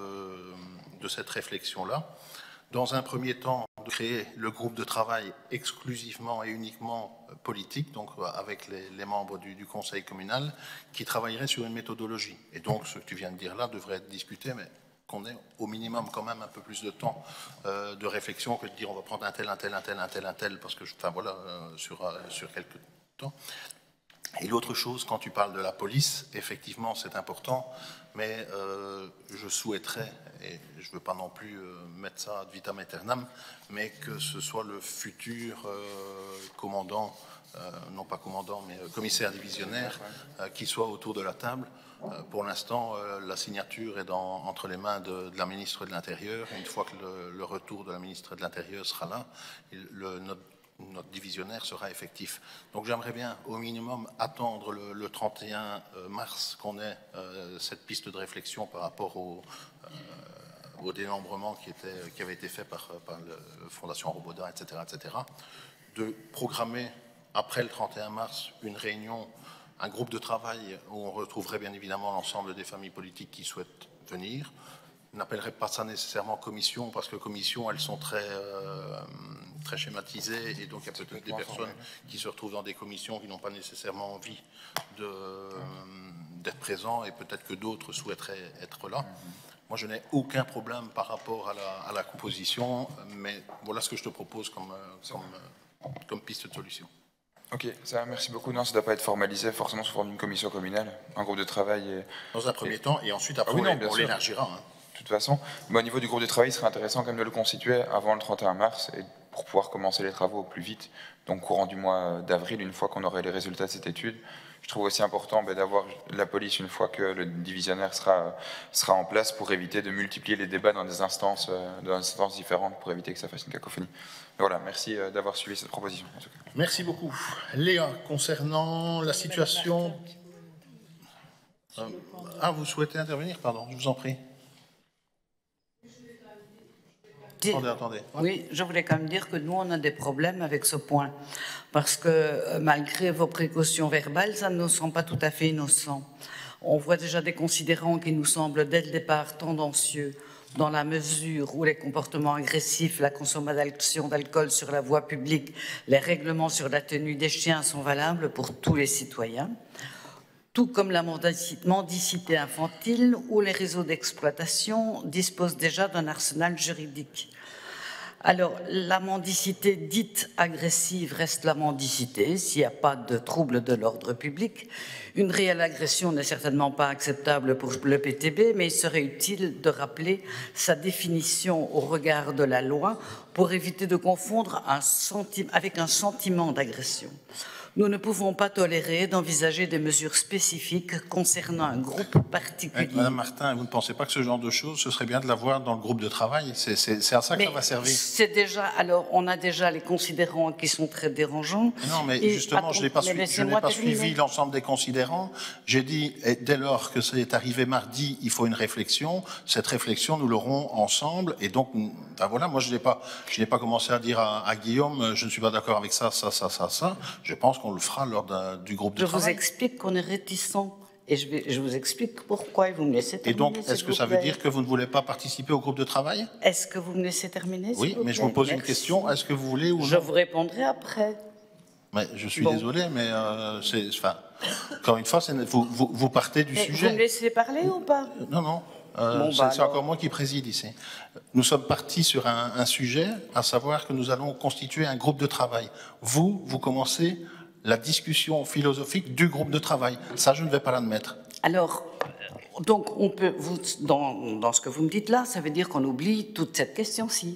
de cette réflexion-là. Dans un premier temps, de créer le groupe de travail exclusivement et uniquement politique, donc avec les, les membres du, du conseil communal, qui travailleraient sur une méthodologie. Et donc, ce que tu viens de dire là devrait être discuté, mais qu'on ait au minimum quand même un peu plus de temps euh, de réflexion que de dire on va prendre un tel, un tel, un tel, un tel, un tel, parce que, enfin voilà, euh, sur, euh, sur quelques temps. Et l'autre chose, quand tu parles de la police, effectivement, c'est important, mais euh, je souhaiterais, et je ne veux pas non plus euh, mettre ça ad vitam aeternam, mais que ce soit le futur euh, commandant, euh, non pas commandant, mais euh, commissaire divisionnaire, euh, qui soit autour de la table. Euh, pour l'instant, euh, la signature est dans, entre les mains de, de la ministre de l'Intérieur. Une fois que le, le retour de la ministre de l'Intérieur sera là, le, notre notre divisionnaire sera effectif. Donc j'aimerais bien au minimum attendre le, le trente et un mars qu'on ait euh, cette piste de réflexion par rapport au, euh, au dénombrement qui, était, qui avait été fait par, par la Fondation Roi-Baudouin, et cetera, et cetera, de programmer après le trente et un mars une réunion, un groupe de travail où on retrouverait bien évidemment l'ensemble des familles politiques qui souhaitent venir. Je n'appellerai pas ça nécessairement commission, parce que commission, elles sont très, euh, très schématisées, et donc il y a peut-être des personnes qui se retrouvent dans des commissions qui n'ont pas nécessairement envie de, euh, d'être présents, et peut-être que d'autres souhaiteraient être là. Moi, je n'ai aucun problème par rapport à la, à la composition, mais voilà ce que je te propose comme, comme, comme piste de solution. Ok, ça, merci beaucoup. Non, ça ne doit pas être formalisé forcément sous forme d'une commission communale, un groupe de travail. Et, dans un premier et, temps, et ensuite après, ah oui, non, on l'élargira. Hein. De toute façon, mais au niveau du groupe de travail, il serait intéressant quand même de le constituer avant le trente et un mars et pour pouvoir commencer les travaux au plus vite, donc courant du mois d'avril, une fois qu'on aurait les résultats de cette étude. Je trouve aussi important ben, d'avoir la police une fois que le divisionnaire sera, sera en place pour éviter de multiplier les débats dans des instances, euh, dans des instances différentes pour éviter que ça fasse une cacophonie. Mais voilà, merci euh, d'avoir suivi cette proposition. En tout cas. Merci beaucoup. Léa, concernant la situation... Euh, ah, vous souhaitez intervenir? Pardon, je vous en prie. Attendez, attendez. Oui, je voulais quand même dire que nous, on a des problèmes avec ce point. Parce que euh, malgré vos précautions verbales, ça ne nous semble pas tout à fait innocent. On voit déjà des considérants qui nous semblent dès le départ tendancieux, dans la mesure où les comportements agressifs, la consommation d'alcool sur la voie publique, les règlements sur la tenue des chiens sont valables pour tous les citoyens. Tout comme la mendicité infantile où les réseaux d'exploitation disposent déjà d'un arsenal juridique. Alors, la mendicité dite agressive reste la mendicité s'il n'y a pas de trouble de l'ordre public. Une réelle agression n'est certainement pas acceptable pour le P T B, mais il serait utile de rappeler sa définition au regard de la loi pour éviter de confondre un sentiment avec un sentiment d'agression. Nous ne pouvons pas tolérer d'envisager des mesures spécifiques concernant un groupe particulier. Madame Martin, vous ne pensez pas que ce genre de choses, ce serait bien de l'avoir dans le groupe de travail? C'est à ça que mais ça va servir. C'est déjà, alors, on a déjà les considérants qui sont très dérangeants. Non, mais et, justement, je n'ai pas, suivi, je pas suivi l'ensemble des considérants. J'ai dit, dès lors que c'est arrivé mardi, il faut une réflexion. Cette réflexion, nous l'aurons ensemble. Et donc, ben voilà, moi, je n'ai pas, je n'ai pas commencé à dire à, à Guillaume, je ne suis pas d'accord avec ça, ça, ça, ça, ça. Je pense qu'on le fera lors du groupe de je travail. Je vous explique qu'on est réticent et je, vais, je vous explique pourquoi et vous me laissez terminer. Et donc, est-ce que ça veut dire que vous ne voulez pas participer au groupe de travail? Est-ce que vous me laissez terminer? Oui, mais je vous pose Merci. une question. Est-ce que vous voulez ou non? Je vous répondrai après. Mais je suis bon. désolé, mais euh, c'est, enfin, encore une fois, vous, vous, vous partez du mais sujet. Vous me laissez parler ou pas? Non, non. Euh, bon, c'est bah encore moi qui préside ici. Nous sommes partis sur un, un sujet, à savoir que nous allons constituer un groupe de travail. Vous, vous commencez la discussion philosophique du groupe de travail. Ça, je ne vais pas l'admettre. Alors, donc, on peut, vous, dans, dans ce que vous me dites là, ça veut dire qu'on oublie toute cette question-ci.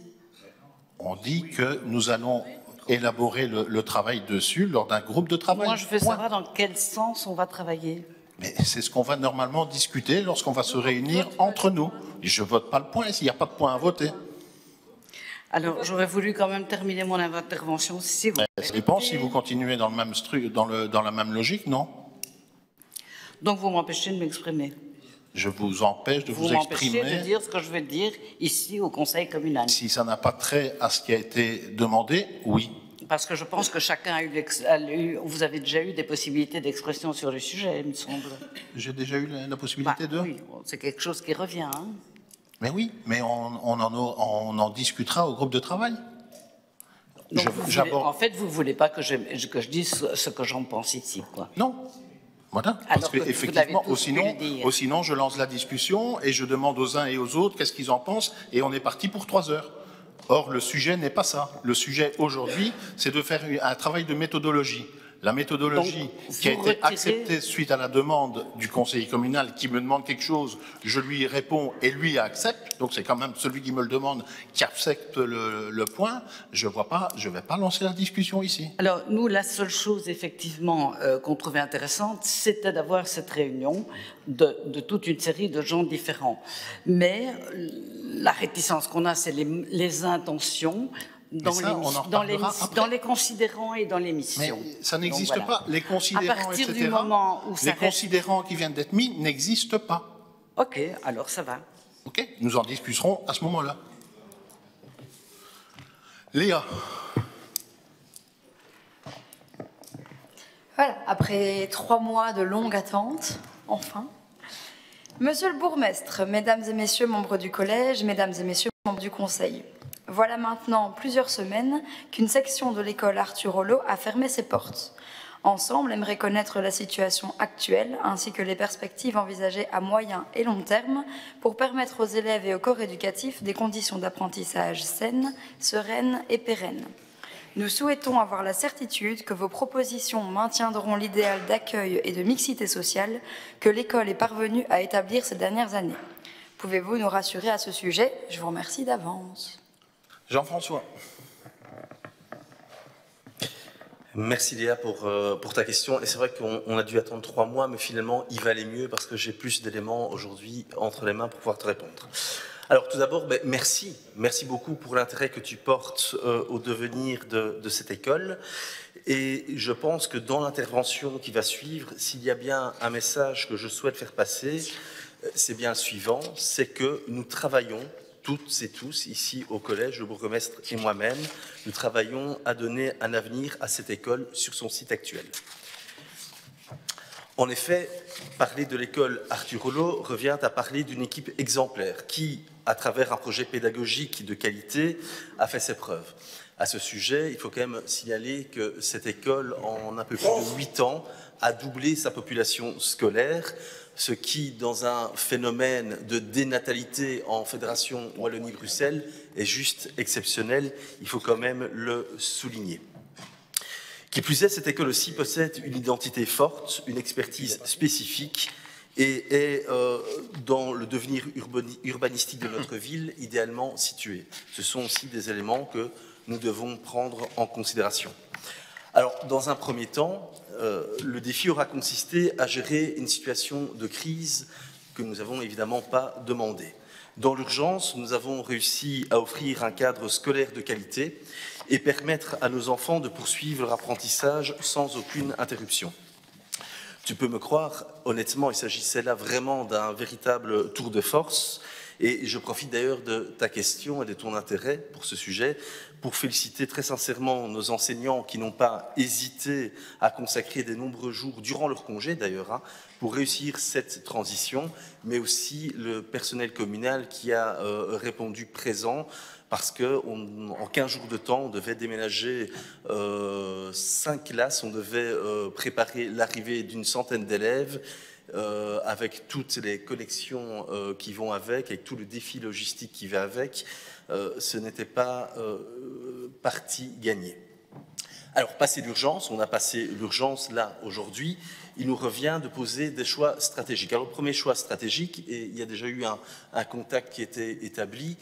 On dit que nous allons élaborer le, le travail dessus lors d'un groupe de travail. Moi, je veux savoir dans quel sens on va travailler. Mais c'est ce qu'on va normalement discuter lorsqu'on va se réunir entre nous. Je ne vote pas le point s'il n'y a pas de point à voter. Alors, j'aurais voulu quand même terminer mon intervention, si vous... Ça dépend si vous continuez dans, le même stru dans, le, dans la même logique, non? Donc, vous m'empêchez de m'exprimer. Je vous empêche de vous, vous exprimer. Vous m'empêchez de dire ce que je veux dire ici au Conseil communal. Si ça n'a pas trait à ce qui a été demandé, oui. Parce que je pense que chacun a eu, a eu vous avez déjà eu des possibilités d'expression sur le sujet, il me semble. J'ai déjà eu la, la possibilité bah, de... Oui, c'est quelque chose qui revient. Hein. Mais oui, mais on, on, en, on en discutera au groupe de travail. Donc je, voulez, en fait, vous ne voulez pas que je, que je dise ce que j'en pense ici, quoi. Non. Voilà, parce qu'effectivement, que sinon, sinon, je lance la discussion et je demande aux uns et aux autres qu'est-ce qu'ils en pensent, et on est parti pour trois heures. Or, le sujet n'est pas ça. Le sujet, aujourd'hui, c'est de faire un travail de méthodologie. La méthodologie Donc, qui a été retirez... acceptée suite à la demande du conseiller communal qui me demande quelque chose, je lui réponds et lui accepte. Donc c'est quand même celui qui me le demande qui accepte le, le point. Je vois pas, je vais pas lancer la discussion ici. Alors nous, la seule chose effectivement euh, qu'on trouvait intéressante, c'était d'avoir cette réunion de, de toute une série de gens différents. Mais la réticence qu'on a, c'est les, les intentions. Dans, ça, les, dans, les, dans les considérants et dans les missions. Mais ça n'existe voilà. pas. Les considérants, à partir et cetera, du moment où ça les reste... considérants qui viennent d'être mis n'existent pas. Ok, alors ça va. Ok, nous en discuterons à ce moment-là. Léa. Voilà, après trois mois de longue attente, enfin. Monsieur le bourgmestre, mesdames et messieurs membres du collège, mesdames et messieurs membres du conseil. Voilà maintenant plusieurs semaines qu'une section de l'école Arthur Rollo a fermé ses portes. Ensemble, aimerait connaître la situation actuelle ainsi que les perspectives envisagées à moyen et long terme pour permettre aux élèves et au corps éducatif des conditions d'apprentissage saines, sereines et pérennes. Nous souhaitons avoir la certitude que vos propositions maintiendront l'idéal d'accueil et de mixité sociale que l'école est parvenue à établir ces dernières années. Pouvez-vous nous rassurer à ce sujet? Je vous remercie d'avance. Jean-François. Merci Léa pour, euh, pour ta question. Et c'est vrai qu'on a dû attendre trois mois, mais finalement, il valait mieux parce que j'ai plus d'éléments aujourd'hui entre les mains pour pouvoir te répondre. Alors tout d'abord, ben, merci. Merci beaucoup pour l'intérêt que tu portes euh, au devenir de, de cette école. Et je pense que dans l'intervention qui va suivre, s'il y a bien un message que je souhaite faire passer, c'est bien le suivant, c'est que nous travaillons toutes et tous, ici au collège, le bourgmestre et moi-même, nous travaillons à donner un avenir à cette école sur son site actuel. En effet, parler de l'école Arthur Rollo revient à parler d'une équipe exemplaire qui, à travers un projet pédagogique de qualité, a fait ses preuves. À ce sujet, il faut quand même signaler que cette école, en un peu plus de huit ans, a doublé sa population scolaire, ce qui, dans un phénomène de dénatalité en Fédération Wallonie-Bruxelles, est juste exceptionnel. Il faut quand même le souligner. Qui plus est, cette école aussi possède une identité forte, une expertise spécifique et est euh, dans le devenir urbanistique de notre ville idéalement située. Ce sont aussi des éléments que nous devons prendre en considération. Alors, dans un premier temps, euh, le défi aura consisté à gérer une situation de crise que nous n'avons évidemment pas demandée. Dans l'urgence, nous avons réussi à offrir un cadre scolaire de qualité et permettre à nos enfants de poursuivre leur apprentissage sans aucune interruption. Tu peux me croire, honnêtement, il s'agissait là vraiment d'un véritable tour de force. Et je profite d'ailleurs de ta question et de ton intérêt pour ce sujet pour féliciter très sincèrement nos enseignants qui n'ont pas hésité à consacrer des nombreux jours, durant leur congé d'ailleurs, hein, pour réussir cette transition, mais aussi le personnel communal qui a euh, répondu présent parce qu'en quinze jours de temps, on devait déménager euh, cinq classes, on devait euh, préparer l'arrivée d'une centaine d'élèves, Euh, avec toutes les connexions euh, qui vont avec, avec tout le défi logistique qui va avec, euh, ce n'était pas euh, partie gagnée. Alors, passé l'urgence, on a passé l'urgence là aujourd'hui, il nous revient de poser des choix stratégiques. Alors, le premier choix stratégique, et il y a déjà eu un, un contact qui était établi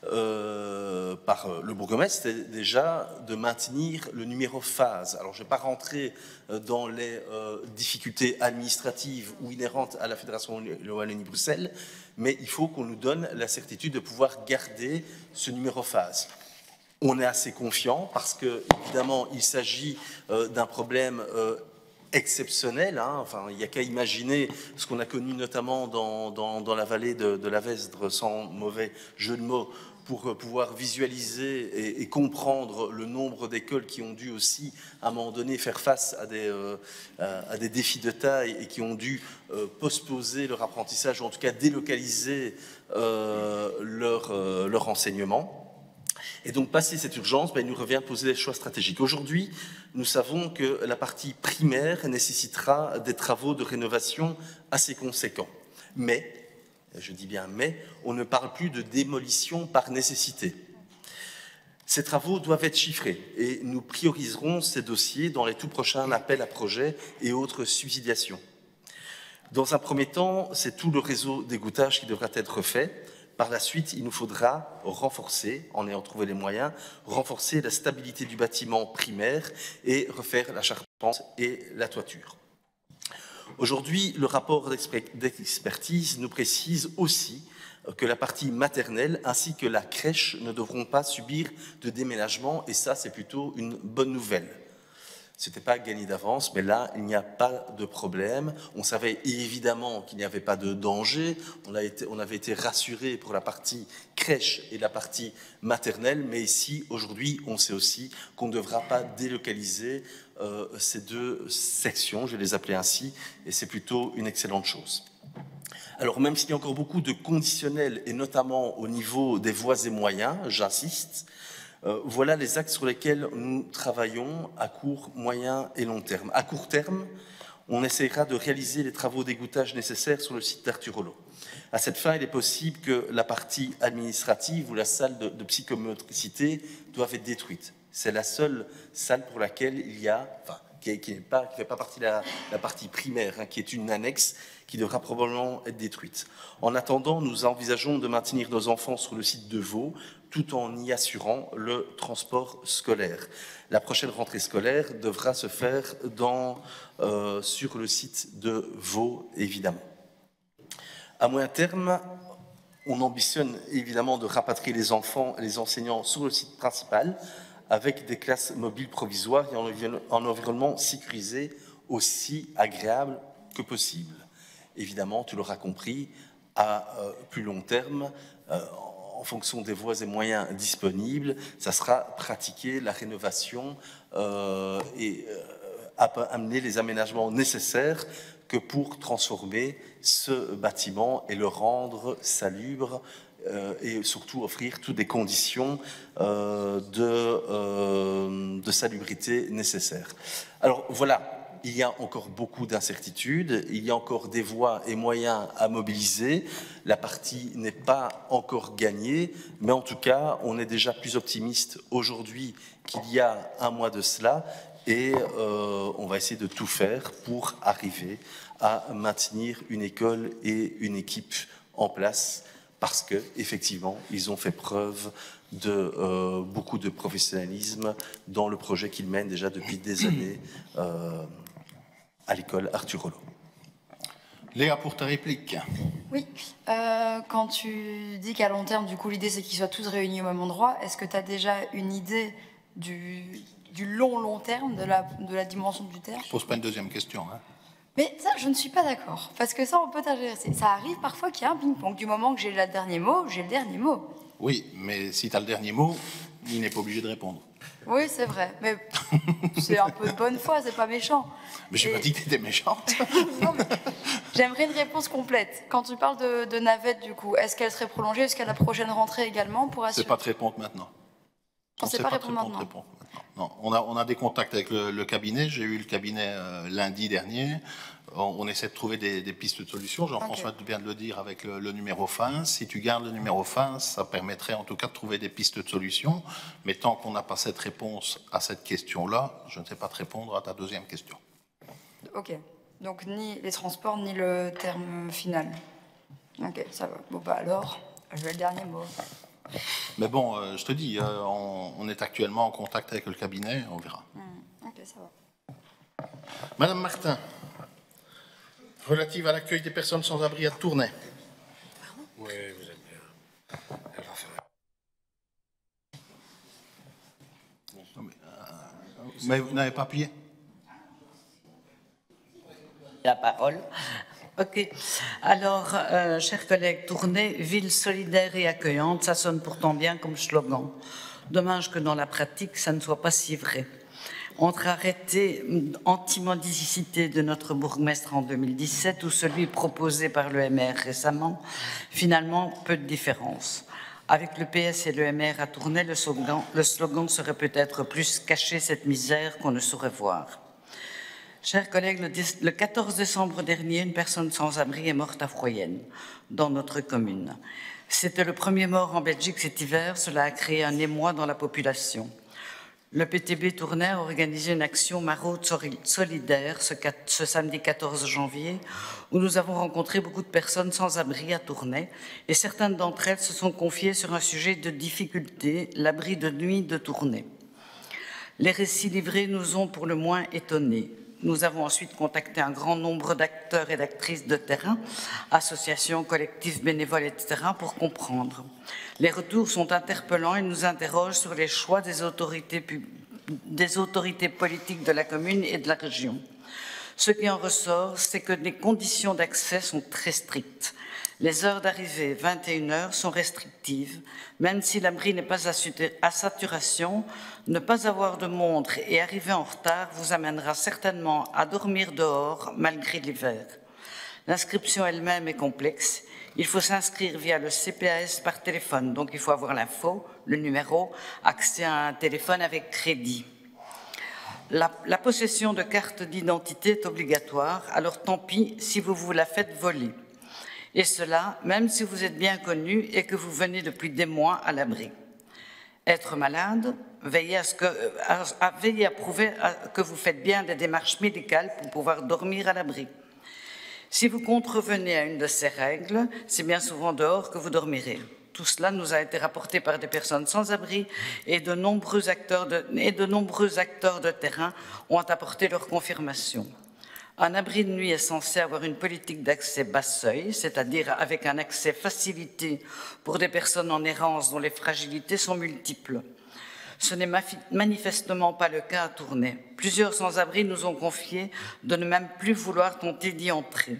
euh, par le bourgmestre, c'était déjà de maintenir le numéro phase. Alors, je ne vais pas rentrer dans les euh, difficultés administratives ou inhérentes à la Fédération Wallonie-Bruxelles, mais il faut qu'on nous donne la certitude de pouvoir garder ce numéro phase. on est assez confiant parce que, évidemment, il s'agit euh, d'un problème euh, exceptionnel. Hein. Enfin, il n'y a qu'à imaginer ce qu'on a connu notamment dans, dans, dans la vallée de, de la Vesdre, sans mauvais jeu de mots, pour pouvoir visualiser et, et comprendre le nombre d'écoles qui ont dû aussi, à un moment donné, faire face à des, euh, à des défis de taille et qui ont dû euh, postposer leur apprentissage, ou en tout cas délocaliser euh, leur, euh, leur enseignement. Et donc, passé cette urgence, ben, il nous revient de poser des choix stratégiques. Aujourd'hui, nous savons que la partie primaire nécessitera des travaux de rénovation assez conséquents. Mais, je dis bien mais, on ne parle plus de démolition par nécessité. Ces travaux doivent être chiffrés et nous prioriserons ces dossiers dans les tout prochains appels à projets et autres subsidiations. Dans un premier temps, c'est tout le réseau d'égouttage qui devra être refait. Par la suite, il nous faudra renforcer, en ayant trouvé les moyens, renforcer la stabilité du bâtiment primaire et refaire la charpente et la toiture. Aujourd'hui, le rapport d'expertise nous précise aussi que la partie maternelle ainsi que la crèche ne devront pas subir de déménagement, et ça, c'est plutôt une bonne nouvelle. Ce n'était pas gagné d'avance, mais là, il n'y a pas de problème. On savait évidemment qu'il n'y avait pas de danger. On, a été, on avait été rassuré pour la partie crèche et la partie maternelle, mais ici, aujourd'hui, on sait aussi qu'on ne devra pas délocaliser euh, ces deux sections, je vais les appeler ainsi, et c'est plutôt une excellente chose. Alors, même s'il y a encore beaucoup de conditionnels, et notamment au niveau des voies et moyens, j'insiste, Euh, voilà les axes sur lesquels nous travaillons à court, moyen et long terme. À court terme, on essaiera de réaliser les travaux d'égouttage nécessaires sur le site d'Arturolo. À cette fin, il est possible que la partie administrative ou la salle de, de psychomotricité doive être détruite. C'est la seule salle pour laquelle il y a, enfin, qui ne fait pas partie de la, la partie primaire, hein, qui est une annexe qui devra probablement être détruite. En attendant, nous envisageons de maintenir nos enfants sur le site de Vaud, tout en y assurant le transport scolaire. La prochaine rentrée scolaire devra se faire dans, euh, sur le site de Vaud, évidemment. À moyen terme, on ambitionne évidemment de rapatrier les enfants et les enseignants sur le site principal avec des classes mobiles provisoires et en environnement sécurisé aussi agréable que possible. Évidemment, tu l'auras compris, à euh, plus long terme, euh, en fonction des voies et moyens disponibles, ça sera pratiquer la rénovation euh, et euh, amener les aménagements nécessaires que pour transformer ce bâtiment et le rendre salubre euh, et surtout offrir toutes les conditions euh, de, euh, de salubrité nécessaires. Alors voilà. Il y a encore beaucoup d'incertitudes, il y a encore des voies et moyens à mobiliser. La partie n'est pas encore gagnée, mais en tout cas, on est déjà plus optimiste aujourd'hui qu'il y a un mois de cela, et euh, on va essayer de tout faire pour arriver à maintenir une école et une équipe en place, parce que effectivement, ils ont fait preuve de euh, beaucoup de professionnalisme dans le projet qu'ils mènent déjà depuis des années. Euh, à l'école Arturolo. Léa, pour ta réplique. Oui, euh, quand tu dis qu'à long terme, du coup, l'idée c'est qu'ils soient tous réunis au même endroit, est-ce que tu as déjà une idée du, du long, long terme, de la, de la dimension du terme? Je pose pas une deuxième question. Hein. Mais ça, je ne suis pas d'accord, parce que ça, on peut t'intéresser. Ça arrive parfois qu'il y a un ping-pong. Du moment que j'ai le dernier mot, j'ai le dernier mot. Oui, mais si tu as le dernier mot, il n'est pas obligé de répondre. Oui, c'est vrai, mais c'est un peu de bonne foi, c'est pas méchant. Mais j'ai Et... pas dit que t'étais méchante. Non, mais j'aimerais une réponse complète. Quand tu parles de, de navette, du coup, est-ce qu'elle serait prolongée jusqu'à la prochaine rentrée également pour assurer... C'est pas te répondre maintenant. On ne sait pas, pas répondre maintenant. Répondre maintenant. Non, on a, on a des contacts avec le, le cabinet. J'ai eu le cabinet euh, lundi dernier. On, on essaie de trouver des, des pistes de solutions. Jean-François okay. vient de le dire avec le, le numéro fin. Si tu gardes le numéro fin, ça permettrait en tout cas de trouver des pistes de solutions. Mais tant qu'on n'a pas cette réponse à cette question-là, je ne sais pas te répondre à ta deuxième question. Ok. Donc ni les transports, ni le terme final. Ok, ça va. Bon, bah alors, je vais le dernier mot. Mais bon, euh, je te dis, euh, on, on est actuellement en contact avec le cabinet, on verra. Mmh. Ok, ça va. Madame Martin, relative à l'accueil des personnes sans abri à Tournai. Oui, vous êtes bien. Elle va faire. Mais vous n'avez pas appuyé? La parole. Ok. Alors, euh, chers collègues, Tournai, ville solidaire et accueillante, ça sonne pourtant bien comme slogan. Dommage que dans la pratique, ça ne soit pas si vrai. Entre arrêté anti-mendicité de notre bourgmestre en deux mille dix-sept ou celui proposé par l'E M R récemment, finalement, peu de différence. Avec le P S et l'E M R à Tournai, le slogan, le slogan serait peut-être plus « cacher cette misère qu'on ne saurait voir ». Chers collègues, le quatorze décembre dernier, une personne sans abri est morte à Froyenne, dans notre commune. C'était le premier mort en Belgique cet hiver, cela a créé un émoi dans la population. Le P T B Tournai a organisé une action maraude solidaire ce, ce samedi quatorze janvier, où nous avons rencontré beaucoup de personnes sans abri à Tournai, et certaines d'entre elles se sont confiées sur un sujet de difficulté, l'abri de nuit de Tournai. Les récits livrés nous ont pour le moins étonnés. Nous avons ensuite contacté un grand nombre d'acteurs et d'actrices de terrain, associations, collectifs, bénévoles, et cetera, pour comprendre. Les retours sont interpellants et nous interrogent sur les choix des autorités, des autorités politiques de la commune et de la région. Ce qui en ressort, c'est que les conditions d'accès sont très strictes. Les heures d'arrivée, vingt et une heures, sont restrictives. Même si l'abri n'est pas à saturation, ne pas avoir de montre et arriver en retard vous amènera certainement à dormir dehors malgré l'hiver. L'inscription elle-même est complexe. Il faut s'inscrire via le C P A S par téléphone, donc il faut avoir l'info, le numéro, accès à un téléphone avec crédit. La, la possession de carte d'identité est obligatoire, alors tant pis si vous vous la faites voler. Et cela, même si vous êtes bien connu et que vous venez depuis des mois à l'abri. Être malade, veillez à, ce que, à, à, veillez à prouver à, que vous faites bien des démarches médicales pour pouvoir dormir à l'abri. Si vous contrevenez à une de ces règles, c'est bien souvent dehors que vous dormirez. Tout cela nous a été rapporté par des personnes sans abri et de nombreux acteurs de, et de, nombreux acteurs de terrain ont apporté leur confirmation. Un abri de nuit est censé avoir une politique d'accès bas seuil, c'est-à-dire avec un accès facilité pour des personnes en errance dont les fragilités sont multiples. Ce n'est manifestement pas le cas à Tournai. Plusieurs sans-abri nous ont confié de ne même plus vouloir tenter d'y entrer.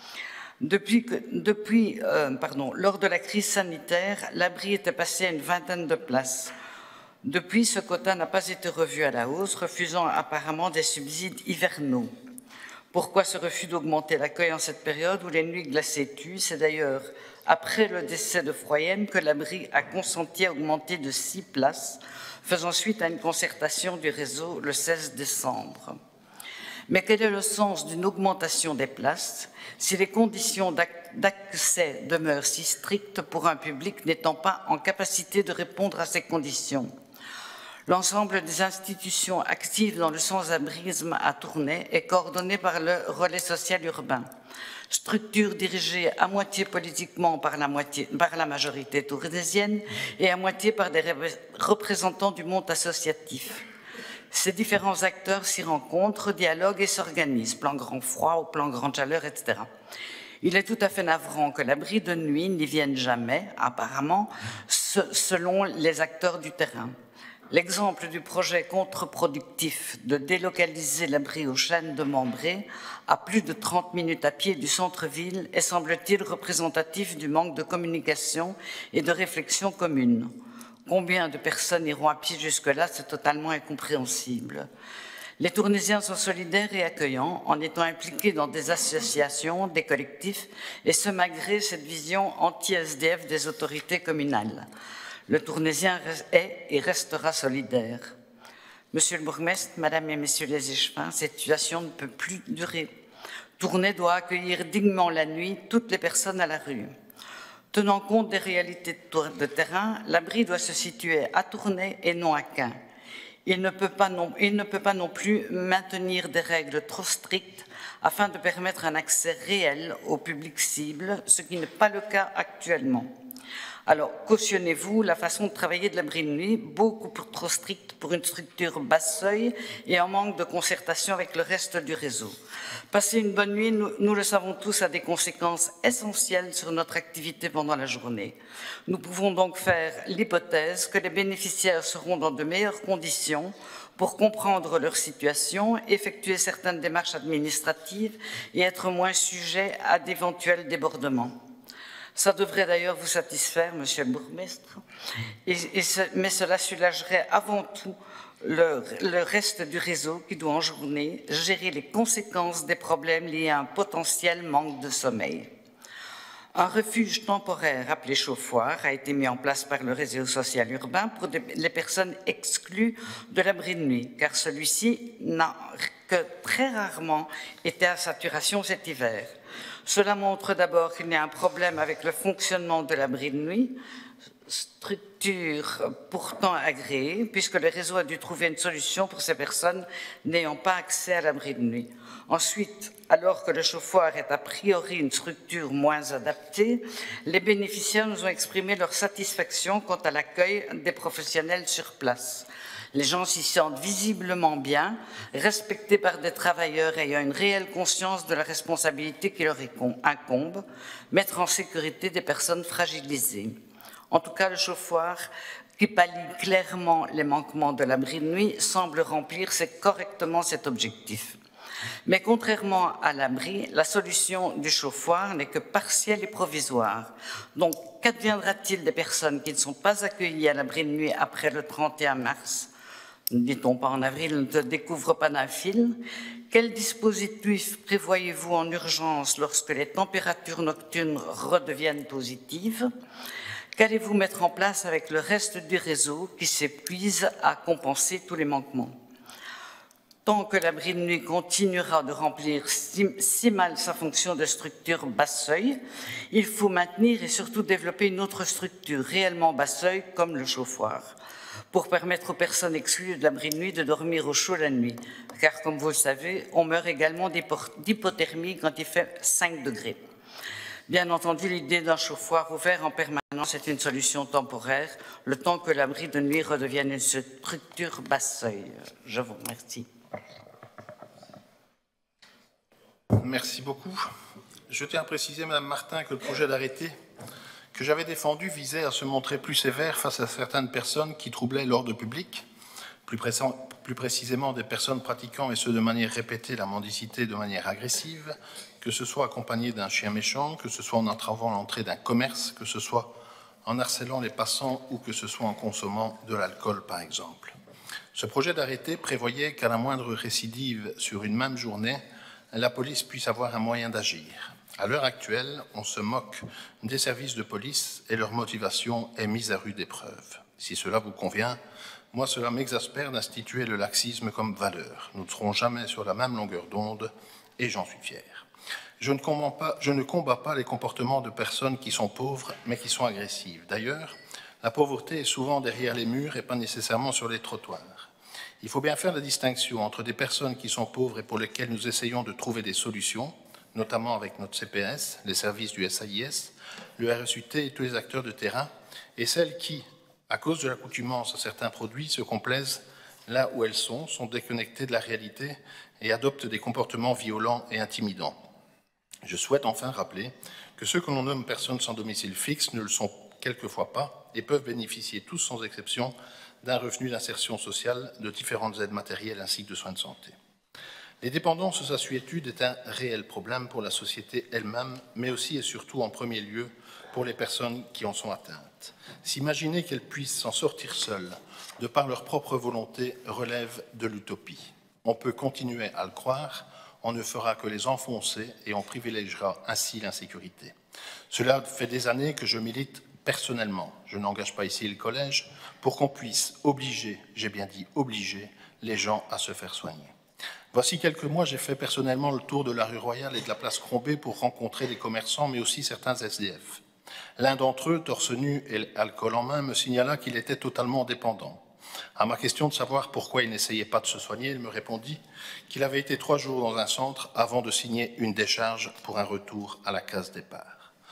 Depuis, que, depuis euh, pardon, lors de la crise sanitaire, l'abri était passé à une vingtaine de places. Depuis, ce quota n'a pas été revu à la hausse, refusant apparemment des subsides hivernaux. Pourquoi ce refus d'augmenter l'accueil en cette période où les nuits glacées tuent? C'est d'ailleurs après le décès de Froyenne que l'abri a consenti à augmenter de six places, faisant suite à une concertation du réseau le seize décembre. Mais quel est le sens d'une augmentation des places si les conditions d'accès demeurent si strictes pour un public n'étant pas en capacité de répondre à ces conditions? L'ensemble des institutions actives dans le sans-abrisme à Tournai est coordonné par le relais social urbain, structure dirigée à moitié politiquement par la, moitié, par la majorité tournaisienne et à moitié par des représentants du monde associatif. Ces différents acteurs s'y rencontrent, dialoguent et s'organisent, plan grand froid au plan grande chaleur, et cetera. Il est tout à fait navrant que l'abri de nuit n'y vienne jamais, apparemment, selon les acteurs du terrain. L'exemple du projet contre-productif de délocaliser l'abri aux Chênes de Membré à plus de trente minutes à pied du centre-ville est, semble-t-il, représentatif du manque de communication et de réflexion commune. Combien de personnes iront à pied jusque-là, c'est totalement incompréhensible. Les Tournaisiens sont solidaires et accueillants en étant impliqués dans des associations, des collectifs, et ce malgré cette vision anti-S D F des autorités communales. Le Tournaisien est et restera solidaire. Monsieur le bourgmestre, Madame et Messieurs les échevins, cette situation ne peut plus durer. Tournai doit accueillir dignement la nuit toutes les personnes à la rue. Tenant compte des réalités de terrain, l'abri doit se situer à Tournai et non à Caen. Il ne peut pas non, il ne peut pas non plus maintenir des règles trop strictes afin de permettre un accès réel au public cible, ce qui n'est pas le cas actuellement. Alors, cautionnez-vous la façon de travailler de l'abri de nuit, beaucoup trop stricte pour une structure basse seuil et en manque de concertation avec le reste du réseau. Passer une bonne nuit, nous, nous le savons tous, a des conséquences essentielles sur notre activité pendant la journée. Nous pouvons donc faire l'hypothèse que les bénéficiaires seront dans de meilleures conditions pour comprendre leur situation, effectuer certaines démarches administratives et être moins sujets à d'éventuels débordements. Ça devrait d'ailleurs vous satisfaire, Monsieur le bourgmestre, et, et ce, mais cela soulagerait avant tout le, le reste du réseau qui doit en journée gérer les conséquences des problèmes liés à un potentiel manque de sommeil. Un refuge temporaire appelé chauffoir a été mis en place par le réseau social urbain pour les personnes exclues de l'abri de nuit, car celui-ci n'a que très rarement été à saturation cet hiver. Cela montre d'abord qu'il y a un problème avec le fonctionnement de l'abri de nuit, structure pourtant agréée, puisque le réseau a dû trouver une solution pour ces personnes n'ayant pas accès à l'abri de nuit. Ensuite, alors que le chauffoir est a priori une structure moins adaptée, les bénéficiaires nous ont exprimé leur satisfaction quant à l'accueil des professionnels sur place. Les gens s'y sentent visiblement bien, respectés par des travailleurs ayant une réelle conscience de la responsabilité qui leur incombe, mettre en sécurité des personnes fragilisées. En tout cas, le chauffoir, qui pallie clairement les manquements de l'abri de nuit, semble remplir correctement cet objectif. Mais contrairement à l'abri, la solution du chauffoir n'est que partielle et provisoire. Donc, qu'adviendra-t-il des personnes qui ne sont pas accueillies à l'abri de nuit après le trente et un mars? Ne dit-on pas en avril, ne te découvre pas d'un fil? Quel dispositif prévoyez-vous en urgence lorsque les températures nocturnes redeviennent positives? Qu'allez-vous mettre en place avec le reste du réseau qui s'épuise à compenser tous les manquements? Tant que l'abri de nuit continuera de remplir si, si mal sa fonction de structure basse seuil, il faut maintenir et surtout développer une autre structure réellement basse seuil comme le chauffoir, pour permettre aux personnes exclues de l'abri de nuit de dormir au chaud la nuit. Car comme vous le savez, on meurt également d'hypothermie quand il fait cinq degrés. Bien entendu, l'idée d'un chauffoir ouvert en permanence est une solution temporaire, le temps que l'abri de nuit redevienne une structure basse seuil. Je vous remercie. Merci beaucoup. Je tiens à préciser, Madame Martin, que le projet d'arrêté que j'avais défendu visait à se montrer plus sévère face à certaines personnes qui troublaient l'ordre public, plus, plus précisément des personnes pratiquant, et ce de manière répétée, la mendicité de manière agressive, que ce soit accompagné d'un chien méchant, que ce soit en entravant l'entrée d'un commerce, que ce soit en harcelant les passants ou que ce soit en consommant de l'alcool, par exemple. Ce projet d'arrêté prévoyait qu'à la moindre récidive sur une même journée, la police puisse avoir un moyen d'agir. À l'heure actuelle, on se moque des services de police et leur motivation est mise à rude épreuve. Si cela vous convient, moi cela m'exaspère d'instituer le laxisme comme valeur. Nous ne serons jamais sur la même longueur d'onde et j'en suis fier. Je ne combats pas, je ne combats pas les comportements de personnes qui sont pauvres mais qui sont agressives. D'ailleurs, la pauvreté est souvent derrière les murs et pas nécessairement sur les trottoirs. Il faut bien faire la distinction entre des personnes qui sont pauvres et pour lesquelles nous essayons de trouver des solutions, notamment avec notre C P S, les services du S A I S, le R S U T et tous les acteurs de terrain, et celles qui, à cause de l'accoutumance à certains produits, se complaisent là où elles sont, sont déconnectées de la réalité et adoptent des comportements violents et intimidants. Je souhaite enfin rappeler que ceux que l'on nomme personnes sans domicile fixe ne le sont quelquefois pas et peuvent bénéficier tous sans exception d'un revenu d'insertion sociale, de différentes aides matérielles ainsi que de soins de santé. Les dépendances sous assuétude est un réel problème pour la société elle-même, mais aussi et surtout en premier lieu pour les personnes qui en sont atteintes. S'imaginer qu'elles puissent s'en sortir seules, de par leur propre volonté, relève de l'utopie. On peut continuer à le croire, on ne fera que les enfoncer et on privilégiera ainsi l'insécurité. Cela fait des années que je milite personnellement, je n'engage pas ici le collège, pour qu'on puisse obliger, j'ai bien dit obliger, les gens à se faire soigner. Voici quelques mois, j'ai fait personnellement le tour de la rue Royale et de la place Crombé pour rencontrer des commerçants, mais aussi certains S D F. L'un d'entre eux, torse nu et alcool en main, me signala qu'il était totalement dépendant. À ma question de savoir pourquoi il n'essayait pas de se soigner, il me répondit qu'il avait été trois jours dans un centre avant de signer une décharge pour un retour à la case départ.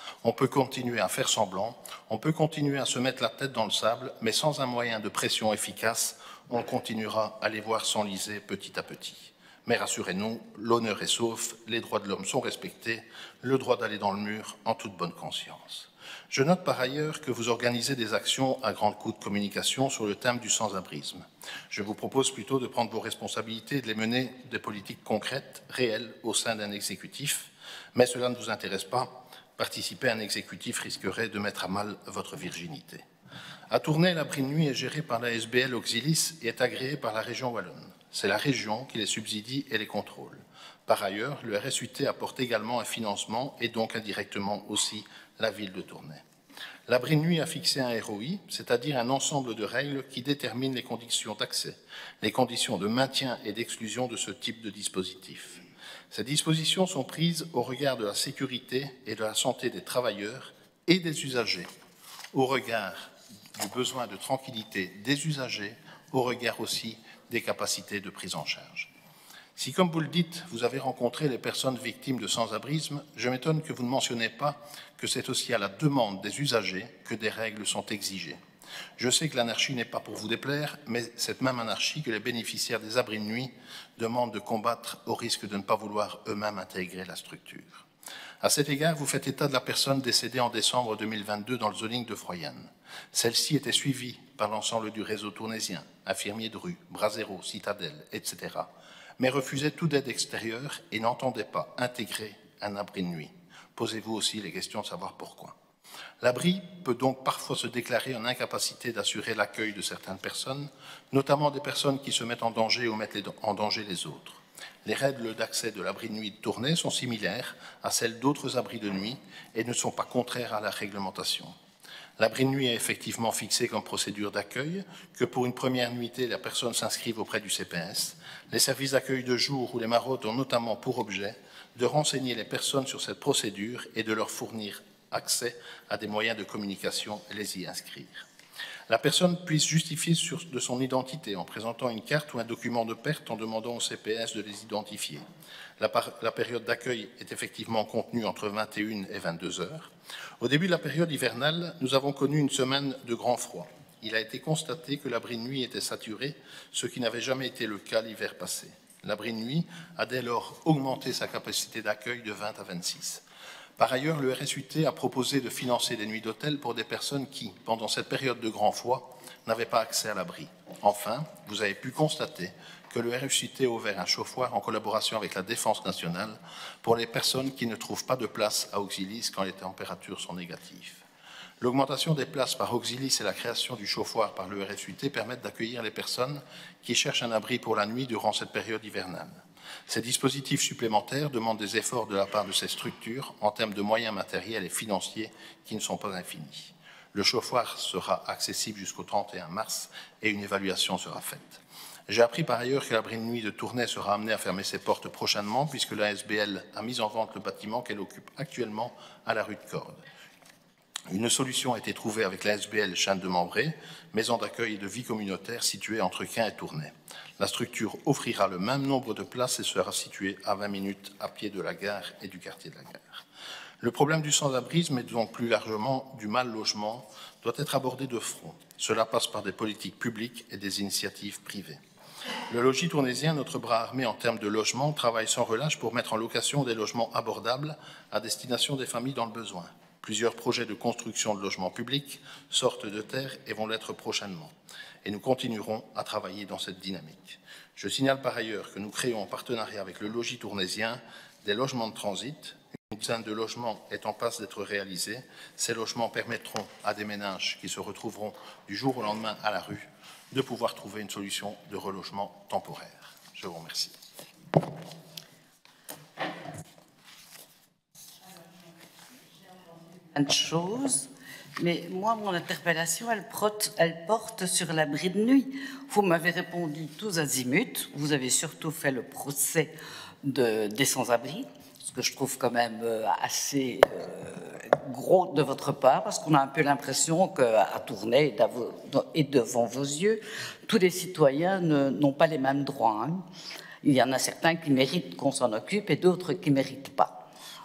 On peut continuer à faire semblant, on peut continuer à se mettre la tête dans le sable, mais sans un moyen de pression efficace, on continuera à les voir s'enliser petit à petit. Mais rassurez-nous, l'honneur est sauf, les droits de l'homme sont respectés, le droit d'aller dans le mur en toute bonne conscience. Je note par ailleurs que vous organisez des actions à grands coups de communication sur le thème du sans-abrisme. Je vous propose plutôt de prendre vos responsabilités et de les mener des politiques concrètes, réelles, au sein d'un exécutif, mais cela ne vous intéresse pas. Participer à un exécutif risquerait de mettre à mal votre virginité. À Tournai, l'abri de nuit est géré par la S B L Auxilis et est agréé par la région wallonne. C'est la région qui les subsidie et les contrôle. Par ailleurs, le R S U T apporte également un financement et donc indirectement aussi la ville de Tournai. L'abri de nuit a fixé un R O I, c'est-à-dire un ensemble de règles qui déterminent les conditions d'accès, les conditions de maintien et d'exclusion de ce type de dispositif. Ces dispositions sont prises au regard de la sécurité et de la santé des travailleurs et des usagers, au regard du besoin de tranquillité des usagers, au regard aussi des capacités de prise en charge. Si, comme vous le dites, vous avez rencontré les personnes victimes de sans-abrisme, je m'étonne que vous ne mentionniez pas que c'est aussi à la demande des usagers que des règles sont exigées. Je sais que l'anarchie n'est pas pour vous déplaire, mais cette même anarchie que les bénéficiaires des abris de nuit demandent de combattre au risque de ne pas vouloir eux-mêmes intégrer la structure. À cet égard, vous faites état de la personne décédée en décembre deux mille vingt-deux dans le zoning de Froyane. Celle-ci était suivie par l'ensemble du réseau tournaisien, infirmiers de rue, Brasero, Citadelle, et cetera, mais refusait toute aide extérieure et n'entendait pas intégrer un abri de nuit. Posez-vous aussi les questions de savoir pourquoi. L'abri peut donc parfois se déclarer en incapacité d'assurer l'accueil de certaines personnes, notamment des personnes qui se mettent en danger ou mettent en danger les autres. Les règles d'accès de l'abri de nuit de Tournai sont similaires à celles d'autres abris de nuit et ne sont pas contraires à la réglementation. L'abri de nuit est effectivement fixé comme procédure d'accueil, que pour une première nuitée, la personne s'inscrive auprès du C P S. Les services d'accueil de jour ou les maraudes ont notamment pour objet de renseigner les personnes sur cette procédure et de leur fournir accès à des moyens de communication et les y inscrire. La personne puisse justifier de son identité en présentant une carte ou un document de perte en demandant au C P S de les identifier. La, la période d'accueil est effectivement contenue entre vingt et une et vingt-deux heures. Au début de la période hivernale, nous avons connu une semaine de grand froid. Il a été constaté que l'abri de nuit était saturé, ce qui n'avait jamais été le cas l'hiver passé. L'abri de nuit a dès lors augmenté sa capacité d'accueil de vingt à vingt-six. Par ailleurs, le R S U T a proposé de financer des nuits d'hôtel pour des personnes qui, pendant cette période de grand froid, n'avaient pas accès à l'abri. Enfin, vous avez pu constater que le R S U T a ouvert un chauffoir en collaboration avec la Défense nationale pour les personnes qui ne trouvent pas de place à Auxilis quand les températures sont négatives. L'augmentation des places par Auxilis et la création du chauffoir par le R S U T permettent d'accueillir les personnes qui cherchent un abri pour la nuit durant cette période hivernale. Ces dispositifs supplémentaires demandent des efforts de la part de ces structures en termes de moyens matériels et financiers qui ne sont pas infinis. Le chauffoir sera accessible jusqu'au trente et un mars et une évaluation sera faite. J'ai appris par ailleurs que l'abri de nuit de Tournai sera amené à fermer ses portes prochainement puisque la S B L a mis en vente le bâtiment qu'elle occupe actuellement à la rue de Corde. Une solution a été trouvée avec la S B L Chêne de Membray, maison d'accueil et de vie communautaire située entre Quin et Tournai. La structure offrira le même nombre de places et sera située à vingt minutes à pied de la gare et du quartier de la gare. Le problème du sans-abrisme et donc plus largement du mal-logement doit être abordé de front. Cela passe par des politiques publiques et des initiatives privées. Le logis tournaisien, notre bras armé en termes de logement, travaille sans relâche pour mettre en location des logements abordables à destination des familles dans le besoin. Plusieurs projets de construction de logements publics sortent de terre et vont l'être prochainement. Et nous continuerons à travailler dans cette dynamique. Je signale par ailleurs que nous créons en partenariat avec le logis tournaisien des logements de transit. Une dizaine de logements est en passe d'être réalisés. Ces logements permettront à des ménages qui se retrouveront du jour au lendemain à la rue de pouvoir trouver une solution de relogement temporaire. Je vous remercie. Une chose, mais moi, mon interpellation, elle porte, elle porte sur l'abri de nuit. Vous m'avez répondu tous azimuts. Vous avez surtout fait le procès de, des sans-abri, ce que je trouve quand même assez euh, gros de votre part, parce qu'on a un peu l'impression qu'à Tournai et devant vos yeux, tous les citoyens n'ont pas les mêmes droits. Hein. Il y en a certains qui méritent qu'on s'en occupe et d'autres qui ne méritent pas.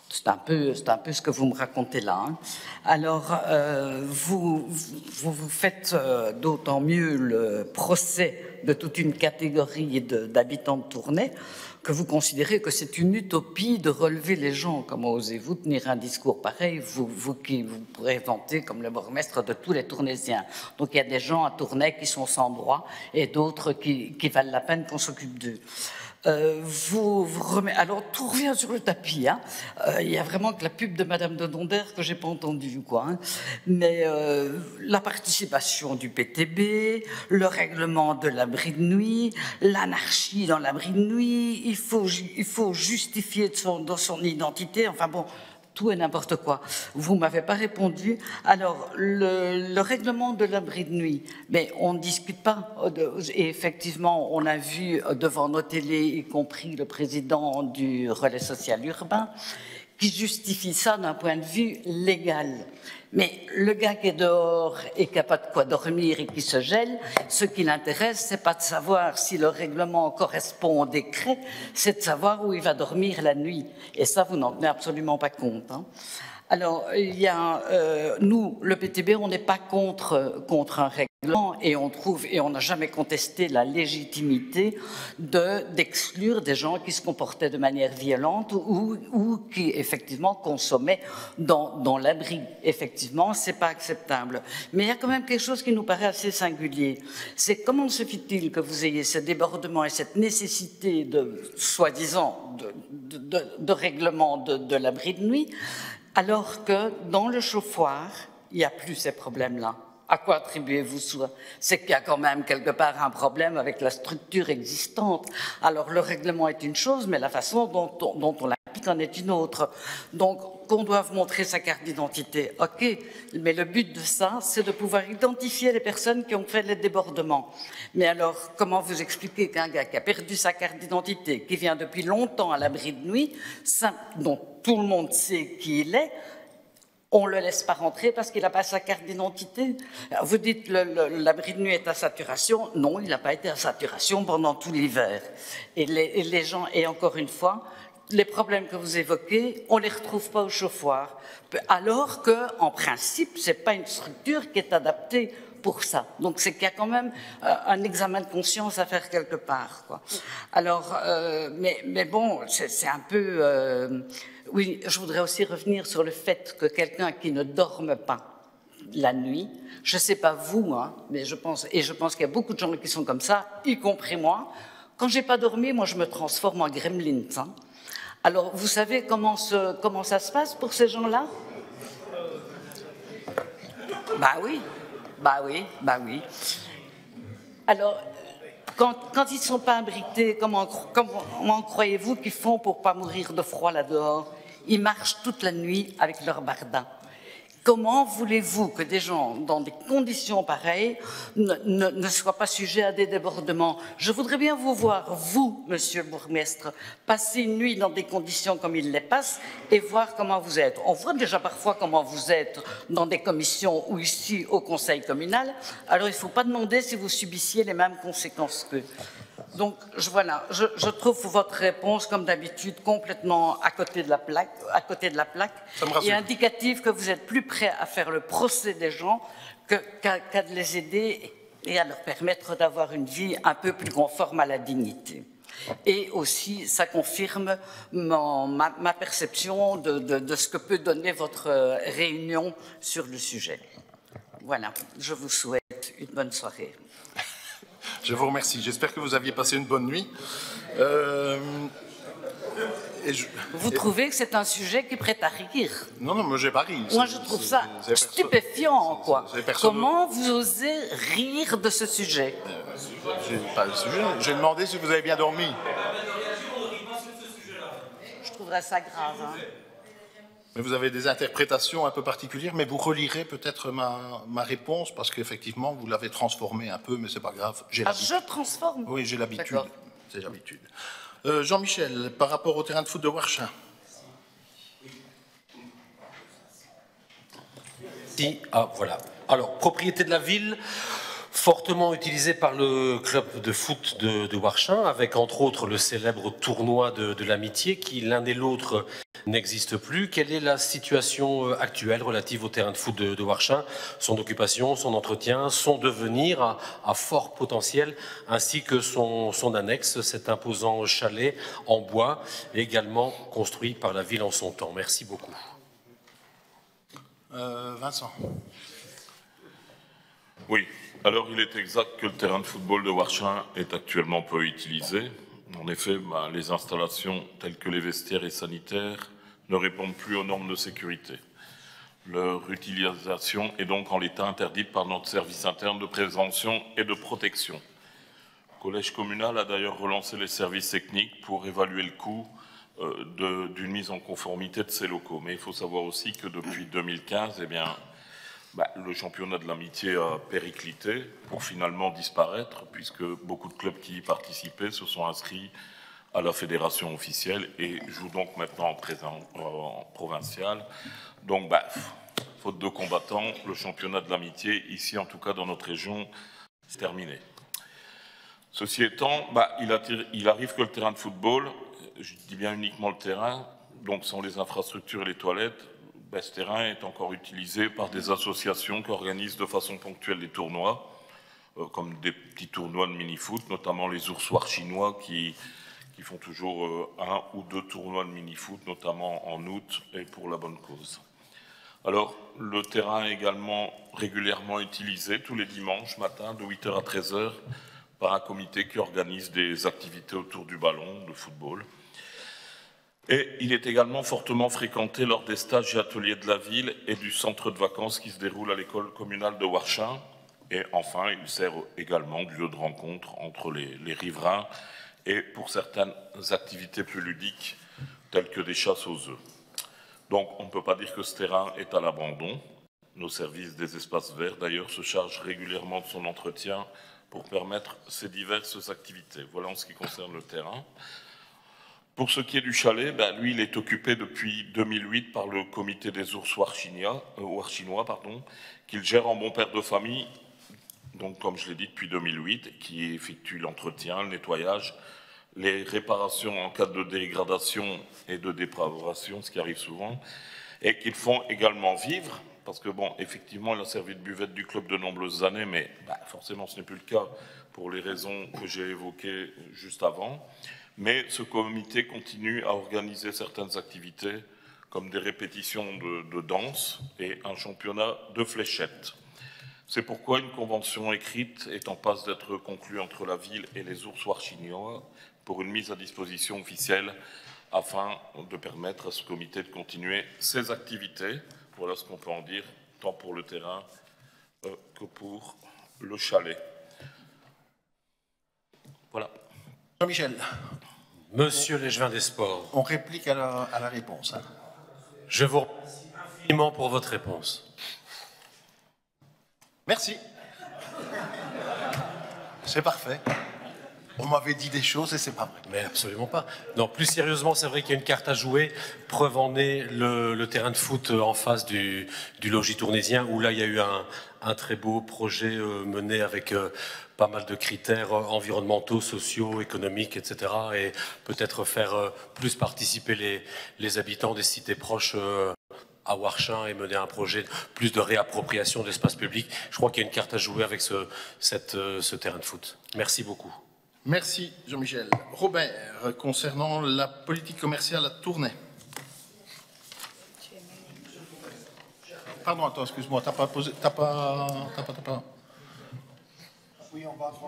C'est un peu, c'est un peu ce que vous me racontez là. Hein. Alors, euh, vous, vous vous faites euh, d'autant mieux le procès de toute une catégorie de, d'habitants de Tournai que vous considérez que c'est une utopie de relever les gens. Comment osez-vous tenir un discours pareil, vous, vous qui vous pourrez vanter comme le bourgmestre de tous les Tournaisiens. Donc il y a des gens à Tournai qui sont sans droit et d'autres qui, qui valent la peine qu'on s'occupe d'eux. Euh, vous, vous remet... Alors, tout revient sur le tapis. Hein. Euh, il y a vraiment que la pub de Madame de Donder que j'ai pas entendue, quoi. Hein. Mais euh, la participation du P T B, le règlement de l'abri de nuit, l'anarchie dans l'abri de nuit, il faut, il faut justifier de son, de son identité. Enfin bon, tout et n'importe quoi. Vous ne m'avez pas répondu. Alors, le, le règlement de l'abri de nuit, mais on ne discute pas. Et effectivement, on a vu devant nos télés, y compris le président du relais social urbain, qui justifie ça d'un point de vue légal. Mais le gars qui est dehors et qui n'a pas de quoi dormir et qui se gèle, ce qui l'intéresse, c'est pas de savoir si le règlement correspond au décret, c'est de savoir où il va dormir la nuit. Et ça, vous n'en tenez absolument pas compte. Hein. Alors, il y a, euh, nous, le P T B, on n'est pas contre, contre un règlement et on trouve, et on n'a jamais contesté la légitimité de, d'exclure des gens qui se comportaient de manière violente ou, ou qui, effectivement, consommaient dans, dans l'abri. Effectivement, c'est pas acceptable. Mais il y a quand même quelque chose qui nous paraît assez singulier. C'est comment se fait-il que vous ayez ce débordement et cette nécessité de, soi-disant, de, de, de, de règlement de, de l'abri de nuit, alors que dans le chauffoir, il n'y a plus ces problèmes-là. À quoi attribuez-vous ça? C'est qu'il y a quand même quelque part un problème avec la structure existante. Alors le règlement est une chose, mais la façon dont on, dont on l'applique en est une autre. Donc qu'on doive montrer sa carte d'identité, ok, mais le but de ça, c'est de pouvoir identifier les personnes qui ont fait les débordements. Mais alors, comment vous expliquez qu'un gars qui a perdu sa carte d'identité, qui vient depuis longtemps à l'abri de nuit, ça, dont tout le monde sait qui il est, on ne le laisse pas rentrer parce qu'il n'a pas sa carte d'identité. Vous dites que l'abri de nuit est à saturation. Non, il n'a pas été à saturation pendant tout l'hiver. Et les, et les gens, et encore une fois, les problèmes que vous évoquez, on ne les retrouve pas au chauffoir. Alors qu'en principe, ce n'est pas une structure qui est adaptée pour ça. Donc c'est qu'il y a quand même euh, un examen de conscience à faire quelque part, quoi. Alors, euh, mais, mais bon, c'est un peu... Euh, oui, je voudrais aussi revenir sur le fait que quelqu'un qui ne dorme pas la nuit, je ne sais pas vous, hein, mais je pense, et je pense qu'il y a beaucoup de gens qui sont comme ça, y compris moi, quand je n'ai pas dormi, moi je me transforme en gremlin. Hein. Alors, vous savez comment, ce, comment ça se passe pour ces gens-là? Bah oui. Bah oui, bah oui. Alors, quand, quand ils ne sont pas abrités, comment, comment, comment croyez-vous qu'ils font pour ne pas mourir de froid là-dehors? Ils marchent toute la nuit avec leur bardin. Comment voulez-vous que des gens, dans des conditions pareilles, ne, ne, ne soient pas sujets à des débordements? Je voudrais bien vous voir, vous, monsieur le bourgmestre, passer une nuit dans des conditions comme ils les passent et voir comment vous êtes. On voit déjà parfois comment vous êtes dans des commissions ou ici au conseil communal, alors il ne faut pas demander si vous subissiez les mêmes conséquences qu'eux. Donc je, voilà, je, je trouve votre réponse, comme d'habitude, complètement à côté de la plaque, à côté de la plaque et indicative que vous êtes plus prêt à faire le procès des gens qu'à qu'à de les aider et à leur permettre d'avoir une vie un peu plus conforme à la dignité. Et aussi, ça confirme mon, ma, ma perception de, de, de ce que peut donner votre réunion sur le sujet. Voilà, je vous souhaite une bonne soirée. Je vous remercie. J'espère que vous aviez passé une bonne nuit. Euh, et je, vous et... trouvez que c'est un sujet qui prête à rire? Non, non, moi j'ai pas ri. Moi je trouve ça stupéfiant, quoi. Comment vous osez rire de ce sujet? euh, J'ai demandé si vous avez bien dormi. Je trouverais ça grave. Hein. Mais vous avez des interprétations un peu particulières, mais vous relirez peut-être ma, ma réponse, parce qu'effectivement, vous l'avez transformée un peu, mais c'est pas grave. Ah, je transforme? Oui, j'ai l'habitude. C'est l'habitude. Euh, Jean-Michel, par rapport au terrain de foot de Warchin. Si, ah, voilà. Alors, propriété de la ville, fortement utilisé par le club de foot de, de Warchin, avec entre autres le célèbre tournoi de, de l'amitié qui l'un et l'autre n'existe plus. Quelle est la situation actuelle relative au terrain de foot de, de Warchin, son occupation, son entretien, son devenir à, à fort potentiel, ainsi que son, son annexe, cet imposant chalet en bois, également construit par la ville en son temps. Merci beaucoup. Euh, Vincent. Oui, alors il est exact que le terrain de football de Warchin est actuellement peu utilisé. En effet, bah, les installations telles que les vestiaires et sanitaires ne répondent plus aux normes de sécurité. Leur utilisation est donc en l'état interdite par notre service interne de prévention et de protection. Le collège communal a d'ailleurs relancé les services techniques pour évaluer le coût euh, d'une mise en conformité de ces locaux. Mais il faut savoir aussi que depuis deux mille quinze, eh bien, bah, le championnat de l'amitié a périclité pour finalement disparaître, puisque beaucoup de clubs qui y participaient se sont inscrits à la fédération officielle et jouent donc maintenant en, présent, en provincial. Donc, bah, faute de combattants, le championnat de l'amitié, ici en tout cas dans notre région, c'est terminé. Ceci étant, bah, il, attire, il arrive que le terrain de football, je dis bien uniquement le terrain, donc sans les infrastructures et les toilettes, ben, ce terrain est encore utilisé par des associations qui organisent de façon ponctuelle des tournois, euh, comme des petits tournois de mini-foot, notamment les oursoirs chinois qui, qui font toujours euh, un ou deux tournois de mini-foot, notamment en août et pour la bonne cause. Alors, le terrain est également régulièrement utilisé tous les dimanches matin de huit heures à treize heures par un comité qui organise des activités autour du ballon de football. Et il est également fortement fréquenté lors des stages et ateliers de la ville et du centre de vacances qui se déroule à l'école communale de Warchin. Et enfin, il sert également de lieu de rencontre entre les, les riverains et pour certaines activités plus ludiques, telles que des chasses aux œufs. Donc, on ne peut pas dire que ce terrain est à l'abandon. Nos services des espaces verts, d'ailleurs, se chargent régulièrement de son entretien pour permettre ces diverses activités. Voilà en ce qui concerne le terrain. Pour ce qui est du chalet, ben, lui, il est occupé depuis deux mille huit par le comité des ours warchinois, euh, warchinois pardon, qu'il gère en bon père de famille, donc comme je l'ai dit depuis deux mille huit, qui effectue l'entretien, le nettoyage, les réparations en cas de dégradation et de dépravation, ce qui arrive souvent, et qu'ils font également vivre, parce que bon, effectivement, il a servi de buvette du club de nombreuses années, mais ben, forcément, ce n'est plus le cas pour les raisons que j'ai évoquées juste avant. Mais ce comité continue à organiser certaines activités, comme des répétitions de, de danse et un championnat de fléchettes. C'est pourquoi une convention écrite est en passe d'être conclue entre la ville et les ours warchinois pour une mise à disposition officielle afin de permettre à ce comité de continuer ses activités. Voilà ce qu'on peut en dire, tant pour le terrain euh, que pour le chalet. Voilà. Jean-Michel. Monsieur Légevin des Sports. On réplique à la, à la réponse. Hein. Je vous remercie infiniment pour votre réponse. Merci. C'est parfait. On m'avait dit des choses et c'est pas vrai. Mais absolument pas. Non, plus sérieusement, c'est vrai qu'il y a une carte à jouer. Preuve en est le, le terrain de foot en face du, du logis tournésien, où là, il y a eu un, un très beau projet euh, mené avec euh, pas mal de critères environnementaux, sociaux, économiques, et cetera. Et peut-être faire euh, plus participer les, les habitants des cités proches euh, à Warchin et mener un projet plus de réappropriation de l'espace public. Je crois qu'il y a une carte à jouer avec ce, cette, euh, ce terrain de foot. Merci beaucoup. Merci Jean-Michel. Robert, concernant la politique commerciale à Tournai. Pardon, attends, excuse-moi, t'as pas posé, t'as pas, t'as pas, t'as pas. Oui, on va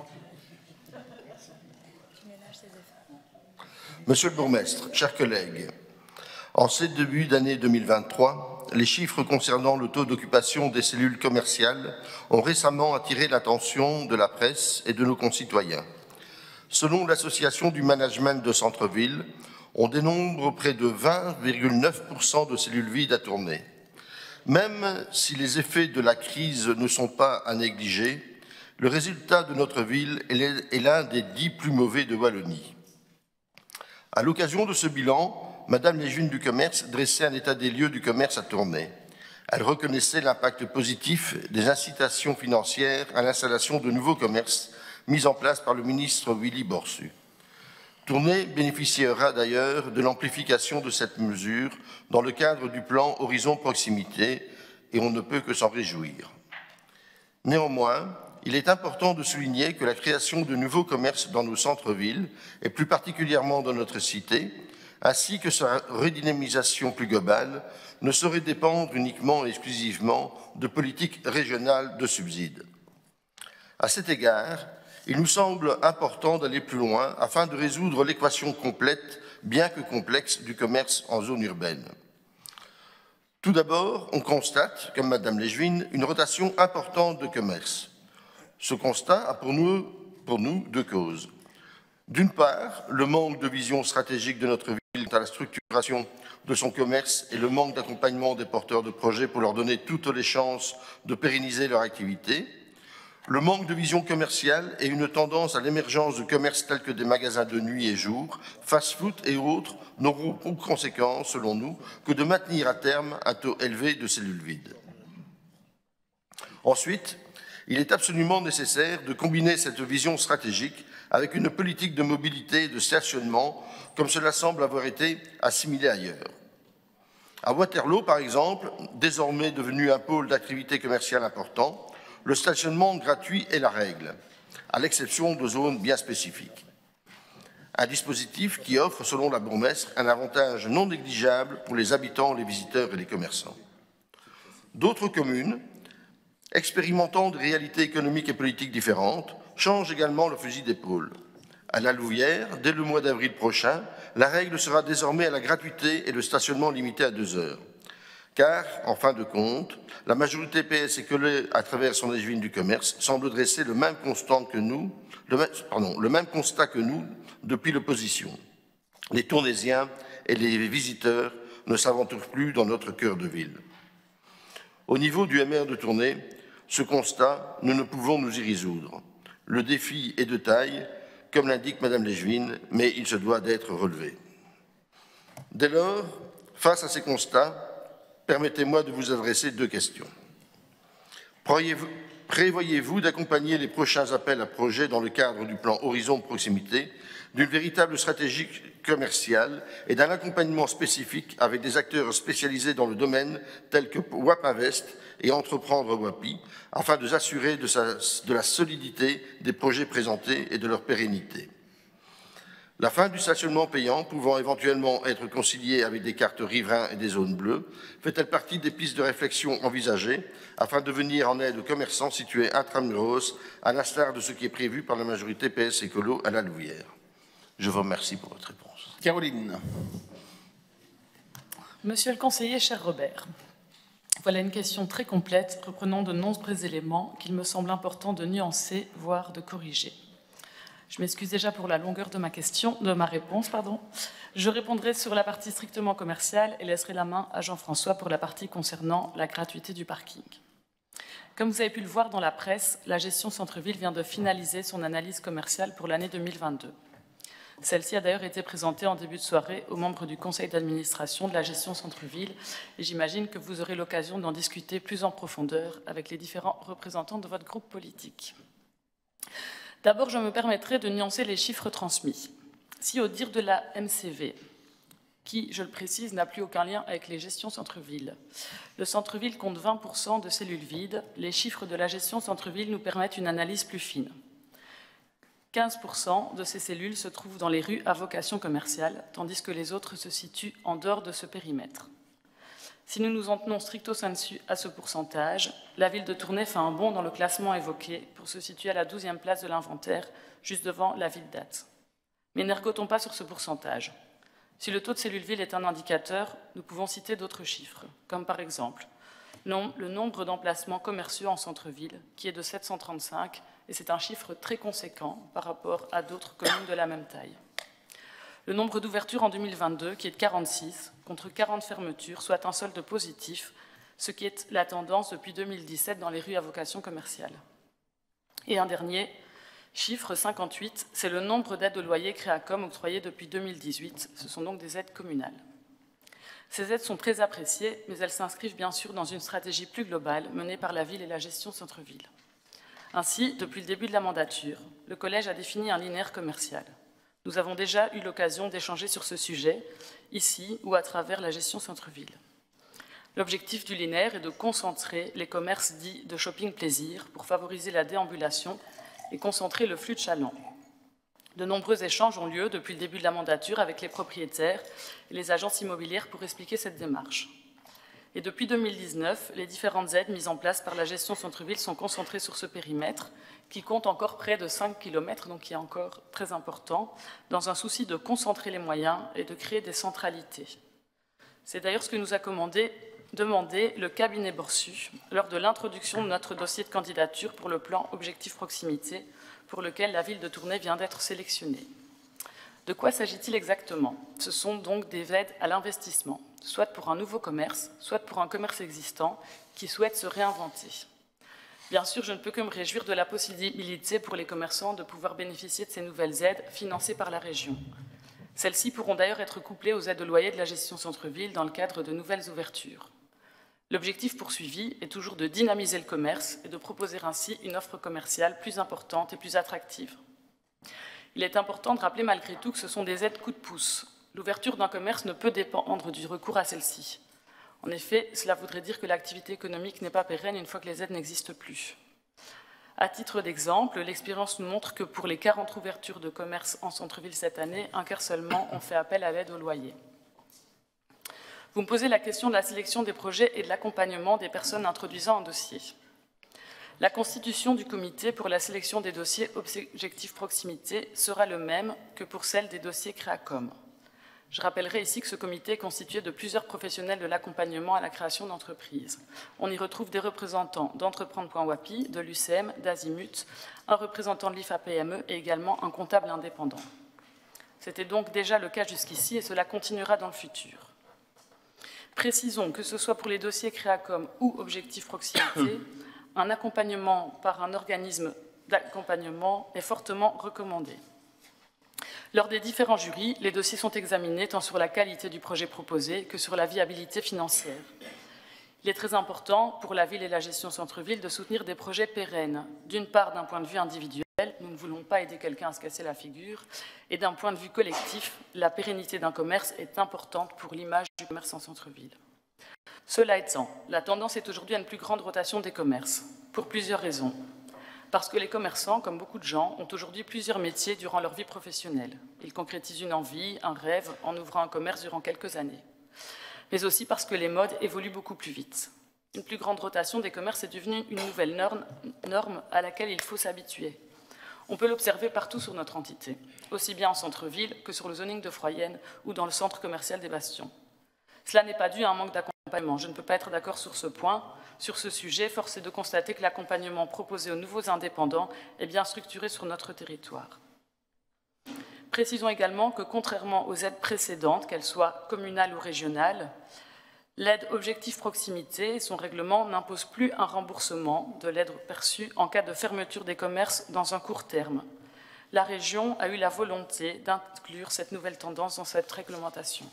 Monsieur le bourgmestre, chers collègues, en ce début d'année deux mille vingt-trois, les chiffres concernant le taux d'occupation des cellules commerciales ont récemment attiré l'attention de la presse et de nos concitoyens. Selon l'association du management de centre-ville, on dénombre près de vingt virgule neuf pour cent de cellules vides à Tournai. Même si les effets de la crise ne sont pas à négliger, le résultat de notre ville est l'un des dix plus mauvais de Wallonie. À l'occasion de ce bilan, Madame Légevin du Commerce dressait un état des lieux du commerce à Tournai. Elle reconnaissait l'impact positif des incitations financières à l'installation de nouveaux commerces mis en place par le ministre Willy Borsu. Tournai bénéficiera d'ailleurs de l'amplification de cette mesure dans le cadre du plan Horizon Proximité et on ne peut que s'en réjouir. Néanmoins, il est important de souligner que la création de nouveaux commerces dans nos centres-villes, et plus particulièrement dans notre cité, ainsi que sa redynamisation plus globale, ne saurait dépendre uniquement et exclusivement de politiques régionales de subsides. À cet égard, il nous semble important d'aller plus loin afin de résoudre l'équation complète, bien que complexe, du commerce en zone urbaine. Tout d'abord, on constate, comme Madame Léjuine, une rotation importante de commerce. Ce constat a pour nous, pour nous deux causes. D'une part, le manque de vision stratégique de notre ville à la structuration de son commerce et le manque d'accompagnement des porteurs de projets pour leur donner toutes les chances de pérenniser leur activité. Le manque de vision commerciale et une tendance à l'émergence de commerces tels que des magasins de nuit et jour, fast-food et autres n'auront pour conséquence, selon nous, que de maintenir à terme un taux élevé de cellules vides. Ensuite, il est absolument nécessaire de combiner cette vision stratégique avec une politique de mobilité et de stationnement, comme cela semble avoir été assimilé ailleurs. À Waterloo, par exemple, désormais devenu un pôle d'activité commerciale important, le stationnement gratuit est la règle, à l'exception de zones bien spécifiques. Un dispositif qui offre, selon la bourgmestre, un avantage non négligeable pour les habitants, les visiteurs et les commerçants. D'autres communes, expérimentant des réalités économiques et politiques différentes, changent également le fusil d'épaule. À la Louvière, dès le mois d'avril prochain, la règle sera désormais à la gratuité et le stationnement limité à deux heures. Car, en fin de compte, la majorité P S écolée à travers son échevine du commerce semble dresser le même constat que nous, le même, pardon, le même constat que nous depuis l'opposition. Les Tournaisiens et les visiteurs ne s'aventurent plus dans notre cœur de ville. Au niveau du M R de Tournai, ce constat, nous ne pouvons nous y résoudre. Le défi est de taille, comme l'indique Madame Léjuine, mais il se doit d'être relevé. Dès lors, face à ces constats, permettez-moi de vous adresser deux questions. Prévoyez-vous d'accompagner les prochains appels à projets dans le cadre du plan Horizon de proximité d'une véritable stratégie commerciale et d'un accompagnement spécifique avec des acteurs spécialisés dans le domaine tels que Wapinvest et Entreprendre Wapi, afin de s'assurer de, sa, de la solidité des projets présentés et de leur pérennité. La fin du stationnement payant, pouvant éventuellement être conciliée avec des cartes riverains et des zones bleues, fait-elle partie des pistes de réflexion envisagées afin de venir en aide aux commerçants situés intramuros, à l'instar de ce qui est prévu par la majorité P S écolo à la Louvière? Je vous remercie pour votre réponse. Caroline. Monsieur le conseiller, cher Robert, voilà une question très complète, reprenant de nombreux éléments qu'il me semble important de nuancer, voire de corriger. Je m'excuse déjà pour la longueur de ma question, de ma réponse, pardon. Je répondrai sur la partie strictement commerciale et laisserai la main à Jean-François pour la partie concernant la gratuité du parking. Comme vous avez pu le voir dans la presse, la gestion centre-ville vient de finaliser son analyse commerciale pour l'année deux mille vingt-deux. Celle-ci a d'ailleurs été présentée en début de soirée aux membres du conseil d'administration de la gestion centre-ville et j'imagine que vous aurez l'occasion d'en discuter plus en profondeur avec les différents représentants de votre groupe politique. D'abord, je me permettrai de nuancer les chiffres transmis. Si, au dire de la M C V, qui, je le précise, n'a plus aucun lien avec les gestions centre-ville, le centre-ville compte vingt pour cent de cellules vides, les chiffres de la gestion centre-ville nous permettent une analyse plus fine. quinze pour cent de ces cellules se trouvent dans les rues à vocation commerciale, tandis que les autres se situent en dehors de ce périmètre. Si nous nous en tenons stricto sensu à ce pourcentage, la ville de Tournai fait un bond dans le classement évoqué pour se situer à la douzième place de l'inventaire, juste devant la ville d'Ath. Mais n'ergotons pas sur ce pourcentage. Si le taux de cellules-villes est un indicateur, nous pouvons citer d'autres chiffres, comme par exemple le nombre d'emplacements commerciaux en centre-ville, qui est de sept cent trente-cinq, et c'est un chiffre très conséquent par rapport à d'autres communes de la même taille. Le nombre d'ouvertures en deux mille vingt-deux, qui est de quarante-six, contre quarante fermetures, soit un solde positif, ce qui est la tendance depuis deux mille dix-sept dans les rues à vocation commerciale. Et un dernier chiffre, cinquante-huit, c'est le nombre d'aides au loyer Créacom octroyées depuis deux mille dix-huit. Ce sont donc des aides communales. Ces aides sont très appréciées, mais elles s'inscrivent bien sûr dans une stratégie plus globale menée par la ville et la gestion centre-ville. Ainsi, depuis le début de la mandature, le Collège a défini un linéaire commercial. Nous avons déjà eu l'occasion d'échanger sur ce sujet, ici ou à travers la gestion centre-ville. L'objectif du linéaire est de concentrer les commerces dits de shopping plaisir pour favoriser la déambulation et concentrer le flux de chalands. De nombreux échanges ont lieu depuis le début de la mandature avec les propriétaires et les agences immobilières pour expliquer cette démarche. Et depuis deux mille dix-neuf, les différentes aides mises en place par la gestion centre-ville sont concentrées sur ce périmètre, qui compte encore près de cinq kilomètres, donc qui est encore très important, dans un souci de concentrer les moyens et de créer des centralités. C'est d'ailleurs ce que nous a commandé, demandé le cabinet Borsu lors de l'introduction de notre dossier de candidature pour le plan Objectif Proximité, pour lequel la ville de Tournai vient d'être sélectionnée. De quoi s'agit-il exactement? Ce sont donc des aides à l'investissement, soit pour un nouveau commerce, soit pour un commerce existant qui souhaite se réinventer. Bien sûr, je ne peux que me réjouir de la possibilité pour les commerçants de pouvoir bénéficier de ces nouvelles aides financées par la région. Celles-ci pourront d'ailleurs être couplées aux aides de loyer de la gestion centre-ville dans le cadre de nouvelles ouvertures. L'objectif poursuivi est toujours de dynamiser le commerce et de proposer ainsi une offre commerciale plus importante et plus attractive. Il est important de rappeler malgré tout que ce sont des aides coup de pouce. L'ouverture d'un commerce ne peut dépendre du recours à celle-ci. En effet, cela voudrait dire que l'activité économique n'est pas pérenne une fois que les aides n'existent plus. À titre d'exemple, l'expérience nous montre que pour les quarante ouvertures de commerce en centre-ville cette année, un quart seulement ont fait appel à l'aide au loyer. Vous me posez la question de la sélection des projets et de l'accompagnement des personnes introduisant un dossier. La constitution du comité pour la sélection des dossiers Objectif Proximité sera le même que pour celle des dossiers Créacom. Je rappellerai ici que ce comité est constitué de plusieurs professionnels de l'accompagnement à la création d'entreprises. On y retrouve des représentants d'entreprendre point W A P I, de l'U C M, d'Azimut, un représentant de l'I F A P M E et également un comptable indépendant. C'était donc déjà le cas jusqu'ici et cela continuera dans le futur. Précisons que ce soit pour les dossiers Créacom ou Objectif Proximité, un accompagnement par un organisme d'accompagnement est fortement recommandé. Lors des différents jurys, les dossiers sont examinés tant sur la qualité du projet proposé que sur la viabilité financière. Il est très important pour la ville et la gestion centre-ville de soutenir des projets pérennes, d'une part d'un point de vue individuel, nous ne voulons pas aider quelqu'un à se casser la figure, et d'un point de vue collectif, la pérennité d'un commerce est importante pour l'image du commerce en centre-ville. Cela étant, la tendance est aujourd'hui à une plus grande rotation des commerces, pour plusieurs raisons. Parce que les commerçants, comme beaucoup de gens, ont aujourd'hui plusieurs métiers durant leur vie professionnelle. Ils concrétisent une envie, un rêve, en ouvrant un commerce durant quelques années. Mais aussi parce que les modes évoluent beaucoup plus vite. Une plus grande rotation des commerces est devenue une nouvelle norme, norme à laquelle il faut s'habituer. On peut l'observer partout sur notre entité, aussi bien en centre-ville que sur le zoning de Froyenne ou dans le centre commercial des Bastions. Cela n'est pas dû à un manque d'accompagnement. Je ne peux pas être d'accord sur ce point. Sur ce sujet, force est de constater que l'accompagnement proposé aux nouveaux indépendants est bien structuré sur notre territoire. Précisons également que, contrairement aux aides précédentes, qu'elles soient communales ou régionales, l'aide Objectif Proximité et son règlement n'imposent plus un remboursement de l'aide perçue en cas de fermeture des commerces dans un court terme. La région a eu la volonté d'inclure cette nouvelle tendance dans cette réglementation.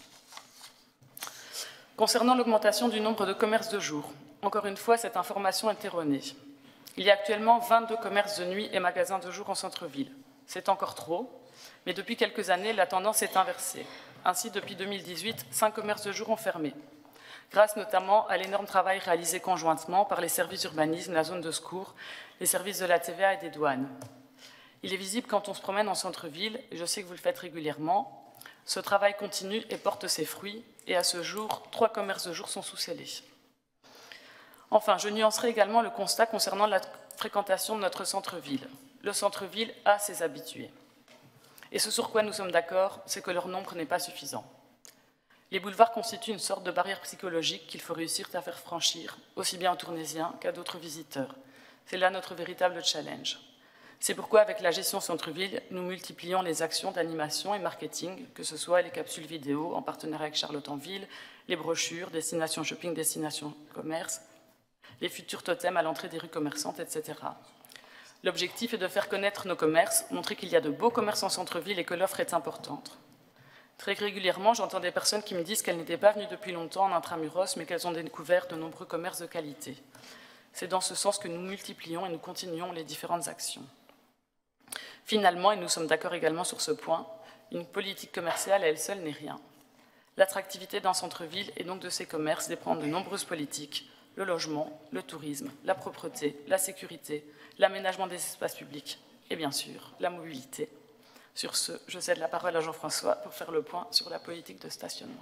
Concernant l'augmentation du nombre de commerces de jour, encore une fois, cette information est erronée. Il y a actuellement vingt-deux commerces de nuit et magasins de jour en centre-ville. C'est encore trop, mais depuis quelques années, la tendance est inversée. Ainsi, depuis deux mille dix-huit, cinq commerces de jour ont fermé, grâce notamment à l'énorme travail réalisé conjointement par les services d'urbanisme, la zone de secours, les services de la T V A et des douanes. Il est visible quand on se promène en centre-ville, et je sais que vous le faites régulièrement. Ce travail continue et porte ses fruits, et à ce jour, trois commerces de jour sont sous scellés. Enfin, je nuancerai également le constat concernant la fréquentation de notre centre-ville. Le centre-ville a ses habitués. Et ce sur quoi nous sommes d'accord, c'est que leur nombre n'est pas suffisant. Les boulevards constituent une sorte de barrière psychologique qu'il faut réussir à faire franchir, aussi bien aux Tournaisiens qu'à d'autres visiteurs. C'est là notre véritable challenge. C'est pourquoi, avec la gestion centre-ville, nous multiplions les actions d'animation et marketing, que ce soit les capsules vidéo en partenariat avec Charlotte en Ville, les brochures, destination shopping, destination commerce, les futurs totems à l'entrée des rues commerçantes, et cetera. L'objectif est de faire connaître nos commerces, montrer qu'il y a de beaux commerces en centre-ville et que l'offre est importante. Très régulièrement, j'entends des personnes qui me disent qu'elles n'étaient pas venues depuis longtemps en intramuros, mais qu'elles ont découvert de nombreux commerces de qualité. C'est dans ce sens que nous multiplions et nous continuons les différentes actions. Finalement, et nous sommes d'accord également sur ce point, une politique commerciale à elle seule n'est rien. L'attractivité d'un centre-ville et donc de ses commerces dépend de nombreuses politiques, le logement, le tourisme, la propreté, la sécurité, l'aménagement des espaces publics et bien sûr la mobilité. Sur ce, je cède la parole à Jean-François pour faire le point sur la politique de stationnement.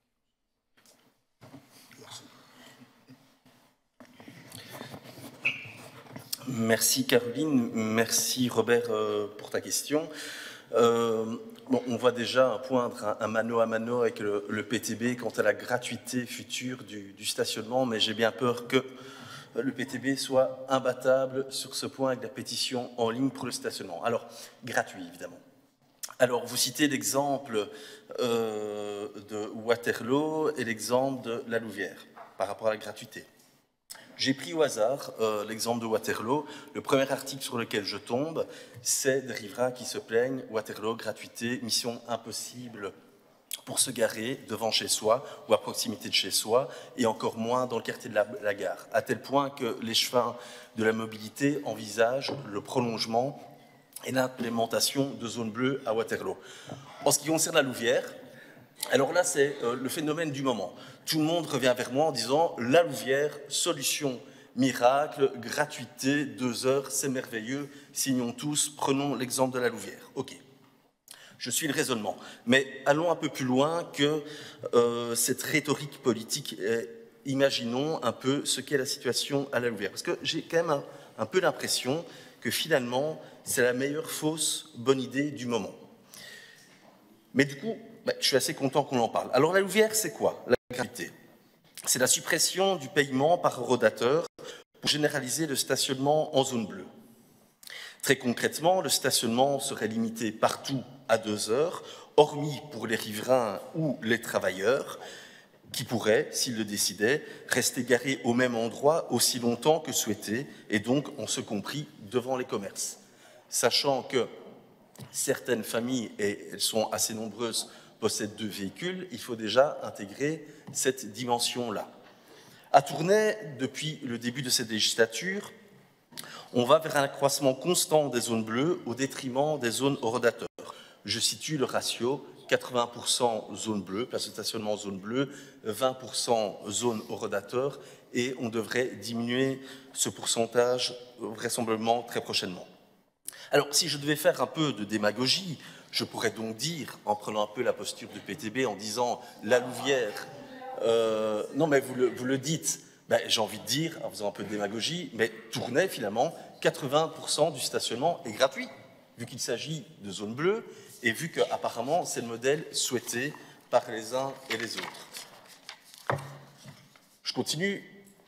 Merci Caroline, merci Robert euh, pour ta question. Euh, bon, on voit déjà poindre un, un mano à mano avec le, le P T B quant à la gratuité future du, du stationnement, mais j'ai bien peur que le P T B soit imbattable sur ce point avec la pétition en ligne pour le stationnement. Alors, gratuit évidemment. Alors, vous citez l'exemple euh, de Waterloo et l'exemple de la Louvière par rapport à la gratuité. J'ai pris au hasard euh, l'exemple de Waterloo. Le premier article sur lequel je tombe, c'est des riverains qui se plaignent. Waterloo, gratuité, mission impossible pour se garer devant chez soi ou à proximité de chez soi, et encore moins dans le quartier de la, la gare, à tel point que l'échevin de la mobilité envisage le prolongement et l'implémentation de zones bleues à Waterloo. En ce qui concerne la Louvière, alors là, c'est euh, le phénomène du moment. Tout le monde revient vers moi en disant « La Louvière, solution miracle, gratuité, deux heures, c'est merveilleux, signons tous, prenons l'exemple de la Louvière. » Ok, je suis le raisonnement. Mais allons un peu plus loin que euh, cette rhétorique politique. Et imaginons un peu ce qu'est la situation à la Louvière. Parce que j'ai quand même un, un peu l'impression que finalement, c'est la meilleure fausse bonne idée du moment. Mais du coup, bah, je suis assez content qu'on en parle. Alors la Louvière, c'est quoi la gratuité? C'est la suppression du paiement par eurodateur pour généraliser le stationnement en zone bleue. Très concrètement, le stationnement serait limité partout à deux heures, hormis pour les riverains ou les travailleurs, qui pourraient, s'ils le décidaient, rester garés au même endroit aussi longtemps que souhaité, et donc, en ce compris, devant les commerces. Sachant que certaines familles, et elles sont assez nombreuses, possèdent deux véhicules, il faut déjà intégrer cette dimension-là. À Tournai, depuis le début de cette législature, on va vers un accroissement constant des zones bleues au détriment des zones horodateurs. Je situe le ratio quatre-vingts pour cent zone bleue, place de stationnement en zone bleue, vingt pour cent zone horodateur, et on devrait diminuer ce pourcentage vraisemblablement très prochainement. Alors, si je devais faire un peu de démagogie, je pourrais donc dire, en prenant un peu la posture du P T B, en disant la Louvière, euh, non mais vous le, vous le dites, ben, j'ai envie de dire, en faisant un peu de démagogie, mais Tournai, finalement, quatre-vingts pour cent du stationnement est gratuit, vu qu'il s'agit de zones bleues, et vu qu'apparemment, c'est le modèle souhaité par les uns et les autres. Je continue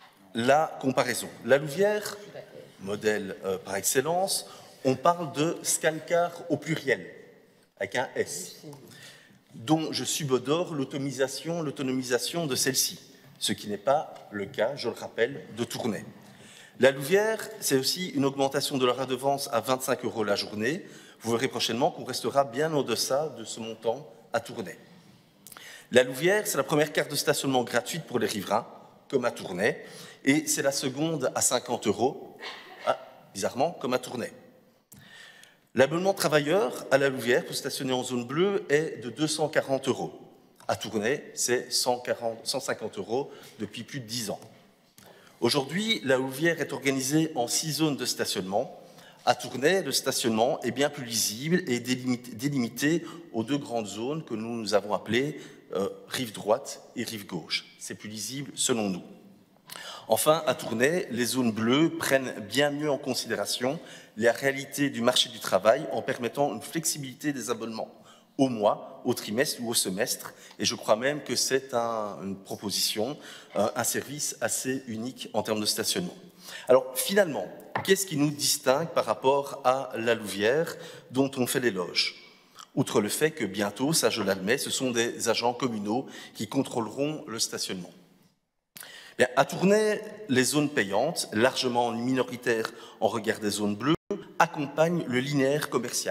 la comparaison. La Louvière, modèle euh, par excellence, on parle de Scancar au pluriel, avec un S, dont je subodore l'autonomisation, l'autonomisation de celle-ci, ce qui n'est pas le cas, je le rappelle, de Tournai. La Louvière, c'est aussi une augmentation de la redevance à vingt-cinq euros la journée. Vous verrez prochainement qu'on restera bien au-deçà de ce montant à Tournai. La Louvière, c'est la première carte de stationnement gratuite pour les riverains, comme à Tournai, et c'est la seconde à cinquante euros, ah, bizarrement, comme à Tournai. L'abonnement travailleur à la Louvière pour stationner en zone bleue est de deux cent quarante euros. À Tournai, c'est cent cinquante euros depuis plus de dix ans. Aujourd'hui, la Louvière est organisée en six zones de stationnement. À Tournai, le stationnement est bien plus lisible et délimité, délimité aux deux grandes zones que nous, nous avons appelées euh, rive droite et rive gauche. C'est plus lisible selon nous. Enfin, à Tournai, les zones bleues prennent bien mieux en considération la réalité du marché du travail en permettant une flexibilité des abonnements au mois, au trimestre ou au semestre. Et je crois même que c'est un, une proposition, un service assez unique en termes de stationnement. Alors finalement, qu'est-ce qui nous distingue par rapport à la Louvière dont on fait l'éloge? Outre le fait que bientôt, ça je l'admets, ce sont des agents communaux qui contrôleront le stationnement. Bien, à Tournai, les zones payantes, largement minoritaires en regard des zones bleues, accompagnent le linéaire commercial.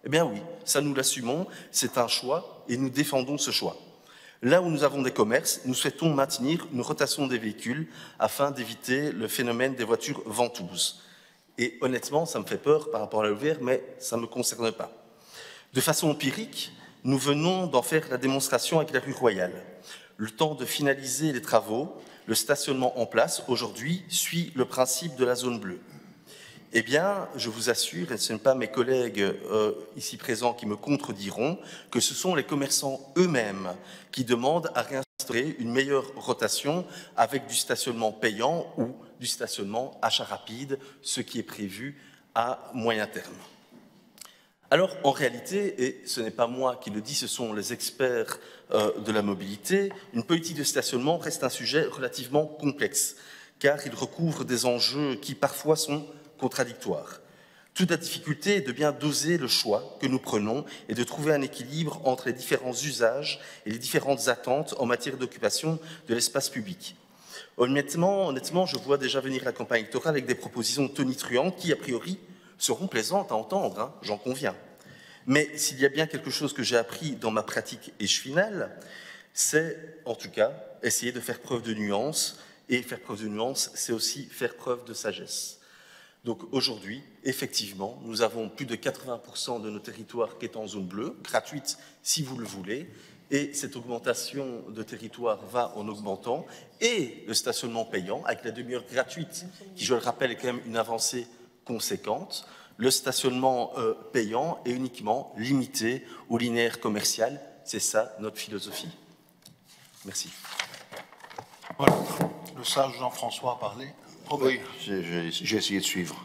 Eh bien oui, ça nous l'assumons, c'est un choix et nous défendons ce choix. Là où nous avons des commerces, nous souhaitons maintenir une rotation des véhicules afin d'éviter le phénomène des voitures ventouses. Et honnêtement, ça me fait peur par rapport à la Louvière, mais ça ne me concerne pas. De façon empirique, nous venons d'en faire la démonstration avec la rue Royale. Le temps de finaliser les travaux, le stationnement en place, aujourd'hui, suit le principe de la zone bleue. Eh bien, je vous assure, et ce n'est pas mes collègues euh, ici présents qui me contrediront, que ce sont les commerçants eux-mêmes qui demandent à réinstaurer une meilleure rotation avec du stationnement payant ou du stationnement achat rapide, ce qui est prévu à moyen terme. Alors, en réalité, et ce n'est pas moi qui le dis, ce sont les experts euh, de la mobilité, une politique de stationnement reste un sujet relativement complexe, car il recouvre des enjeux qui parfois sont contradictoires. Toute la difficulté est de bien doser le choix que nous prenons et de trouver un équilibre entre les différents usages et les différentes attentes en matière d'occupation de l'espace public. Honnêtement, honnêtement, je vois déjà venir la campagne électorale avec des propositions tonitruantes qui, a priori, seront plaisantes à entendre, hein, j'en conviens. Mais s'il y a bien quelque chose que j'ai appris dans ma pratique échevinale, c'est, en tout cas, essayer de faire preuve de nuance, et faire preuve de nuance, c'est aussi faire preuve de sagesse. Donc aujourd'hui, effectivement, nous avons plus de quatre-vingts pour cent de nos territoires qui est en zone bleue, gratuite si vous le voulez, et cette augmentation de territoire va en augmentant, et le stationnement payant, avec la demi-heure gratuite, qui, je le rappelle, est quand même une avancée conséquente, le stationnement euh, payant est uniquement limité au linéaire commercial, c'est ça notre philosophie. Merci. Voilà, le sage Jean-François a parlé. Oui, j'ai essayé de suivre.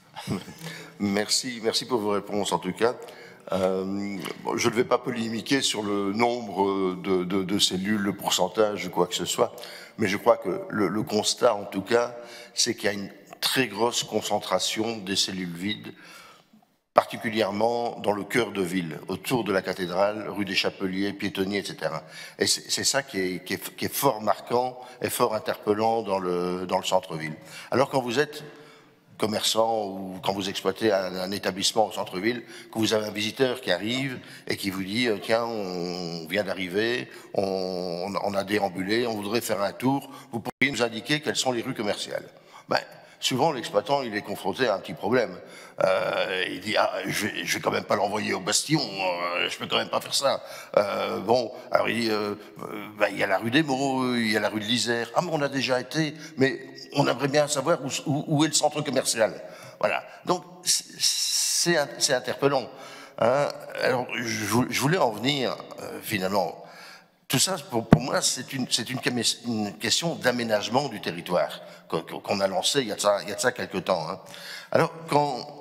Merci, merci pour vos réponses en tout cas. Euh, bon, je ne vais pas polémiquer sur le nombre de, de, de cellules, le pourcentage, quoi que ce soit, mais je crois que le, le constat en tout cas, c'est qu'il y a une très grosse concentration des cellules vides, particulièrement dans le cœur de ville, autour de la cathédrale, rue des Chapeliers, piétonniers, et cetera. Et c'est ça qui est, qui, est, qui est fort marquant et fort interpellant dans le, dans le centre-ville. Alors quand vous êtes commerçant ou quand vous exploitez un, un établissement au centre-ville, que vous avez un visiteur qui arrive et qui vous dit « Tiens, on vient d'arriver, on, on a déambulé, on voudrait faire un tour, vous pourriez nous indiquer quelles sont les rues commerciales ?» Ben, souvent, l'exploitant, il est confronté à un petit problème. Euh, il dit, ah, je vais, je vais quand même pas l'envoyer au bastion, euh, je peux quand même pas faire ça. Euh, bon, alors il dit, euh, euh, ben, il y a la rue des Mots, il y a la rue de l'Isère. Ah, mais on a déjà été, mais on aimerait bien savoir où, où, où est le centre commercial. Voilà. Donc, c'est interpellant. Hein. Alors, je, je voulais en venir, euh, finalement. Tout ça, pour, pour moi, c'est une, une, une question d'aménagement du territoire qu'on a lancé il y a de ça, il y a de ça quelques temps. Hein. Alors, quand,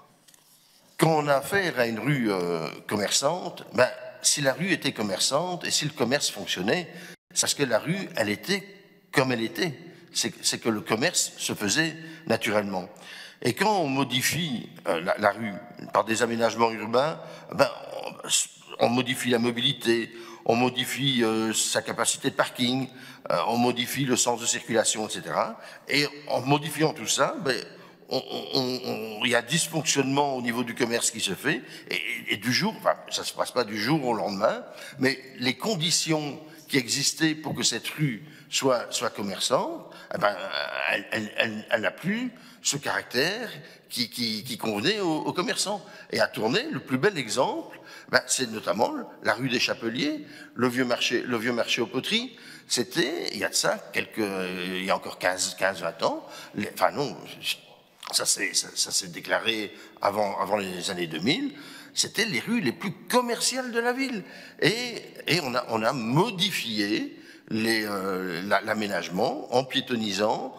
quand on a affaire à une rue euh, commerçante, ben, si la rue était commerçante et si le commerce fonctionnait, c'est parce que la rue, elle était comme elle était. C'est que le commerce se faisait naturellement. Et quand on modifie euh, la, la rue par des aménagements urbains, ben, on, on modifie la mobilité, on modifie euh, sa capacité de parking, euh, on modifie le sens de circulation, et cetera. Et en modifiant tout ça, ben, on, on, on, il y a dysfonctionnement au niveau du commerce qui se fait, et, et, et du jour, enfin, ça ne se passe pas du jour au lendemain, mais les conditions qui existaient pour que cette rue soit, soit commerçante, eh ben, elle, elle, elle, elle n'a plus ce caractère qui, qui, qui convenait aux, aux commerçants. Et à Tournai, le plus bel exemple, ben, c'est notamment la rue des Chapeliers, le vieux marché, le vieux marché aux poteries. C'était, il y a de ça, quelques, il y a encore quinze, vingt ans, les, enfin non, ça s'est ça, ça déclaré avant, avant les années deux mille, c'était les rues les plus commerciales de la ville. Et, et on, a, on a modifié euh, l'aménagement la, en piétonnisant,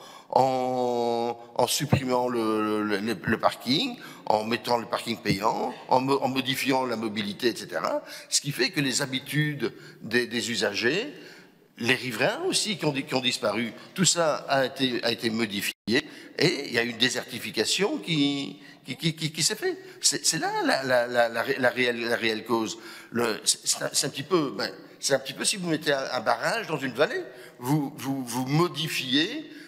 en, en supprimant le, le, le, le parking, en mettant le parking payant, en, mo, en modifiant la mobilité, et cetera. Ce qui fait que les habitudes des, des usagers, les riverains aussi qui ont, qui ont disparu, tout ça a été, a été modifié et il y a une désertification qui, qui, qui, qui, qui s'est faite. C'est là la, la, la, la, la, réelle, la réelle cause. C'est un, un petit peu, ben, c'est un petit peu si vous mettez un, un barrage dans une vallée, vous, vous, vous modifiez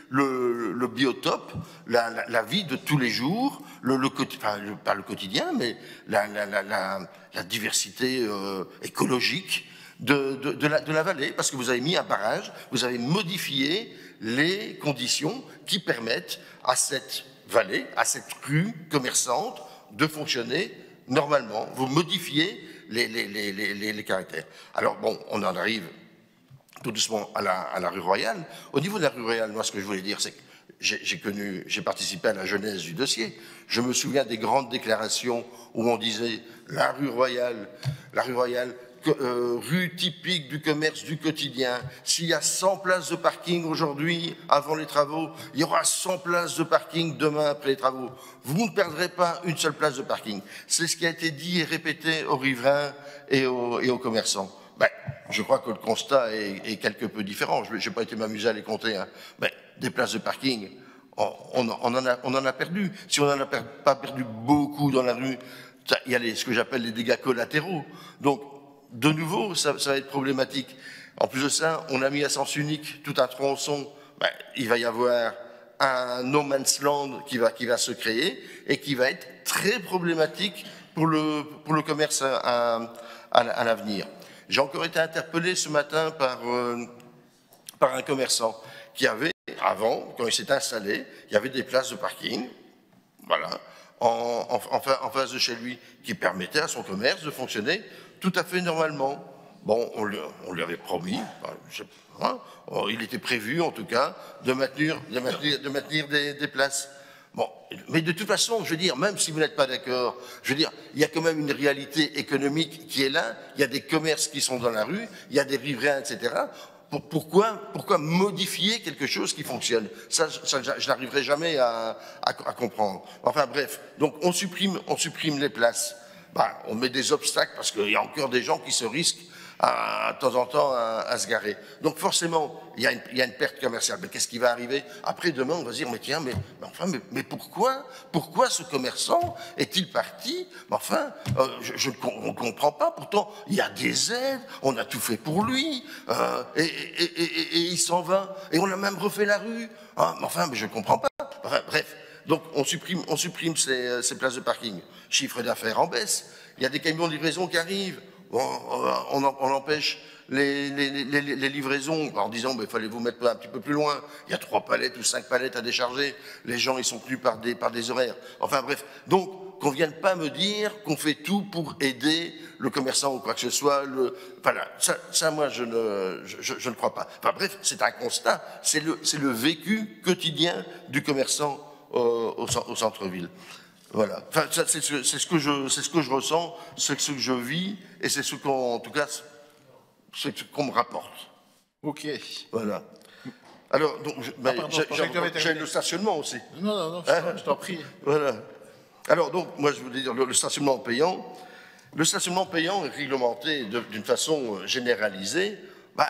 le, le biotope, la, la, la vie de tous les jours, le, le, enfin, le, pas le quotidien, mais la, la, la, la, la diversité euh, écologique de, de, de, la, de la vallée, parce que vous avez mis un barrage, vous avez modifié les conditions qui permettent à cette vallée, à cette rue commerçante de fonctionner normalement. Vous modifiez les, les, les, les, les caractères. Alors bon, on en arrive tout doucement à la, à la rue Royale. Au niveau de la rue Royale, moi ce que je voulais dire, c'est que j'ai connu, j'ai participé à la genèse du dossier. Je me souviens des grandes déclarations où on disait la rue Royale, la rue Royale, Euh, rue typique du commerce du quotidien. S'il y a cent places de parking aujourd'hui avant les travaux, il y aura cent places de parking demain après les travaux. Vous ne perdrez pas une seule place de parking. C'est ce qui a été dit et répété aux riverains et aux, et aux commerçants. Ben, je crois que le constat est, est quelque peu différent. Je n'ai pas été m'amuser à les compter. Hein. Ben, des places de parking, on, on, on, en a, on en a perdu. Si on n'en a per, pas perdu beaucoup dans la rue, ça, il y a les, ce que j'appelle les dégâts collatéraux. Donc, de nouveau, ça, ça va être problématique. En plus de ça, on a mis à sens unique tout un tronçon. Ben, il va y avoir un no man's land qui va, qui va se créer et qui va être très problématique pour le, pour le commerce à, à, à l'avenir. J'ai encore été interpellé ce matin par, euh, par un commerçant qui avait, avant, quand il s'est installé, il y avait des places de parking, voilà, en, en, en face de chez lui, qui permettaient à son commerce de fonctionner tout à fait normalement. Bon, on lui, on lui avait promis, je sais pas, hein, il était prévu en tout cas de maintenir, de maintenir, de maintenir des, des places. Bon, mais de toute façon, je veux dire, même si vous n'êtes pas d'accord, je veux dire, il y a quand même une réalité économique qui est là, il y a des commerces qui sont dans la rue, il y a des riverains, et cetera. Pourquoi, pourquoi modifier quelque chose qui fonctionne? Ça, ça je n'arriverai jamais à, à, à comprendre. Enfin bref, donc on supprime, on supprime les places. Bah, on met des obstacles parce qu'il y a encore des gens qui se risquent à, de temps en temps à, à se garer. Donc forcément, il y a une, il y a une perte commerciale. Mais qu'est-ce qui va arriver? Après, demain, on va se dire, mais tiens, mais, mais enfin, mais, mais pourquoi, pourquoi ce commerçant est-il parti? Mais enfin, euh, je, je ne comprends pas. Pourtant, il y a des aides, on a tout fait pour lui, euh, et, et, et, et, et il s'en va. Et on a même refait la rue. Hein, mais enfin, mais je ne comprends pas. Enfin, bref. Donc, on supprime, on supprime ces, ces places de parking. Chiffre d'affaires en baisse. Il y a des camions de livraison qui arrivent. On, on, on empêche les, les, les, les livraisons en disant il fallait vous mettre un petit peu plus loin. Il y a trois palettes ou cinq palettes à décharger. Les gens, ils sont tenus par des, par des horaires. Enfin bref. Donc, qu'on ne vienne pas me dire qu'on fait tout pour aider le commerçant ou quoi que ce soit. Le, voilà. Ça, ça, moi, je ne, je, je ne crois pas. Enfin bref, c'est un constat. C'est le, c'est le vécu quotidien du commerçant au, au centre-ville. Voilà. Enfin, c'est ce, ce que je, c'est ce que je ressens, c'est ce que je vis, et c'est ce qu'on, en tout cas, c'est ce qu'on me rapporte. Ok. Voilà. Alors, donc, ben, ah, j'ai le stationnement aussi. Non, non, non, hein? Je t'en prie. Voilà. Alors, donc, moi, je voulais dire, le, le stationnement payant, le stationnement payant est réglementé d'une façon généralisée. Ben,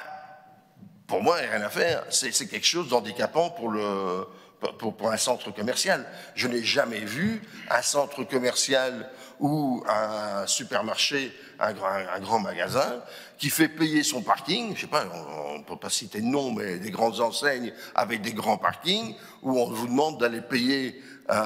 pour moi, il n'y a rien à faire. C'est quelque chose d'handicapant pour le. Pour, pour un centre commercial. Je n'ai jamais vu un centre commercial ou un supermarché, un grand, un grand magasin, qui fait payer son parking, je ne sais pas, on ne peut pas citer de nom, mais des grandes enseignes avec des grands parkings, où on vous demande d'aller payer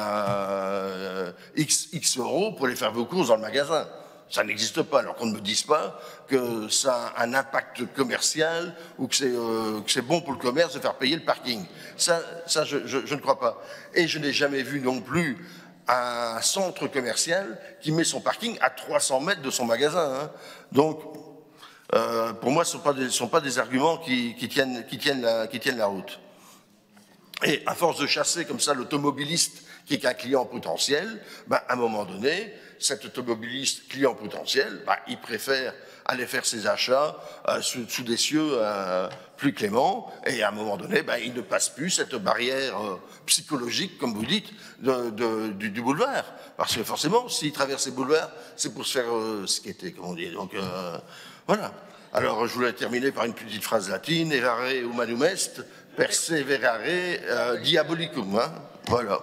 euh, X, X euros pour aller faire vos courses dans le magasin. Ça n'existe pas, alors qu'on ne me dise pas que ça a un impact commercial ou que c'est euh, que c'est bon pour le commerce de faire payer le parking. Ça, ça je, je, je ne crois pas. Et je n'ai jamais vu non plus un centre commercial qui met son parking à trois cents mètres de son magasin. Hein. Donc, euh, pour moi, ce ne sont pas des, sont pas des arguments qui, qui, tiennent, qui, tiennent la, qui tiennent la route. Et à force de chasser comme ça l'automobiliste qui est un client potentiel, ben, à un moment donné, cet automobiliste client potentiel, ben, il préfère aller faire ses achats euh, sous, sous des cieux euh, plus cléments, et à un moment donné, ben, il ne passe plus cette barrière euh, psychologique, comme vous dites, de, de, du, du boulevard. Parce que forcément, s'il traverse les boulevards, c'est pour se faire euh, skater, comme on dit. Donc, euh, voilà. Alors, je voulais terminer par une petite phrase latine, errare humanum est, perseverare euh, diabolicum. Hein, voilà.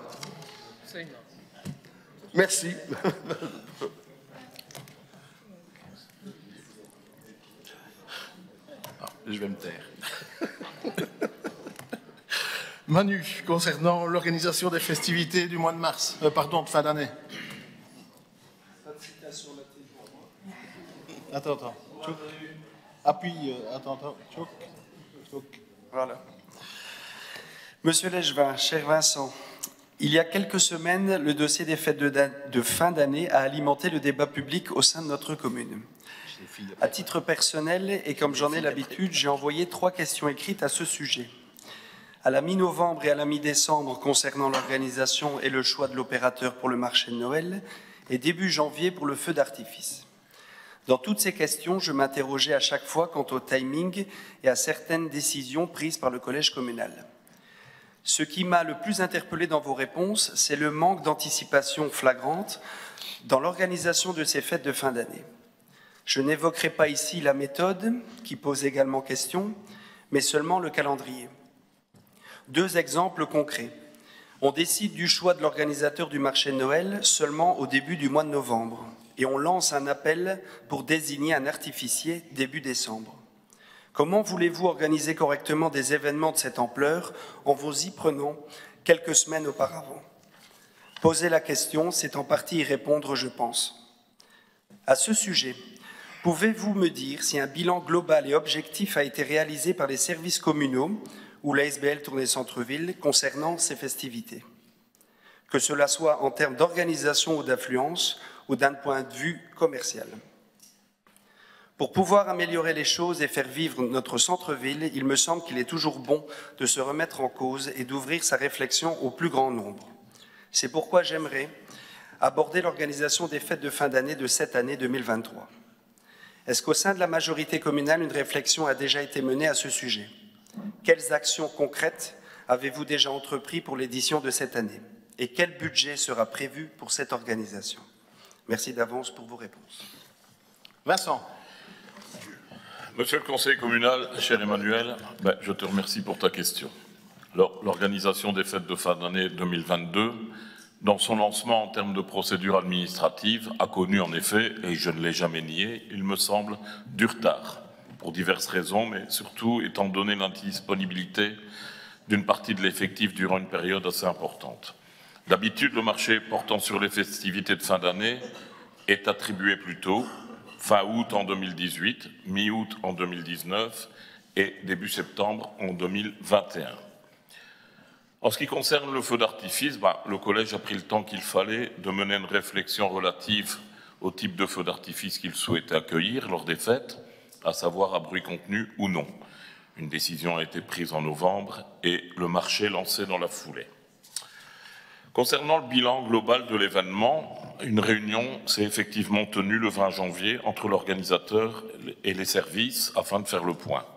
Merci. Je vais me taire. Manu, concernant l'organisation des festivités du mois de mars, euh, pardon, de fin d'année. Attends, attends. Tchouk. Appuie, euh, attends, attends. Tchouk. Tchouk. Voilà. Monsieur Legevin, cher Vincent, il y a quelques semaines, le dossier des fêtes de, de fin d'année a alimenté le débat public au sein de notre commune. À titre personnel, et comme j'en ai l'habitude, j'ai envoyé trois questions écrites à ce sujet. À la mi-novembre et à la mi-décembre concernant l'organisation et le choix de l'opérateur pour le marché de Noël, et début janvier pour le feu d'artifice. Dans toutes ces questions, je m'interrogeais à chaque fois quant au timing et à certaines décisions prises par le collège communal. Ce qui m'a le plus interpellé dans vos réponses, c'est le manque d'anticipation flagrante dans l'organisation de ces fêtes de fin d'année. Je n'évoquerai pas ici la méthode, qui pose également question, mais seulement le calendrier. Deux exemples concrets. On décide du choix de l'organisateur du marché de Noël seulement au début du mois de novembre, et on lance un appel pour désigner un artificier début décembre. Comment voulez-vous organiser correctement des événements de cette ampleur en vous y prenant quelques semaines auparavant? Poser la question, c'est en partie y répondre, je pense. À ce sujet, pouvez-vous me dire si un bilan global et objectif a été réalisé par les services communaux ou la S B L Tournée Centre-Ville concernant ces festivités? Que cela soit en termes d'organisation ou d'affluence ou d'un point de vue commercial. Pour pouvoir améliorer les choses et faire vivre notre centre-ville, il me semble qu'il est toujours bon de se remettre en cause et d'ouvrir sa réflexion au plus grand nombre. C'est pourquoi j'aimerais aborder l'organisation des fêtes de fin d'année de cette année deux mille vingt-trois. Est-ce qu'au sein de la majorité communale, une réflexion a déjà été menée à ce sujet? Quelles actions concrètes avez-vous déjà entreprises pour l'édition de cette année? Et quel budget sera prévu pour cette organisation? Merci d'avance pour vos réponses. Vincent. Monsieur le conseiller communal, cher Emmanuel, ben, je te remercie pour ta question. Alors, l'organisation des fêtes de fin d'année deux mille vingt-deux, dans son lancement en termes de procédure administrative, a connu en effet, et je ne l'ai jamais nié, il me semble, du retard, pour diverses raisons, mais surtout étant donné l'indisponibilité d'une partie de l'effectif durant une période assez importante. D'habitude, le marché portant sur les festivités de fin d'année est attribué plus tôt, fin août en deux mille dix-huit, mi-août en deux mille dix-neuf et début septembre en deux mille vingt et un. En ce qui concerne le feu d'artifice, ben, le collège a pris le temps qu'il fallait de mener une réflexion relative au type de feu d'artifice qu'il souhaitait accueillir lors des fêtes, à savoir à bruit contenu ou non. Une décision a été prise en novembre et le marché lancé dans la foulée. Concernant le bilan global de l'événement, une réunion s'est effectivement tenue le vingt janvier entre l'organisateur et les services afin de faire le point.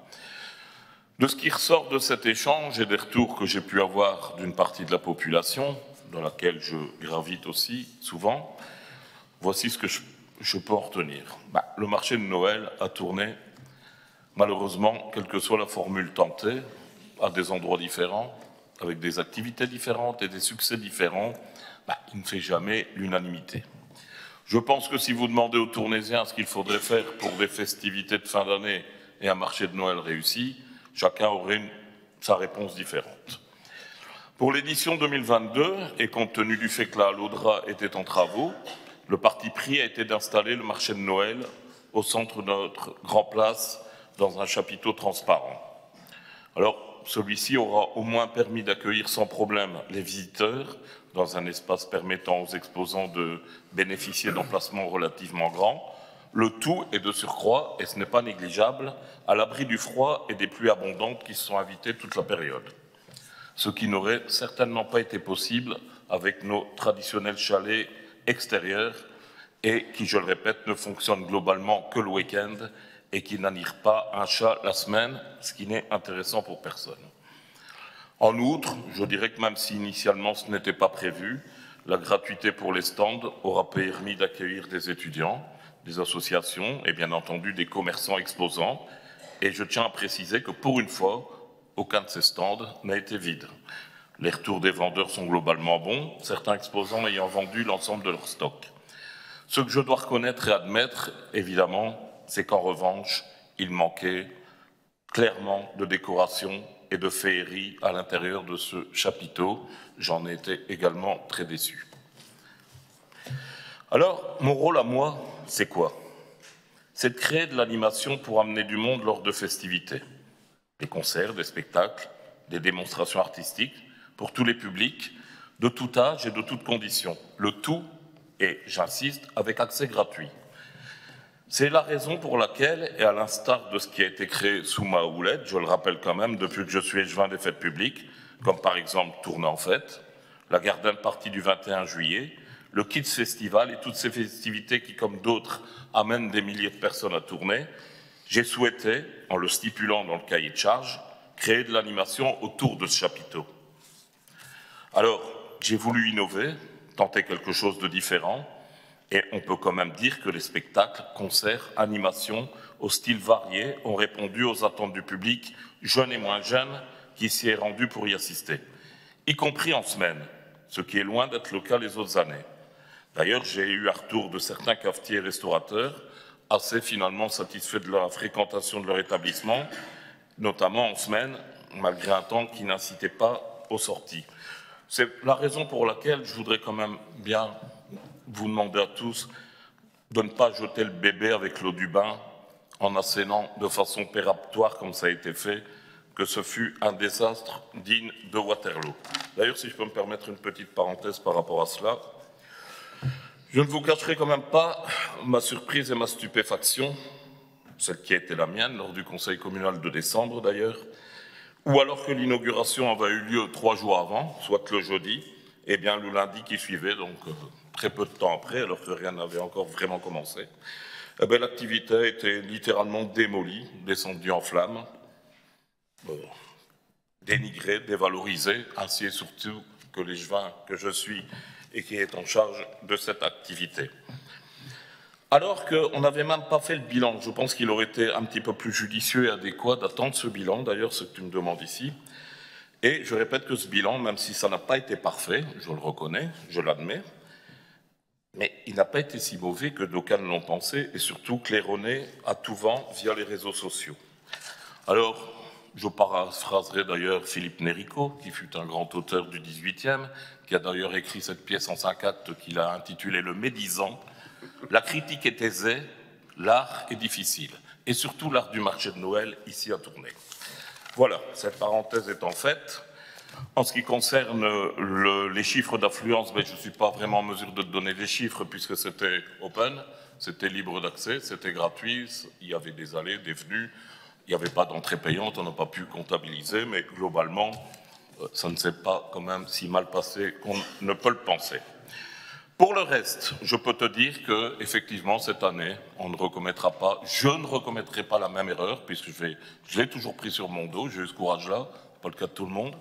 De ce qui ressort de cet échange et des retours que j'ai pu avoir d'une partie de la population, dans laquelle je gravite aussi souvent, voici ce que je, je peux en retenir. Bah, le marché de Noël a tourné, malheureusement, quelle que soit la formule tentée, à des endroits différents, avec des activités différentes et des succès différents, bah, il ne fait jamais l'unanimité. Je pense que si vous demandez aux Tournaisiens ce qu'il faudrait faire pour des festivités de fin d'année et un marché de Noël réussi, chacun aurait une, sa réponse différente. Pour l'édition deux mille vingt-deux, et compte tenu du fait que la Laudra était en travaux, le parti pris a été d'installer le marché de Noël au centre de notre grand place dans un chapiteau transparent. Alors, celui-ci aura au moins permis d'accueillir sans problème les visiteurs dans un espace permettant aux exposants de bénéficier d'emplacements relativement grands. Le tout est de surcroît, et ce n'est pas négligeable, à l'abri du froid et des pluies abondantes qui se sont invitées toute la période. Ce qui n'aurait certainement pas été possible avec nos traditionnels chalets extérieurs et qui, je le répète, ne fonctionnent globalement que le week-end et qui n'annirent pas un chat la semaine, ce qui n'est intéressant pour personne. En outre, je dirais que même si initialement ce n'était pas prévu, la gratuité pour les stands aura permis d'accueillir des étudiants, des associations et bien entendu des commerçants exposants. Et je tiens à préciser que pour une fois, aucun de ces stands n'a été vide. Les retours des vendeurs sont globalement bons, certains exposants ayant vendu l'ensemble de leur stock. Ce que je dois reconnaître et admettre, évidemment, c'est qu'en revanche, il manquait clairement de décoration et de féerie à l'intérieur de ce chapiteau. J'en ai été également très déçu. Alors, mon rôle à moi, c'est quoi? C'est de créer de l'animation pour amener du monde lors de festivités. Des concerts, des spectacles, des démonstrations artistiques pour tous les publics, de tout âge et de toutes conditions. Le tout, et j'insiste, avec accès gratuit. C'est la raison pour laquelle, et à l'instar de ce qui a été créé sous ma houlette, je le rappelle quand même, depuis que je suis échevin des fêtes publiques, comme par exemple Tournée en fête, la Garden Party du vingt et un juillet, le Kids Festival et toutes ces festivités qui, comme d'autres, amènent des milliers de personnes à Tournai, j'ai souhaité, en le stipulant dans le cahier de charge, créer de l'animation autour de ce chapiteau. Alors, j'ai voulu innover, tenter quelque chose de différent, et on peut quand même dire que les spectacles, concerts, animations, au style varié, ont répondu aux attentes du public, jeune et moins jeune, qui s'y est rendu pour y assister, y compris en semaine, ce qui est loin d'être le cas les autres années. D'ailleurs, j'ai eu un retour de certains cafetiers et restaurateurs assez finalement satisfaits de la fréquentation de leur établissement, notamment en semaine, malgré un temps qui n'incitait pas aux sorties. C'est la raison pour laquelle je voudrais quand même bien vous demander à tous de ne pas jeter le bébé avec l'eau du bain en assénant de façon péremptoire, comme ça a été fait, que ce fut un désastre digne de Waterloo. D'ailleurs, si je peux me permettre une petite parenthèse par rapport à cela, je ne vous cacherai quand même pas ma surprise et ma stupéfaction, celle qui a été la mienne lors du conseil communal de décembre d'ailleurs, ou alors que l'inauguration avait eu lieu trois jours avant, soit le jeudi, et bien le lundi qui suivait, donc euh, très peu de temps après, alors que rien n'avait encore vraiment commencé, eh bien, l'activité a été littéralement démolie, descendue en flammes, euh, dénigrée, dévalorisée, ainsi et surtout que l'échevin que je suis et qui est en charge de cette activité. Alors qu'on n'avait même pas fait le bilan, je pense qu'il aurait été un petit peu plus judicieux et adéquat d'attendre ce bilan, d'ailleurs ce que tu me demandes ici. Et je répète que ce bilan, même si ça n'a pas été parfait, je le reconnais, je l'admets, mais il n'a pas été si mauvais que d'aucuns l'ont pensé, et surtout claironné à tout vent via les réseaux sociaux. Alors, je paraphraserai d'ailleurs Philippe Néricault, qui fut un grand auteur du dix-huitième, qui a d'ailleurs écrit cette pièce en cinq actes qu'il a intitulée Le Médisant. La critique est aisée, l'art est difficile, et surtout l'art du marché de Noël, ici à Tournai. Voilà, cette parenthèse étant faite. En ce qui concerne le, les chiffres d'affluence, ben, je ne suis pas vraiment en mesure de te donner les chiffres puisque c'était open, c'était libre d'accès, c'était gratuit, il y avait des allées, des venues, il n'y avait pas d'entrée payante, on n'a pas pu comptabiliser, mais globalement, ça ne s'est pas quand même si mal passé qu'on ne peut le penser. Pour le reste, je peux te dire que effectivement cette année, on ne recommettra pas, je ne recommettrai pas la même erreur, puisque je, vais, je l'ai toujours pris sur mon dos, j'ai eu ce courage-là, pas le cas de tout le monde.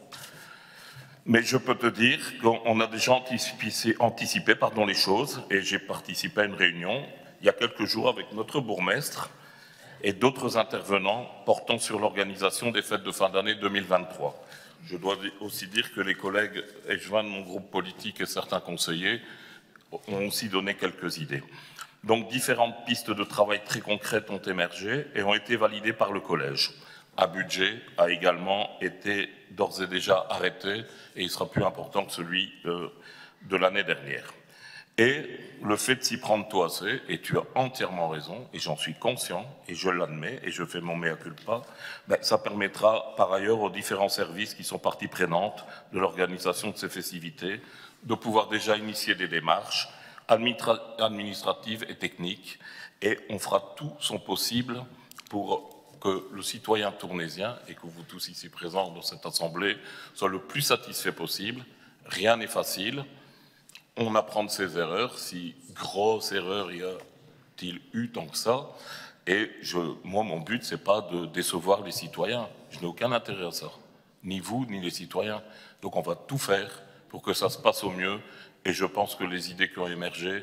Mais je peux te dire qu'on a déjà anticipé, anticipé pardon, les choses, et j'ai participé à une réunion il y a quelques jours avec notre bourgmestre et d'autres intervenants portant sur l'organisation des fêtes de fin d'année deux mille vingt-trois. Je dois aussi dire que les collègues échevins de mon groupe politique et certains conseillers ont aussi donné quelques idées. Donc différentes pistes de travail très concrètes ont émergé et ont été validées par le collège. Un budget a également été d'ores et déjà arrêté et il sera plus important que celui euh, de l'année dernière. Et le fait de s'y prendre tôt assez, et tu as entièrement raison, et j'en suis conscient, et je l'admets, et je fais mon mea culpa, ben, ça permettra par ailleurs aux différents services qui sont partie prenante de l'organisation de ces festivités de pouvoir déjà initier des démarches administra administratives et techniques, et on fera tout son possible pour que le citoyen tournaisien, et que vous tous ici présents dans cette assemblée, soit le plus satisfait possible. Rien n'est facile. On apprend de ses erreurs, si grosse erreur y a-t-il eu tant que ça. Et je, moi, mon but, c'est pas de décevoir les citoyens. Je n'ai aucun intérêt à ça. Ni vous, ni les citoyens. Donc on va tout faire pour que ça se passe au mieux. Et je pense que les idées qui ont émergé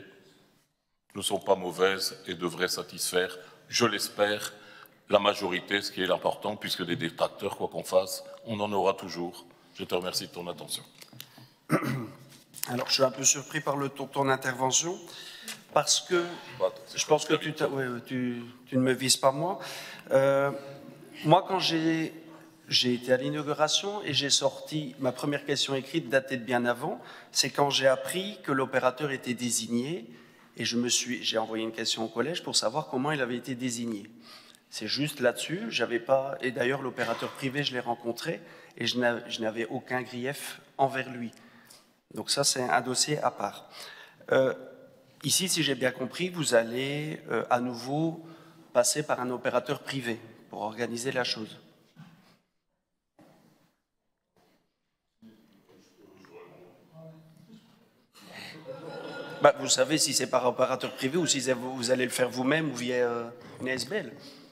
ne sont pas mauvaises et devraient satisfaire, je l'espère, la majorité, ce qui est l'important, puisque des détracteurs, quoi qu'on fasse, on en aura toujours. Je te remercie de ton attention. Alors, je suis un peu surpris par le ton de ton intervention, parce que je pense que tu, ouais, tu, tu ne me vises pas moi. Euh, moi, quand j'ai j'ai été à l'inauguration et j'ai sorti ma première question écrite datée de bien avant. C'est quand j'ai appris que l'opérateur était désigné et je me suis, j'ai envoyé une question au collège pour savoir comment il avait été désigné. C'est juste là-dessus, j'avais pas, et d'ailleurs l'opérateur privé, je l'ai rencontré et je n'avais aucun grief envers lui. Donc ça, c'est un dossier à part. Euh, ici, si j'ai bien compris, vous allez euh, à nouveau passer par un opérateur privé pour organiser la chose. Bah, vous savez si c'est par opérateur privé ou si vous allez le faire vous-même ou via euh, une A S B L.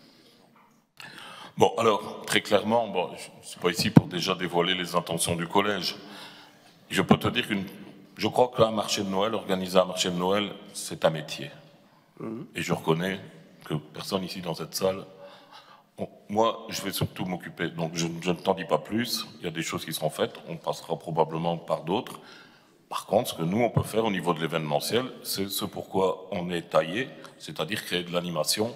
Bon, alors, très clairement, bon, je ne suis pas ici pour déjà dévoiler les intentions du collège. Je peux te dire qu'une... Je crois qu'un marché de Noël, organiser un marché de Noël, c'est un métier. Mmh. Et je reconnais que personne ici dans cette salle... Bon, moi, je vais surtout m'occuper. Donc, je, je ne t'en dis pas plus. Il y a des choses qui seront faites. On passera probablement par d'autres. Par contre, ce que nous, on peut faire au niveau de l'événementiel, c'est ce pourquoi on est taillé, c'est-à-dire créer de l'animation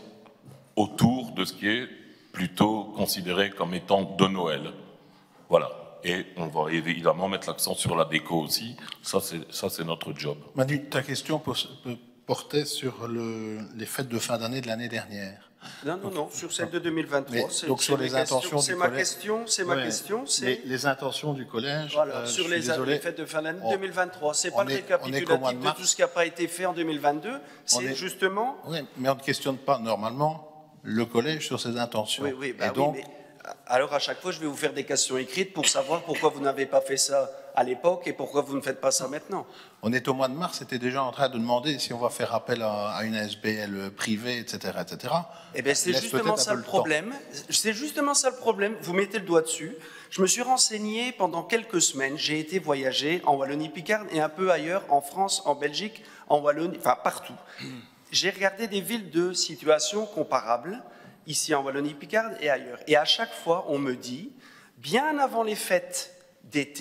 autour de ce qui est plutôt considéré comme étant de Noël. Voilà. Et on va évidemment mettre l'accent sur la déco aussi. Ça, c'est notre job. Manu, ta question portait sur le, les fêtes de fin d'année de l'année dernière. Non, non, non, sur celle de deux mille vingt-trois. Donc sur les intentions du collège. C'est ma question, c'est ma ouais, question. Les, les intentions du collège. Voilà, euh, sur les, les fêtes de fin d'année deux mille vingt-trois. C'est pas le récapitulatif de, de tout ce qui n'a pas été fait en deux mille vingt-deux. C'est justement. Oui, mais on ne questionne pas normalement le collège sur ses intentions. Oui, oui, bah Et donc, oui, mais alors à chaque fois, je vais vous faire des questions écrites pour savoir pourquoi vous n'avez pas fait ça à l'époque et pourquoi vous ne faites pas ça maintenant. On est au mois de mars, c'était déjà en train de demander si on va faire appel à, à une A S B L privée, et cetera, et cetera. Eh bien, c'est justement ça le problème. C'est justement ça le problème. Vous mettez le doigt dessus. Je me suis renseigné pendant quelques semaines. J'ai été voyager en Wallonie-Picarde et un peu ailleurs, en France, en Belgique, en Wallonie, enfin partout. J'ai regardé des villes de situation comparables, ici en Wallonie-Picarde et ailleurs. Et à chaque fois, on me dit, bien avant les fêtes d'été,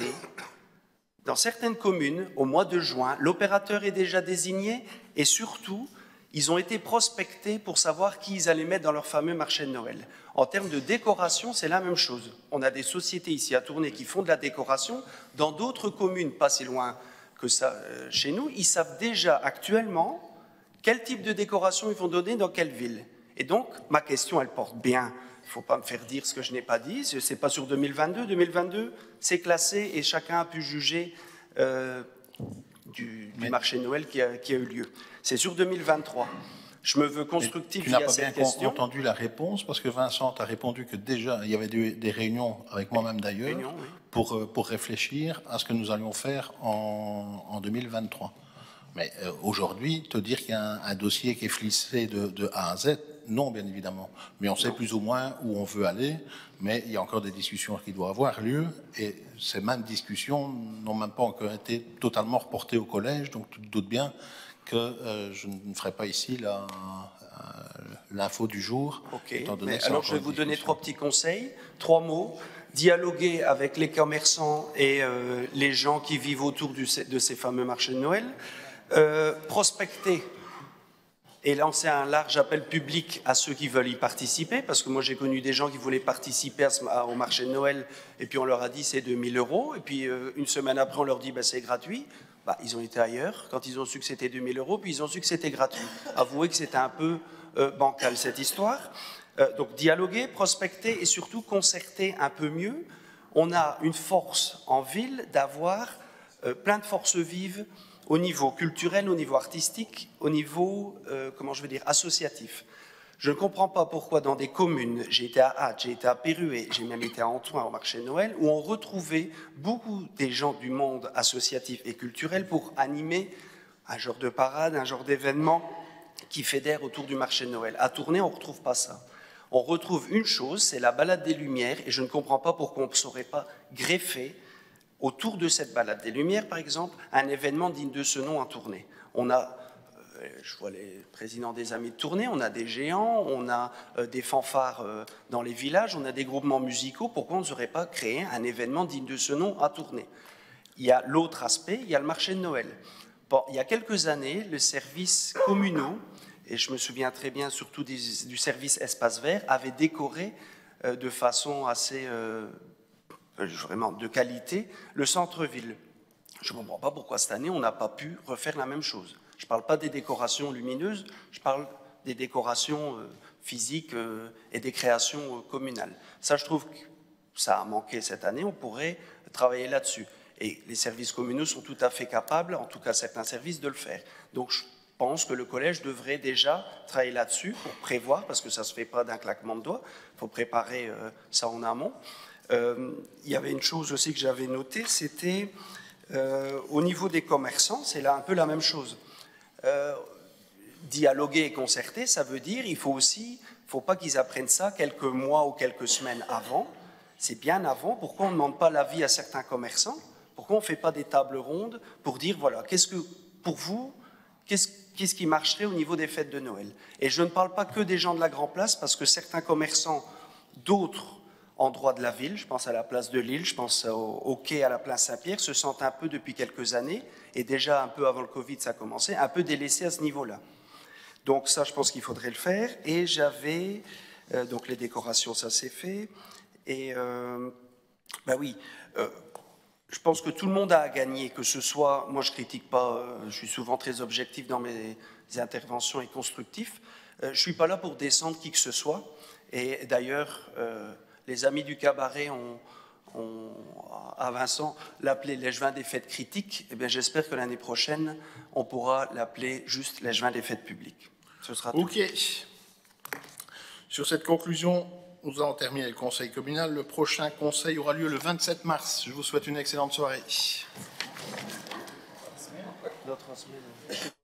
dans certaines communes, au mois de juin, l'opérateur est déjà désigné et surtout, ils ont été prospectés pour savoir qui ils allaient mettre dans leur fameux marché de Noël. En termes de décoration, c'est la même chose. On a des sociétés ici à Tournai qui font de la décoration. Dans d'autres communes, pas si loin que ça, euh, chez nous, ils savent déjà actuellement quel type de décoration ils vont donner dans quelle ville. Et donc, ma question, elle porte bien. Il ne faut pas me faire dire ce que je n'ai pas dit. Ce n'est pas sur deux mille vingt-deux. deux mille vingt-deux, c'est classé et chacun a pu juger euh, du, du marché Noël qui a, qui a eu lieu. C'est sur deux mille vingt-trois. Je me veux constructif via cette question. Tu n'as pas bien entendu la réponse parce que Vincent t'a répondu que déjà, il y avait des, des réunions, avec moi-même d'ailleurs, oui. pour, pour réfléchir à ce que nous allions faire en, en deux mille vingt-trois. Mais euh, aujourd'hui, te dire qu'il y a un, un dossier qui est flissé de, de A à Z, non, bien évidemment. Mais on sait plus ou moins où on veut aller, mais il y a encore des discussions qui doivent avoir lieu, et ces mêmes discussions n'ont même pas encore été totalement reportées au collège, donc tu te doutes bien que euh, je ne ferai pas ici l'info du jour. Ok, mais alors je vais vous donner trois petits conseils, trois mots. Dialoguer avec les commerçants et euh, les gens qui vivent autour du, de ces fameux marchés de Noël. Euh, prospecter et lancer un large appel public à ceux qui veulent y participer, parce que moi j'ai connu des gens qui voulaient participer à ce, à, au marché de Noël, et puis on leur a dit c'est deux mille euros, et puis euh, une semaine après on leur dit bah, c'est gratuit. Bah, ils ont été ailleurs quand ils ont su que c'était deux mille euros, puis ils ont su que c'était gratuit. Avouez que c'était un peu euh, bancal cette histoire. Euh, donc dialoguer, prospecter et surtout concerter un peu mieux. On a une force en ville d'avoir euh, plein de forces vives au niveau culturel, au niveau artistique, au niveau, euh, comment je veux dire, associatif. Je ne comprends pas pourquoi dans des communes, j'ai été à Hatt, j'ai été à Péruet, j'ai même été à Antoine au marché de Noël, où on retrouvait beaucoup des gens du monde associatif et culturel pour animer un genre de parade, un genre d'événement qui fédère autour du marché de Noël. À Tournai, on ne retrouve pas ça. On retrouve une chose, c'est la balade des Lumières, et je ne comprends pas pourquoi on ne saurait pas greffer autour de cette balade des Lumières, par exemple, un événement digne de ce nom en Tournai. On a, euh, je vois les présidents des Amis de Tournai, on a des géants, on a euh, des fanfares euh, dans les villages, on a des groupements musicaux. Pourquoi on ne saurait pas créer un événement digne de ce nom à Tournai? Il y a l'autre aspect, il y a le marché de Noël. Bon, il y a quelques années, le service communaux, et je me souviens très bien surtout des, du service Espace Vert, avait décoré euh, de façon assez, euh, vraiment de qualité, le centre-ville. Je ne comprends pas pourquoi cette année, on n'a pas pu refaire la même chose. Je ne parle pas des décorations lumineuses, je parle des décorations euh, physiques euh, et des créations euh, communales. Ça, je trouve que ça a manqué cette année, on pourrait travailler là-dessus. Et les services communaux sont tout à fait capables, en tout cas certains services, de le faire. Donc je pense que le collège devrait déjà travailler là-dessus pour prévoir, parce que ça ne se fait pas d'un claquement de doigts, il faut préparer euh, ça en amont. Euh, il y avait une chose aussi que j'avais notée, c'était euh, au niveau des commerçants, c'est là un peu la même chose. Euh, dialoguer et concerter, ça veut dire il faut aussi, il ne faut pas qu'ils apprennent ça quelques mois ou quelques semaines avant, c'est bien avant. Pourquoi on ne demande pas l'avis à certains commerçants? Pourquoi on ne fait pas des tables rondes pour dire, voilà, qu'est-ce que, pour vous, qu'est-ce, qu'est-ce qui marcherait au niveau des fêtes de Noël? Et je ne parle pas que des gens de la Grand Place, parce que certains commerçants d'autres endroits de la ville, je pense à la place de Lille, je pense au, au quai à la place Saint-Pierre, se sentent un peu depuis quelques années, et déjà un peu avant le Covid ça a commencé, un peu délaissés à ce niveau-là. Donc ça, je pense qu'il faudrait le faire. Et j'avais, euh, donc les décorations, ça s'est fait. Et, euh, ben oui, euh, je pense que tout le monde a à gagner, que ce soit, moi je critique pas, euh, je suis souvent très objectif dans mes interventions et constructif, euh, je suis pas là pour descendre qui que ce soit. Et d'ailleurs, euh, les amis du cabaret ont, ont à Vincent l'appelé l'échevin des fêtes critiques. Eh bien, j'espère que l'année prochaine, on pourra l'appeler juste l'échevin des fêtes publiques. Ce sera tout. Ok. Sur cette conclusion, nous allons terminer le conseil communal. Le prochain conseil aura lieu le vingt-sept mars. Je vous souhaite une excellente soirée. Notre semaine.